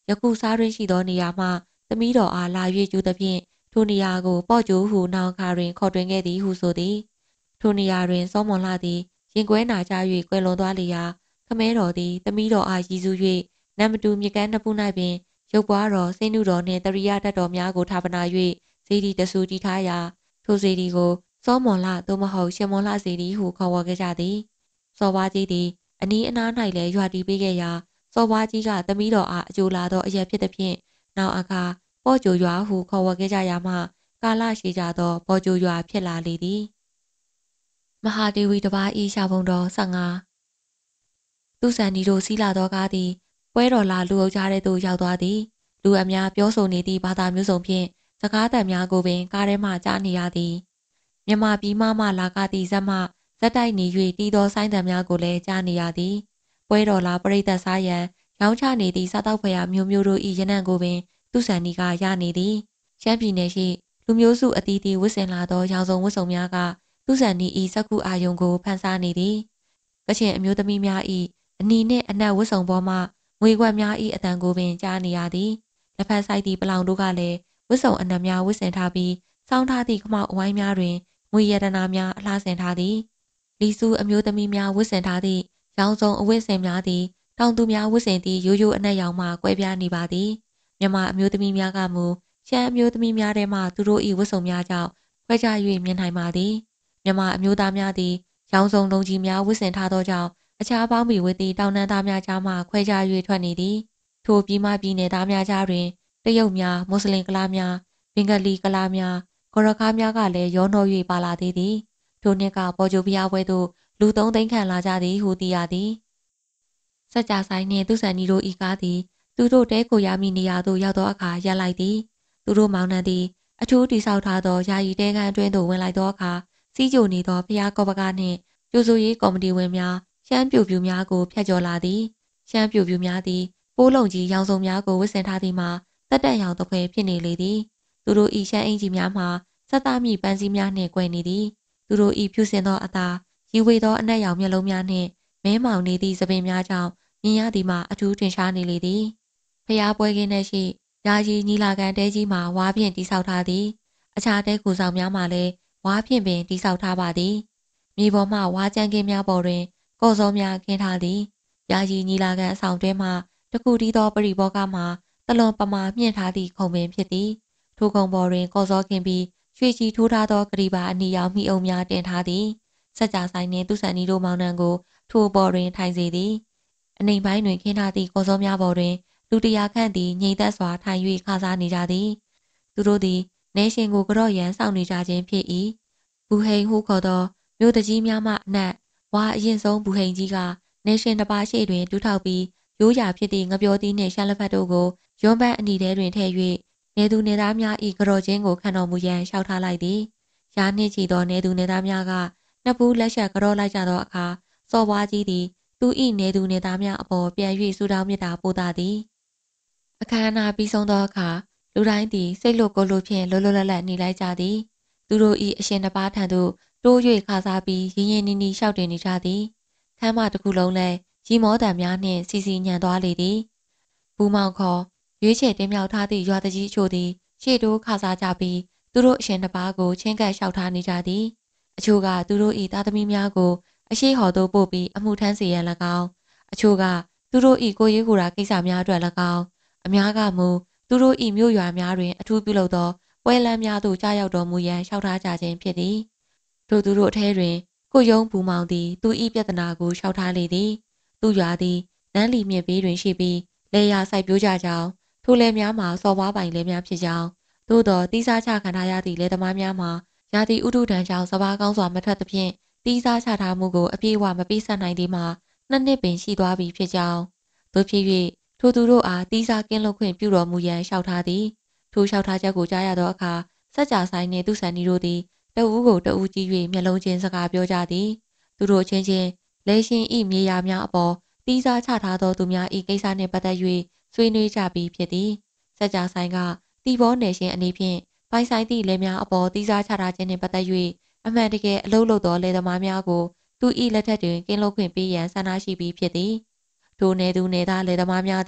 ယခုစားရင်းရှိသောနေရာမှသမီးတော်အားလာ၍ကျူးသဖြင့်ထိုနေရာကိုပေါ့ကျိုးဟုနောင်အခါတွင်ခေါ်တွင်ခဲ့သည်ဟုဆိုသည်ထိုနေရာတွင်စောမွန်လှသည်ရင်ကွဲနာကြ၍ကွယ်လွန်သွားလေရာခမဲတော်သည်သမီးတော်အားရည်စူး၍နံမတူမြကန်းနှစ်ပူ၌ပင်ရုပ်ပွားတော်စိတ်နှုတော်နှင့်တရိယတတ်တော်များကိုထာပနာ၍ဇေဒီတဆူတည်ထားရာထိုဇေဒီကိုစောမွန်လှသို့မဟုတ်ရှင်မွန်လှဇေဒီဟုခေါ်ဝေါ်ခဲ့ကြသည်စော်ဘွားကြီးသည်အနီးအနား၌လည်းရွာတီးပေးခဲ့ရာစော်ဘွားကြီးကသမီးတော်အားအကျိုးလာသောအရက်ဖြစ်သည်ဖြင့်နောက်အခါပေါ့ကျိုရွာဟုခေါ်ဝေါ်ခဲ့ကြရာမှကာလရှိကြသောပေါ့ကျိုရွာဖြစ်လာလေသည်မဟာဒေဝီတစ်ပါးဤရှာပုံတော်ဆယ့်ငါသူဆန်ဒီတို့စီးလာသောကားသည်ပွဲတော်လာလူအုပ်ကြားတဲ့သို့ရောက်သွားသည်လူအများပြောဆိုနေသည့်ဘာသာမျိုးစုံဖြင့်စကားသံများကိုပင်ကားထဲမှကြားနေရသည်မြမပြည်မှမှလာကားသည့်ဇက်မှဇက်တိုက်နေ၍တီးသောဆိုင်းသံများကိုလည်းကြားနေရသည်ပွဲတော်လာပရိသတ်စားရန်ရောင်းချနေသည့်စားတောက်ဖွယ်ရာမျိုးမျိုးတို့၏ရနံ့ကိုပင်သူဆန်ဒီကရနေသည်ရှမ်းပြည်နယ်ရှိလူမျိုးစုအသီးသီးဝတ်ဆင်လာသောရောင်စုံဝတ်စုံများကသူဆန်ဒီ၏စက္ကူအာယုံကိုဖန်ဆားနေသည်ကချင်အမျိုးသမီးများ၏အနီနှင့်အနက်ဝတ်စုံပေါ်မှငွေခွက်များ၏အတန်ကိုပင်ကြားနေရသည်လက်ဖက်ဆိုင်သည့်ပလောင်တို့ကလည်းဝတ်စုံအနက်များဝတ်ဆင်ထားပြီးစောင်းထားသည့်ခမောက်အဝိုင်းများတွင်ငွေရတနာများအလှဆင်ထားသည်လီဆူအမျိုးသမီးများဝတ်ဆင်ထားသည့်ရောင်စုံအဝတ်ဆင်များသည်တောင်သူများဝတ်ဆင်သည့်ရိုးရိုးအနက်ရောင်မှကွဲပြားနေပါသည်မြန်မာအမျိုးသမီးများကမူရှမ်းအမျိုးသမီးများထဲမှသူတို့၏ဝတ်စုံများကြောင့်ခွဲခြား၍မြင်နိုင်ပါသည်မြန်မာအမျိုးသားများသည်ရောင်စုံလုံးကြီးများဝတ်ဆင်ထားသောကြောင့်အခြားပေါင်းမီဝတ်သည့်တောင်တန်းသားများကြားမှခွဲခြား၍ထွက်နေသည်ထိုပြည်မှပြည်နယ်သားများကြားတွင်တရုတ်များမွတ်စလင်ကလားများဘင်္ဂလီကလားများဂေါ်ရခါများကလည်းရောနှော၍ပါလာသေးသည်ထိုနှစ်ကပေါ်ကျိုဖျားပွဲသို့လူသုံးသိန်းခန့်လာကြသည်ဟုသိရသည်စัจ जाဆိုင်နှင့်သူဆန်နီတို့ဤကားသည်သူတို့တဲကိုရမည့်နေရာသို့ရောက်သောအခါရပ်လိုက်သည်သူတို့မောင်နှံသည်အထူးတိဆောက်ထားသောယာယီတဲခန်းအတွင်းသို့ဝင်လိုက်သောအခါစီးကြိုနေသောဖျားကောပကနှင့်ကျိုးစိုးရေးကော်မတီဝင်များရှမ်းပြူပြူများကိုဖျက်ကျော်လာသည်ရှမ်းပြူပြူများသည်ပိုးလုံးကြီးရောင်စုံများကိုဝတ်ဆင်ထားသည်မှာတက်တက်ရောင်တပွဲဖြစ်နေလေသည်သူတို့ဤရှမ်းအင်ကြီးများမှာစက်သားမြပန်းစည်းများနှင့်ကွယ်နေသည်သူတို့ဤဖြူစင်သောအသာရီဝေသောအနက်ရောင်မျက်လုံးများနှင့်မဲမောင်နေသည့်သပင်များကြောင့်မြင်ရသည်မှာအထူးထင်ရှားနေလေသည်ဖျားပွဲခင်းထဲရှိယာယီညီလာခံတဲကြီးမှာဝါဖြင့်တိဆောက်ထားသည်အခြားတဲကူဆောင်များမှာလည်းဝါဖြင့်ပင်တိဆောက်ထားပါသည်မြေပေါ်မှဝါကြမ်းခင်းများပေါ်တွင်ကော့စောများခင်းထားသည်ယာယီညီလာခံအဆောင်တွဲမှတခုတည်းသောပရိဘောကမှာတလွန်ပမာမြင့်ထားသည့်ခုံပင်ဖြစ်သည်ထိုခုံပေါ်တွင်ကော့စောခင်းပြီးရွှေချီထိုးထားသောဂရီပါအနီရောင်မိအုံများတင်ထားသည်စัจ जाဆိုင်နှင့်သူဆန်နီတို့မောင်နှံကိုထိုပေါ်တွင်ထိုင်စေသည်အနိမ့်ပိုင်းတွင်ခင်းထားသည့်ကော့စောများပေါ်တွင်လူတရာခန့်သည်ငြိမ်သက်စွာထိုင်၍ခါစားနေကြသည်သူတို့သည်နေရှင်ကိုကြော့ရန်စောင့်နေကြခြင်းဖြစ်၏ဘူဟိန်ဟုခေါ်သောမြို့တကြီးများမှအနက်ဝါအရင်ဆုံးဘူဟိန်ကြီးကနေရှင်တစ်ပါးရှိတွင်တူးထောက်ပြီးရိုးရာဖြစ်သည့်ငပြောသီးနှင့်ရှမ်းလက်ဖက်တို့ကိုရွံပန်းအနီထဲတွင်ထည့်၍နေသူနေသားများ၏ကြော့ခြင်းကိုခံတော်မူရန်လျှောက်ထားလိုက်သည်ရာနှင့်ချီသောနေသူနေသားများကနှစ်ပူးလက်ချက်ကြော့လိုက်ကြသောအခါစော်ဘွားကြီးသည်သူ၏နေသူနေသားများအပေါ်ပြန်၍ဆူတောင်းမြတ်တာပို့တာသည်အခမ်းအနားပြီးဆုံးသောအခါလူတိုင်းသည်စိတ်လွတ်ကိုယ်လွတ်ဖြင့်လွတ်လွတ်လပ်လပ်နေလိုက်ကြသည်သူတို့၏အရှင်တစ်ပါးထံသို့တိုး၍ခါစားပြီးရင်းရင်းနှီးနှီးလျှောက်တင်နေကြသည်ခမ်းမတစ်ခုလုံးလည်းရီမောတံများနှင့်စီစီညံသွားလေသည်ဘူးမောင်ခေါ်ရွေးချယ်တင်မြှောက်ထားသည့်ရွာတကြီးအချို့သည်ရှေ့တိုးခါစားကြပြီးသူတို့အရှင်တစ်ပါးကိုချင်းကပ်လျှောက်ထားနေကြသည်အချို့ကသူတို့၏သားသမီးများကိုအရှိဟော်သို့ပို့ပြီးအမှုထမ်းစေရန်၎င်းအချို့ကသူတို့၏ကိုရေးကိုယ်ရာကိစ္စများအတွက်၎င်းအများကမူသူတို့၏မြို့ရွာများတွင်အထူးပြုလုပ်သောပွဲလမ်းများသို့ကြားရောက်တော်မူရန်လျှောက်ထားကြခြင်းဖြစ်သည်ထို့သူတို့အထဲတွင်ကိုယုံဘူးမောင်သည်သူ၏ပြဿနာကိုလျှောက်ထားလေသည်သူရွာသည်နန်းလီမြစ်ဘေးတွင်ရှိပြီးလေယာစိုက်ပျိုးကြကြောင်းထိုလယ်များမှာစော်ဘွားပိုင်လယ်များဖြစ်ကြောင်းသို့သောတီးစားချခံထားရသည့်လယ်သမားများမှာရာသီဥတုဒဏ်ကြောင့်စပါးကောင်းစွာမထွက်သဖြင့်တီးစားချထားမှုကိုအပြည့်အဝမပေးဆက်နိုင်သေးမှနှစ်နှစ်ပင်ရှိသွားပြီဖြစ်ကြောင်းသို့ဖြစ်၍ထိုသူတို့အားတီးစားကင်းလွတ်ခွင့်ပြုတော်မူရန်လျှောက်ထားသည်ထိုလျှောက်ထားချက်ကိုကြားရသောအခါစัจ जाဆိုင်နှင့်သူဆန်နီတို့သည်တဦးကိုတဦးကြည့်၍မျက်လုံးချင်းစကားပြောကြသည်သူတို့ချင်းချင်းလဲရှင်ဤမြေယာများအပေါ်တီးစားချထားသောသူများဤကိစ္စနှင့်ပတ်သက်၍ဆွေးနွေးကြပြီးဖြစ်သည်စัจ जाဆိုင်ကတီဘောနယ်ရှင်အနေဖြင့်ပိုင်ဆိုင်သည့်လယ်များအပေါ်တီးစားချထားခြင်းနှင့်ပတ်သက်၍အမှန်တကယ်အလုပ်လုပ်သောလယ်သမားများကိုသူ၏လက်ထက်တွင်ကင်းလွတ်ခွင့်ပေးရန်ဆန္ဒရှိပြီးဖြစ်သည်ထိုနယ်သူနယ်သားလယ်သမားများသည်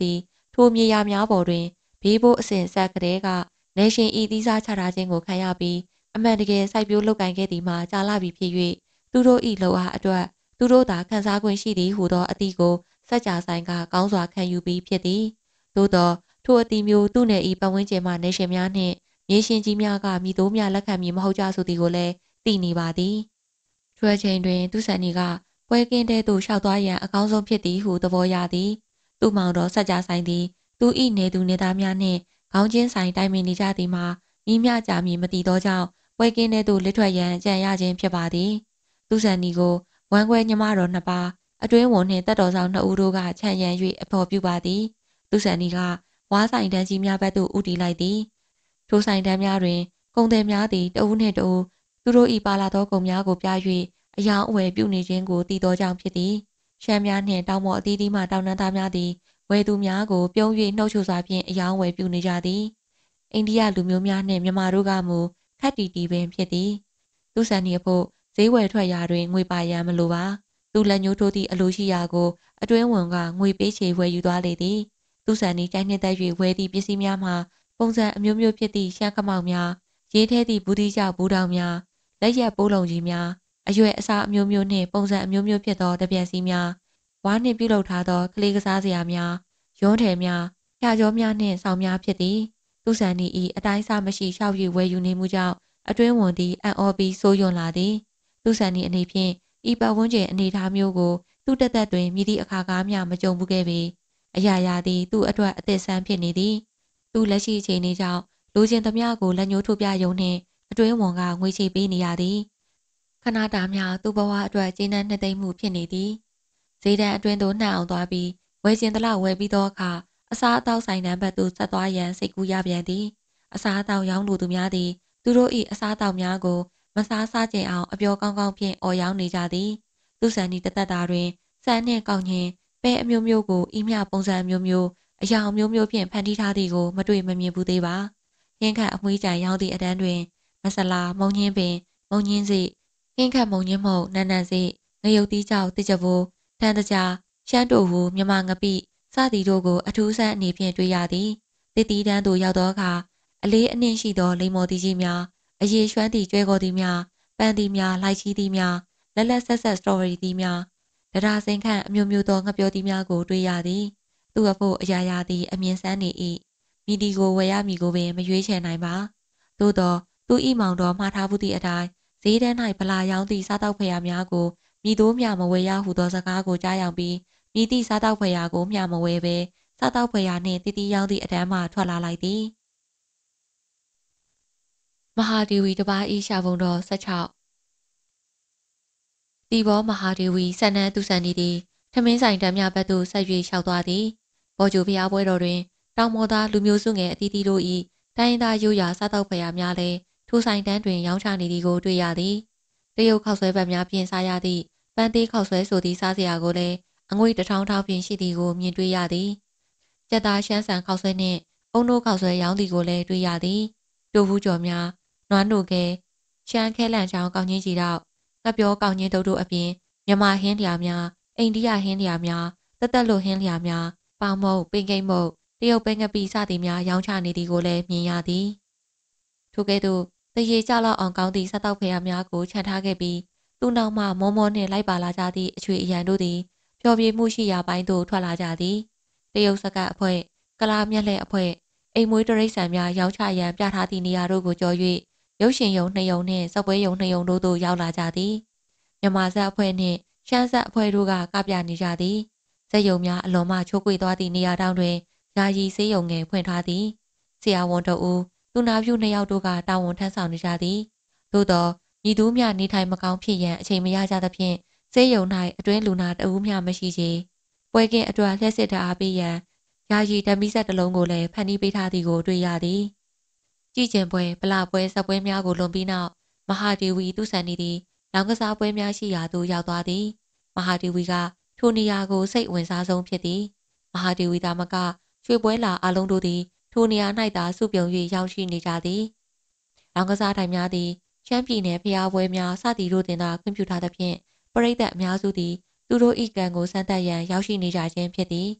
ထိုမြေယာများပေါ်တွင်ဘေးဘိုးအစဉ်ဆက်ကလေးကနေရှင်ဤသီးစားချထားခြင်းကိုခံရပြီးအမှန်တကယ်စိုက်ပျိုးလုပ်ကိုင်ခဲ့သည်မှာကြာလာပြီဖြစ်၍သူတို့၏လှုပ်အားအတွက်သူတို့သာခံစား권ရှိသည်ဟုသောအသည့်ကိုစัจ जाဆိုင်ကကောင်းစွာခံယူပြီးဖြစ်သည်သို့သောထိုအသည့်မျိုးသူနယ်၏ပတ်ဝန်းကျင်မှနေရှင်များနှင့်မြေရှင်ကြီးများကမိသိုးများလက်ခံမည်မဟုတ်ကြဆိုသည်ကိုလည်းသိနေပါသည်ထွဲချိန်တွင်သူဆန်နီကပွဲကင်းတဲ့သို့လျှောက်သွားရန်အကောင်းဆုံးဖြစ်သည်ဟုသဘောရသည်သူ့မောင်တော်စัจ जाဆိုင်သည်သူ၏နေသူနေသားများနှင့်ခေါင်းချင်းဆိုင်တိုင်ပင်နေကြသည်မှာမိမျှကြမည်မသိသောကြောင့်ပွဲကင်းတဲ့သို့လစ်ထွက်ရန်ကြံရခြင်းဖြစ်ပါသည်သူဆန်နီကိုဝမ်းခွဲညီမတော်နှစ်ပါးအတွင်းဝန်နှင့်တက်တော်ဆောင်နှစ်ဦးတို့ကခြံရံ၍အဖော်ပြုပါသည်သူဆန်နီကဝါဆိုင်တန်းကြီးများဘက်သို့ဦးတည်လိုက်သည်ထိုဆိုင်တန်းများတွင်ကုန်သည်များသည်တဦးနှင့်တဦးသူတို့၏ပါလာသောကုန်များကိုပြ၍အယောင်အဝယ်ပြုနေခြင်းကိုတည်သောကြောင့်ဖြစ်သည်ရှမ်းများနှင့်တောင်ပေါ်အသီးသီးမှတောင်နှန်းသားများသည်ဝယ်သူများကိုပြုံး၍နှုတ်ချိုစွာဖြင့်အယောင်ဝယ်ပြုနေကြသည်အိန္ဒိယလူမျိုးများနှင့်မြန်မာတို့ကမူခက်တီတီပင်ဖြစ်သည်သူဆန်နီအဖို့ဈေးဝယ်ထွက်ရာတွင်ငွေပါရန်မလိုပါသူလက်ညှိုးထိုးသည့်အလိုရှိရာကိုအတွင်းဝန်ကငွေပေးချေဝယ်ယူသွားလေသည်သူဆန်နီတိုင်းနှစ်သက်၍ဝယ်သည့်ပစ္စည်းများမှာပုံစံအမျိုးမျိုးဖြစ်သည့်ရှမ်းခမောက်များရေးထဲသည့်ဘူးသီးကြောက်ဘူးတောင်များလက်ရက်ပိုးလုံးကြီးများအရွယ်အစားအမျိုးမျိုးနှင့်ပုံစံအမျိုးမျိုးဖြစ်သောတပြက်စီးများဝါနှင့်ပြုလုပ်ထားသောကလေးကစားစရာများရုံးထည်များဖြာကျော်များနှင့်ဆောင်များဖြစ်သည်သူဆန်နီ၏အတိုင်းစားမရှိရှောက်၍ဝယ်ယူနေမှုကြောင့်အတွင်းဝန်သည်အံ့ဩပြီးစိုးရွံ့လာသည်သူဆန်နီအနေဖြင့်ဤပတ်ဝန်းကျင်အနေအထားမျိုးကိုသူ့တက်သက်တွင်မြည်သည့်အခါကားမျှမကြုံဘူးခဲ့ပေအရာရာသည်သူ့အတွက်အသစ်ဆန်းဖြစ်နေသည်သူလက်ရှိအခြေအနေကြောင့်လူချင်းသမျှကိုလက်ညှိုးထိုးပြယုံနှင့်အတွင်းဝန်ကငွေချေပေးနေရသည်ခဏတာမျှသူ့ဘဝအတွက်ကျဉ်းနှံ့နှစ်သိမ့်မှုဖြစ်နေသည်ဈေးတန်းအတွင်းသို့နှံ့အောင်သွားပြီးဝယ်ကျင်သလောက်ဝယ်ပြီးသောအခါအစားအသောက်ဆိုင်တန်းဘက်သို့ဆက်သွားရန်စိတ်ကူးရပြန်သည်အစားအသောက်ရောင်းသူသူများသည်သူတို့၏အစားအသောက်များကိုမစားစားကျင်အောင်အပျော်ကောင်းကောင်းဖြင့်အော်ရောင်းနေကြသည်သူဆန်ဒီတသက်တာတွင်စံနှင့်ကောက်ညင်ပဲအမျိုးမျိုးကိုဤမျှပုံစံအမျိုးမျိုးအရာအမျိုးမျိုးဖြင့်ဖန်တီးထားသည်ကိုမတွေ့မမြင်ဘူးသေးပါဟင်းခတ်အမွှေးကြံရောင်းသည့်အတန်းတွင်မဆလာမုံညင်းပင်မုံညင်းစီဟင်းခတ်မုံညင်းမုံနန်းနန်းစီငရုတ်တီးကြောက်တစ်ကြပိုးတန်တကြားရှမ်းတူဟူမြမငပိစသည်တို့ကိုအထူးဆန်းအနေဖြင့်တွေ့ရသည်တစ်တီးတန်းသို့ရောက်သောအခါအလေးအနှင်းရှိသောလိမ္မော်တီကြီးများအရေရွှမ်းသည့်ကျွဲကော်သည်များပန်းသည်များလိုက်ချီသည်များလက်လက်ဆက်ဆက်စတော်ဘရီသည်များဒရာစိန်ခန့်အမျိုးမျိုးသောငပြောသည်များကိုတွေ့ရသည်သူအဖို့အရာရာသည်အမြင်ဆန်းနေ၏မိဒီကိုဝယ်ရမည်ကိုပင်မရွေးချယ်နိုင်ပါသို့သောသူ၏မောင်တော်မှားထားမှုသည့်အတိုင်းဈေးတန်း၌ဗလာရောင်းသည့်စားတောက်ဖရာများကိုမိတို့မျှမဝယ်ရဟုသောစကားကိုကြားရောက်ပြီးမိသည့်စားတောက်ဖရာကိုမျှမဝယ်ဘဲစားတောက်ဖရာနှင့်တီတီရောင်းသည့်အတန်းမှထွက်လာလိုက်သည်မဟာဒေဝီတပါး၏ရှာပုံတော်၁၆တီဘောမဟာဒေဝီဆန်နန်းသူဆန်နီသည်ထမင်းဆိုင်တန်းများဘက်သို့ဆက်၍လျှောက်သွားသည်ဘော်ဂျူဖျားပွဲတော်တွင်တောင်မော်သားလူမျိုးစုငယ်အသီးသီးတို့၏တိုင်းသားရိုးရာစားတောက်ဖရာများလည်းထိုဆိုင်တန်းတွင်ရောင်းချနေသည်ကိုတွေ့ရသည်တရုတ်ခောက်ဆွဲဘက်များဖြင့်စားရသည့်ပန်းသေးခောက်ဆွဲဆိုသည့်စားစရာကိုလည်းအငွေတစ်ထောင်ထောင်ဖြင့်ရှိသည်ကိုမြင်တွေ့ရသည်ကြက်သားရှမ်းဆန်ခောက်ဆွဲနှင့်အုံတို့ခောက်ဆွဲရောင်းသည်ကိုလည်းတွေ့ရသည်တိုဘူးကျော်များနွားနိုကဲရှမ်းခဲလန့်ချောင်းကောင်းချင်းကြီးတော့ငပြောကောင်းချင်းတို့တို့အပြင်မြန်မာဟင်းလျာများအိန္ဒိယဟင်းလျာများတသက်လိုဟင်းလျာများပေါင်မုတ်ပင်ကိတ်မုတ်တရုတ်ပဲငပိစသည်များရောင်းချနေသည်ကိုလည်းမြင်ရသည်ထိုကဲ့သို့တရေကြလောက်အောင်ကောင်းသည့်စားတောက်ဖရာများကိုခြံထားခဲ့ပြီးသူ့နောက်မှမောမောနှင့်လိုက်ပါလာကြသည့်အချွေအရန်တို့သည်ပျော်ပြေမှုရှိရာပိုင်းသို့ထွက်လာကြသည်တရုတ်စကတ်အဖွဲ့ကလာမျက်လှဲ့အဖွဲ့အိမ်မွေးတရိษံများရောင်းချရန်ပြထားသည့်နေရာတို့ကိုကျော်၍ရုပ်ရှင်ယုံနှစ်ယုံနှင့်စပွဲယုံနှစ်ယုံတို့သို့ရောက်လာကြသည်မြန်မာဇက်အဖွဲ့နှင့်ရှမ်းဇက်အဖွဲ့တို့ကကပြနေကြသည်ဇက်ယုံများအလွန်မှချိုးကွေသွားသည့်နေရာတောင်တွင်ယာယီဆေးရုံငယ်ဖွင့်ထားသည်ဆရာဝန်တို့ဦးသူနာပြုနှစ်ယောက်တို့ကတာဝန်ထမ်းဆောင်နေကြသည်သို့သောညီသူမျှနေထိုင်မကောင်းဖြစ်ရန်အချိန်မရကြသဖြင့်ဆေးရုံ၌အတွင်းလူနာတဦးမျှမရှိချေပွဲကင်းအတွက်လျှက်စစ်တအားပေးရန်ယာယီဓမီဆက်တစ်လုံးကိုလည်းဖန်တီးပေးထားသည်ကိုတွေ့ရသည်ကြည်ကျင်ပွဲဗလာပွဲစပွဲများကိုလွန်ပြီးနောက်မဟာဒေဝီသူဆန်နီသည်လောင်ကစားပွဲများရှိရာသို့ရောက်သွားသည်မဟာဒေဝီကထိုနေရာကိုစိတ်ဝင်စားဆုံးဖြစ်သည်မဟာဒေဝီသာမကရွှေပွဲလာအလုံးတို့သည်ထိုနေရာ၌သာစုပြုံ၍ရောက်ရှိနေကြသည်လောင်ကစားတိုင်များသည်ရှမ်းပြည်နယ်ဖျားပွဲများစသည်တို့တင်သာခွင့်ပြုထားသဖြင့်ပရိသတ်အများစုသည်သူတို့၏ကံကိုစမ်းသပ်ရန်ရောက်ရှိနေကြခြင်းဖြစ်သည်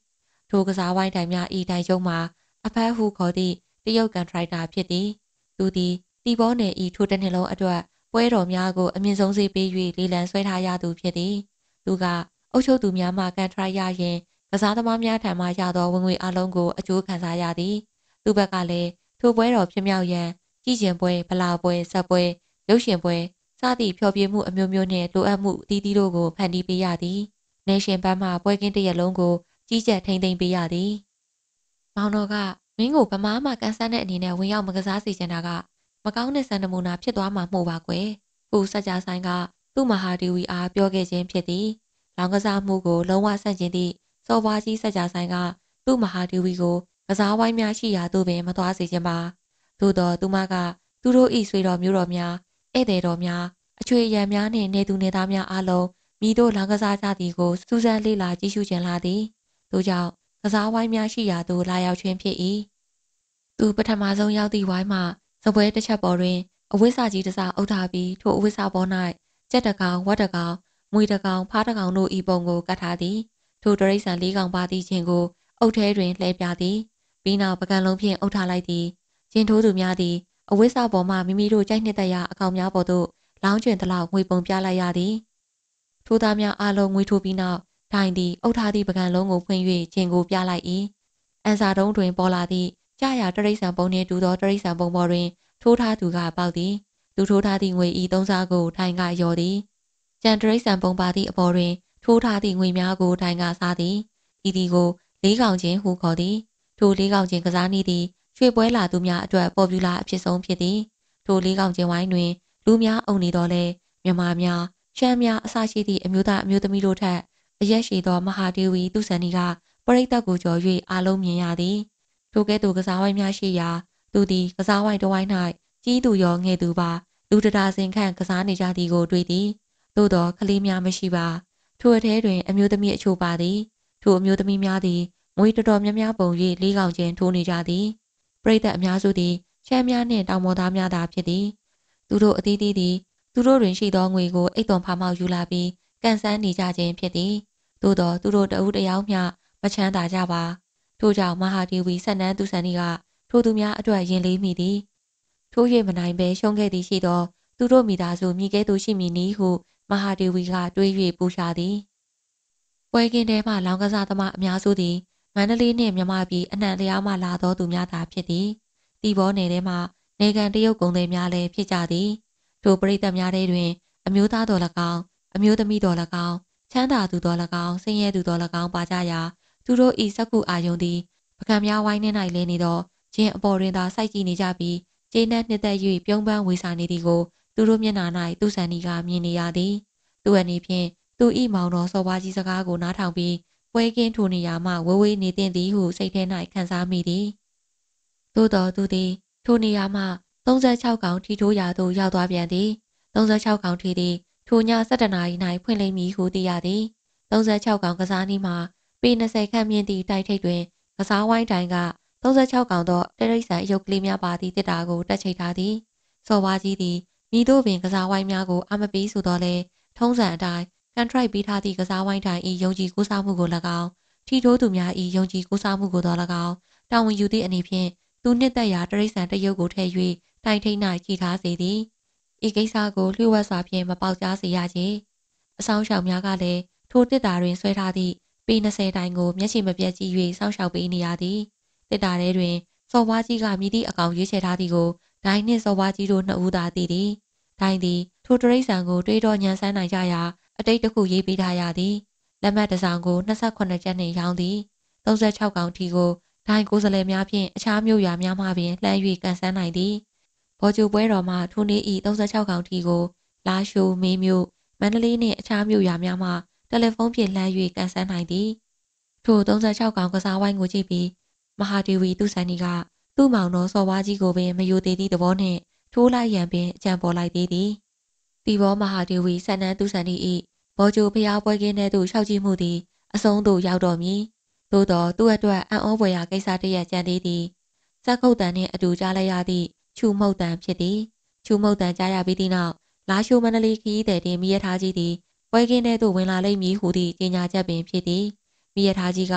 ထိုကစားဝိုင်းတိုင်များဤတိုင်ကျုံမှာအဖက်ဟုခေါ်သည့်တရုတ်ကန်ထရိုက်တာဖြစ်သည်သူသည်တီဘောနယ်ဤထိုတစ်နှစ်လုံးအတွက်ပွဲတော်များကိုအမြင့်ဆုံးစေပေး၍လေလံဆွဲထားရသူဖြစ်သည်သူကအုပ်ချုပ်သူများမှကန်ထရိုက်ရရင်ကစားသမားများထံမှရသောဝင်ငွေအလုံးကိုအကျိုးခံစားရသည်သူဘက်ကလည်းထိုပွဲတော်ဖြစ်မြောက်ရန်ကြီးကျင်ပွဲဗလာပွဲဆက်ပွဲရုပ်ရှင်ပွဲစသည့်ဖျော်ဖြေမှုအမျိုးမျိုးနှင့်လိုအပ်မှုအသီးသီးတို့ကိုဖန်တီးပေးရသည်နေရှင်ဘက်မှပွဲကင်းတစ်ရက်လုံးကိုကြီးကြပ်ထိန်းသိမ်းပေးရသည်မောင်တော်ကမင်းကိုဗမာမှကန်ဆန်းတဲ့အနေနဲ့ဝင်ရောက်မကစားစေချင်တာကမကောင်းတဲ့စံနမူနာဖြစ်သွားမှာမှုပါကွယ်။ကိုစကြဆိုင်ကသူ့မဟာဒေဝီအားပြောခဲ့ခြင်းဖြစ်သည်။လောင်ကစားမှုကိုလုံးဝဆန့်ကျင်သည့်စော်ဘွားကြီးစကြဆိုင်ကသူ့မဟာဒေဝီကိုကစားဝိုင်းများရှိရာသို့ပင်မသွားစေခြင်းပါ။သို့သောသူမကသူတို့၏ဆွေတော်မျိုးတော်များဧည့်သည်တော်များအချွေအရံများနှင့်နေသူနေသားများအားလုံးမိတို့လောင်ကစားကြသည်ကိုစူးစမ်းလေ့လာကြည့်ရှုခြင်းလာသည်။ထို့ကြောင့်ကစားဝိုင်းများရှိရာသို့လာရောက်ခြင်းဖြစ်၏။သူပထမဆုံးရောက်သည့်ဝိုင်းမှာစပွဲတစ်ချက်ပေါ်တွင်အဝိစာကြီးတစ်စားအုပ်ထားပြီးထိုအဝိစာပေါ်၌ကြက်တကောင်ဝက်တကောင်မွေတကောင်ဖားတကောင်တို့ဤပုံကိုကတ်ထားသည်ထိုတရိษံလေးကောင်ပါသည့်ခြင်းကိုအုပ်ထဲတွင်လှည့်ပြသည်ပြီးနောက်ပကံလုံးဖြင့်အုပ်ထားလိုက်သည်ခြင်းထိုးသူများသည်အဝိစာပေါ်မှမိမိတို့ကြိုက်နှစ်သက်ရာအကောင်များပေါ်သို့လောင်းကျွင်သလောက်ငွေပုံပြလိုက်ရသည်ထိုသားများအားလုံးငွေထိုးပြီးနောက်ဒိုင်သည်အုပ်ထားသည့်ပကံလုံးကိုဖွင့်၍ခြင်းကိုပြလိုက်၏အန်စာတုံးတွင်ပေါ်လာသည့်ကြာရတရိษံပုံနှင့်တူသောတရိษံပုံပေါ်တွင်ထိုးထားသူကပေါက်သည်သူထိုးထားသည့်ငွေဤသုံးစားကိုထိုင်ကရော်သည်ကျန်တရိษံပုံပါသည့်အပေါ်တွင်ထိုးထားသည့်ငွေများကိုထိုင်ကစားသည်ဤသည်ကိုလေးကောင်ချင်းဟုခေါ်သည်ထိုလေးကောင်ချင်းကစားနည်းသည်ရွှေပွဲလာသူများအတွက်ပေါ်ပြူလာအဖြစ်ဆုံးဖြစ်သည်ထိုလေးကောင်ချင်းဝိုင်းတွင်လူများအုံနေတော်လဲမြန်မာများရှမ်းများအစရှိသည့်အမျိုးသားအမျိုးသမီးတို့ထက်အရက်ရှိသောမဟာဒေဝီသူဆန်နီကပရိသတ်ကိုကြော်၍အားလုံးမြင်ရသည်ထိုကဲ့သို့ကစားဝိုင်းများရှိရာသူသည်ကစားဝိုင်းတစ်ဝိုင်း၌ကြီးသူရောငယ်သူပါလူတဒါစင်ခန့်ကစားနေကြသည်ကိုတွေ့သည်သို့သောကလေးများမရှိပါထိုအထဲတွင်အမျိုးသမီးအချို့ပါသည်ထိုအမျိုးသမီးများသည်ငွေတော်တော်များများပုံ၍လေးကောင်ချင်းထိုးနေကြသည်ပရိသတ်အများစုသည်ရှမ်းများနှင့်တောင်ပေါ်သားများသာဖြစ်သည်သူတို့အသီးသီးသည်သူတို့တွင်ရှိသောငွေကိုအိတ်သွန်ဖာမောက်ယူလာပြီးကန်ဆန်းနေကြခြင်းဖြစ်သည်သို့သောသူတို့တဦးတယောက်မျှမချမ်းသာကြပါထို့ကြောင့်မဟာဒေဝီဆက်နန်းသူဆန်နီကထိုသူများအတွက်ရင်လေးမိသည်ထိုး၍မနိုင်ဘဲရှုံးခဲ့သည်ရှိသောသူတို့မိသားစုမိကဲသူရှိမည်နည်းဟုမဟာဒေဝီကတွေး၍ပူရှာသည်ပွဲကင်းထဲမှလောင်ကစားသမားအများစုသည်မန္တလေးနှင့်မြမပြည်အနှံ့လျားမှလာသောသူများသာဖြစ်သည်တီဘောနယ်ထဲမှနေကန်တရုတ်ကုန်သည်များလည်းဖြစ်ကြသည်ထိုပရိသတ်များထဲတွင်အမျိုးသားတော်၎င်းအမျိုးသမီးတော်၎င်းချမ်းသာသူတော်၎င်းဆင်းရဲသူတော်၎င်းပါကြရာသူတို့ဤစက္ကူအာယုံသည်ပကံများဝိုင်းနှင့်၌လဲနေသောဂျင်းအပေါ်တွင်သာစိုက်ကြည့်နေကြပြီးကျင်းနဲ့နှစ်သက်၍ပြုံးပန်းဝေစာနေသည်ကိုသူတို့မျက်နှာ၌သူဆန်နီကမြင်နေရသည်သူအနေဖြင့်သူ၏မောင်တော်စော်ဘွားကြီးစကားကိုနားထောင်ပြီးပွဲကင်းထိုနေရာမှဝေးဝေးနေသင့်သည်ဟုစိတ်ထဲ၌ခံစားမိသည်သို့တော်သူသည်ထိုနေရာမှသုံးဆယ့်ခြောက်ကောင်ထီထိုးရာသို့ရောက်သွားပြန်သည်သုံးဆယ့်ခြောက်ကောင်ထီသည်ထိုညဆယ်တနာရီ၌ဖွင့်လိမ့်မည်ဟုသိရသည်သုံးဆယ့်ခြောက်ကောင်ကစားနည်းမှာပေနှစ်ဆယ်ခန့်မြင့်သည့်တိုက်ထိပ်တွင်ကစားဝိုင်းတိုင်ကသုံးဆယ့်ခြောက်ကောင်သောတရိษံအယုတ်ကလေးများပါသည့်တစ်တာကိုတက်ချိတ်ထားသည်စော်ဘွားကြီးသည်မိတို့ပင်ကစားဝိုင်းများကိုအမပေးဆိုတော့လဲထုံးစံအတိုင်းကန်ထရိုက်ပြီးထားသည့်ကစားဝိုင်းတိုင်၏ယုံကြည်ကိုးစားမှုကို၎င်းထီထိုးသူများ၏ယုံကြည်ကိုးစားမှုကိုတော့၎င်းတာဝန်ယူသည့်အနေဖြင့်သူနှစ်သက်ရာတရိษံတရုတ်ကိုထည့်၍တိုင်ထိတ်၌ကြည်ထားစေသည်ဤကိစ္စကိုလျှို့ဝှက်စွာဖြင့်မပေါက်ကြားစေရချေအဆောင်ရှောင်များကလည်းထိုတစ်တာတွင်ဆွဲထားသည့်ပေနှစ်ဆယ်တိုင်ကိုမျက်ခြေမပြတ်ကြည့်၍စောင့်ရှောက်ပေးနေရသည်တစ်တာထဲတွင်စော်ဘွားကြီးကမြည်သည့်အကောင်ရွေးချယ်ထားသည်ကိုဒိုင်းနှင့်စော်ဘွားကြီးတို့နှစ်ဦးသာသိသည်ဒိုင်းသည်ထိုတရိษံကိုတွေးတော်ညံဆန်းနိုင်ကြရာအတိတ်တစ်ခုရေးပေးထားရသည်လက်မှတ်တစ်စောင်ကိုနှစ်ဆယ့်ခုနှစ်ကျပ်နှင့်ရောင်းသည်သုံးဆယ့်ခြောက်ကောင်ထီကိုဒိုင်းကိုယ်စားလှယ်များဖြင့်အခြားမြို့ရွာများမှပင်လှမ်း၍ကန်ဆန်းနိုင်သည်ဘော်ကျူပွဲတော်မှထိုနေ့၏သုံးဆယ့်ခြောက်ကောင်ထီကိုလာရှိုးမေးမြို့မန္တလေးနှင့်အခြားမြို့ရွာများမှတယ်လီဖုန်းဖြင့်လှမ်း၍ကန်ဆန်းနိုင်သည်ထိုသုံးဆယ့်ခြောက်ကောင်ကစားဝိုင်းကိုကြည့်ပြီးမဟာဒေဝီသူဆန်နီကသူ့မောင်တော်စော်ဘွားကြီးကိုပင်မယိုသေးသည့်သဘောနှင့်ထိုးလိုက်ရန်ပင်အကြံပေါ်လိုက်သေးသည်တီဘောမဟာဒေဝီဆက်နန်းသူဆန်နီ၏ဘော်ကျူဖျားပွဲကင်းထဲသို့ရှောက်ကြည့်မှုသည်အဆုံးသို့ရောက်တော်မူသို့သောသူ့အတွက်အံ့ဩဖွယ်ရာကိစ္စတစ်ရပ်ကြံသေးသည်စက်ခုတ်တန်နှင့်အတူကြားလိုက်ရသည့်ချူမှုတ်တန်ဖြစ်သည်ချူမှုတ်တန်ကြားရပြီးသည့်နောက်လာရှိုးမန္တလေးခရီးသည်တင်မိရထားကြီးသည်ပွဲကင်းထဲသို့ဝင်လာလိမ့်မည်ဟုသည့်ကြေညာချက်ပင်ဖြစ်သည်မိရထားကြီးက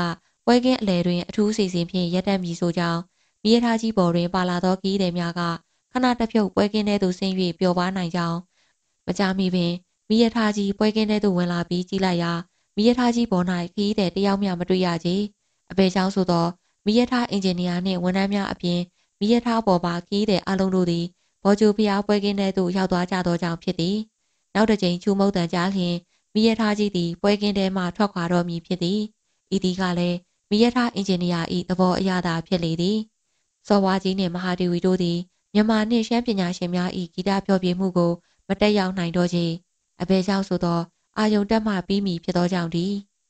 ပွဲကင်းအလဲတွင်အထူးစီစဉ်ဖြင့်ရပ်တန့်မည်ဆိုကြောင်းမီးရထားကြီးပေါ်တွင်ပါလာသောခီးသည်များကခဏတစ်ဖြုတ်ပွဲကင်းထဲသို့ဆင်း၍ပျော်ပါနိုင်ကြောင်းမကြာမီပင်မီးရထားကြီးပွဲကင်းထဲသို့ဝင်လာပြီးကြည့်လိုက်ရာမီးရထားကြီးပေါ်၌ခီးသည်တယောက်မျှမတွေ့ရကြ။အဘယ်ကြောင့်ဆိုသောမီးရထားအင်ဂျင်နီယာနှင့်ဝန်ထမ်းများအပြင်မီးရထားပေါ်ပါခီးသည်အလုံးတို့သည်ဘော်ဂျိုဖျားပွဲကင်းထဲသို့ရောက်သွားကြသောကြောင့်ဖြစ်သည်။နောက်တစ်ကြိမ်ချူမုတ်တန်ကြားလျင်မီးရထားကြီးသည်ပွဲကင်းထဲမှထွက်ခွာတော်မူဖြစ်သည်။ဤသည်ကလည်းမီးရထားအင်ဂျင်နီယာ၏သဘောအရသာဖြစ်လေသည်။စော်ဝါကြီးနှင့်မဟာဒေဝီတို့သည်မြန်မာနှင့်ရှမ်းပညာရှင်များ၏ဂီတဖျော်ဖြေမှုကိုမတက်ရောက်နိုင်တော့ချေ။အဘယ်ကြောင့်ဆိုသောအာယုံတက်မှပြီးမည်ဖြစ်သောကြောင့်ဒီ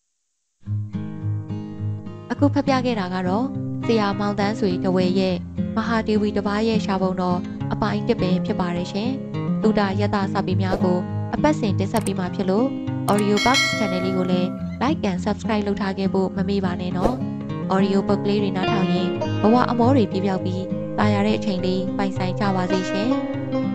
အခုဖတ်ပြခဲ့တာကတော့ဆရာမောင်တန်းဆွေတဝဲရဲ့မဟာဒေဝီတစ်ပါးရဲ့ရှာပုံတော်အပိုင်းတစ်ပင်ဖြစ်ပါတယ်ရှင်။သုဒ္ဓယတစာပေများကိုအပတ်စဉ်တင်ဆက်ပေးမှာဖြစ်လို့ Audio Box Channel လေးကိုလည်း Like and Subscribe လုပ်ထားခဲ့ဖို့မမေ့ပါနဲ့နော်။ Audio Book လေးတွေနားထောင်ရင်ဘဝအမောတွေပြပြောက်ပြီးတာယာတဲ့အချိန်လေးပိုင်ဆိုင်ကြပါစေရှင်။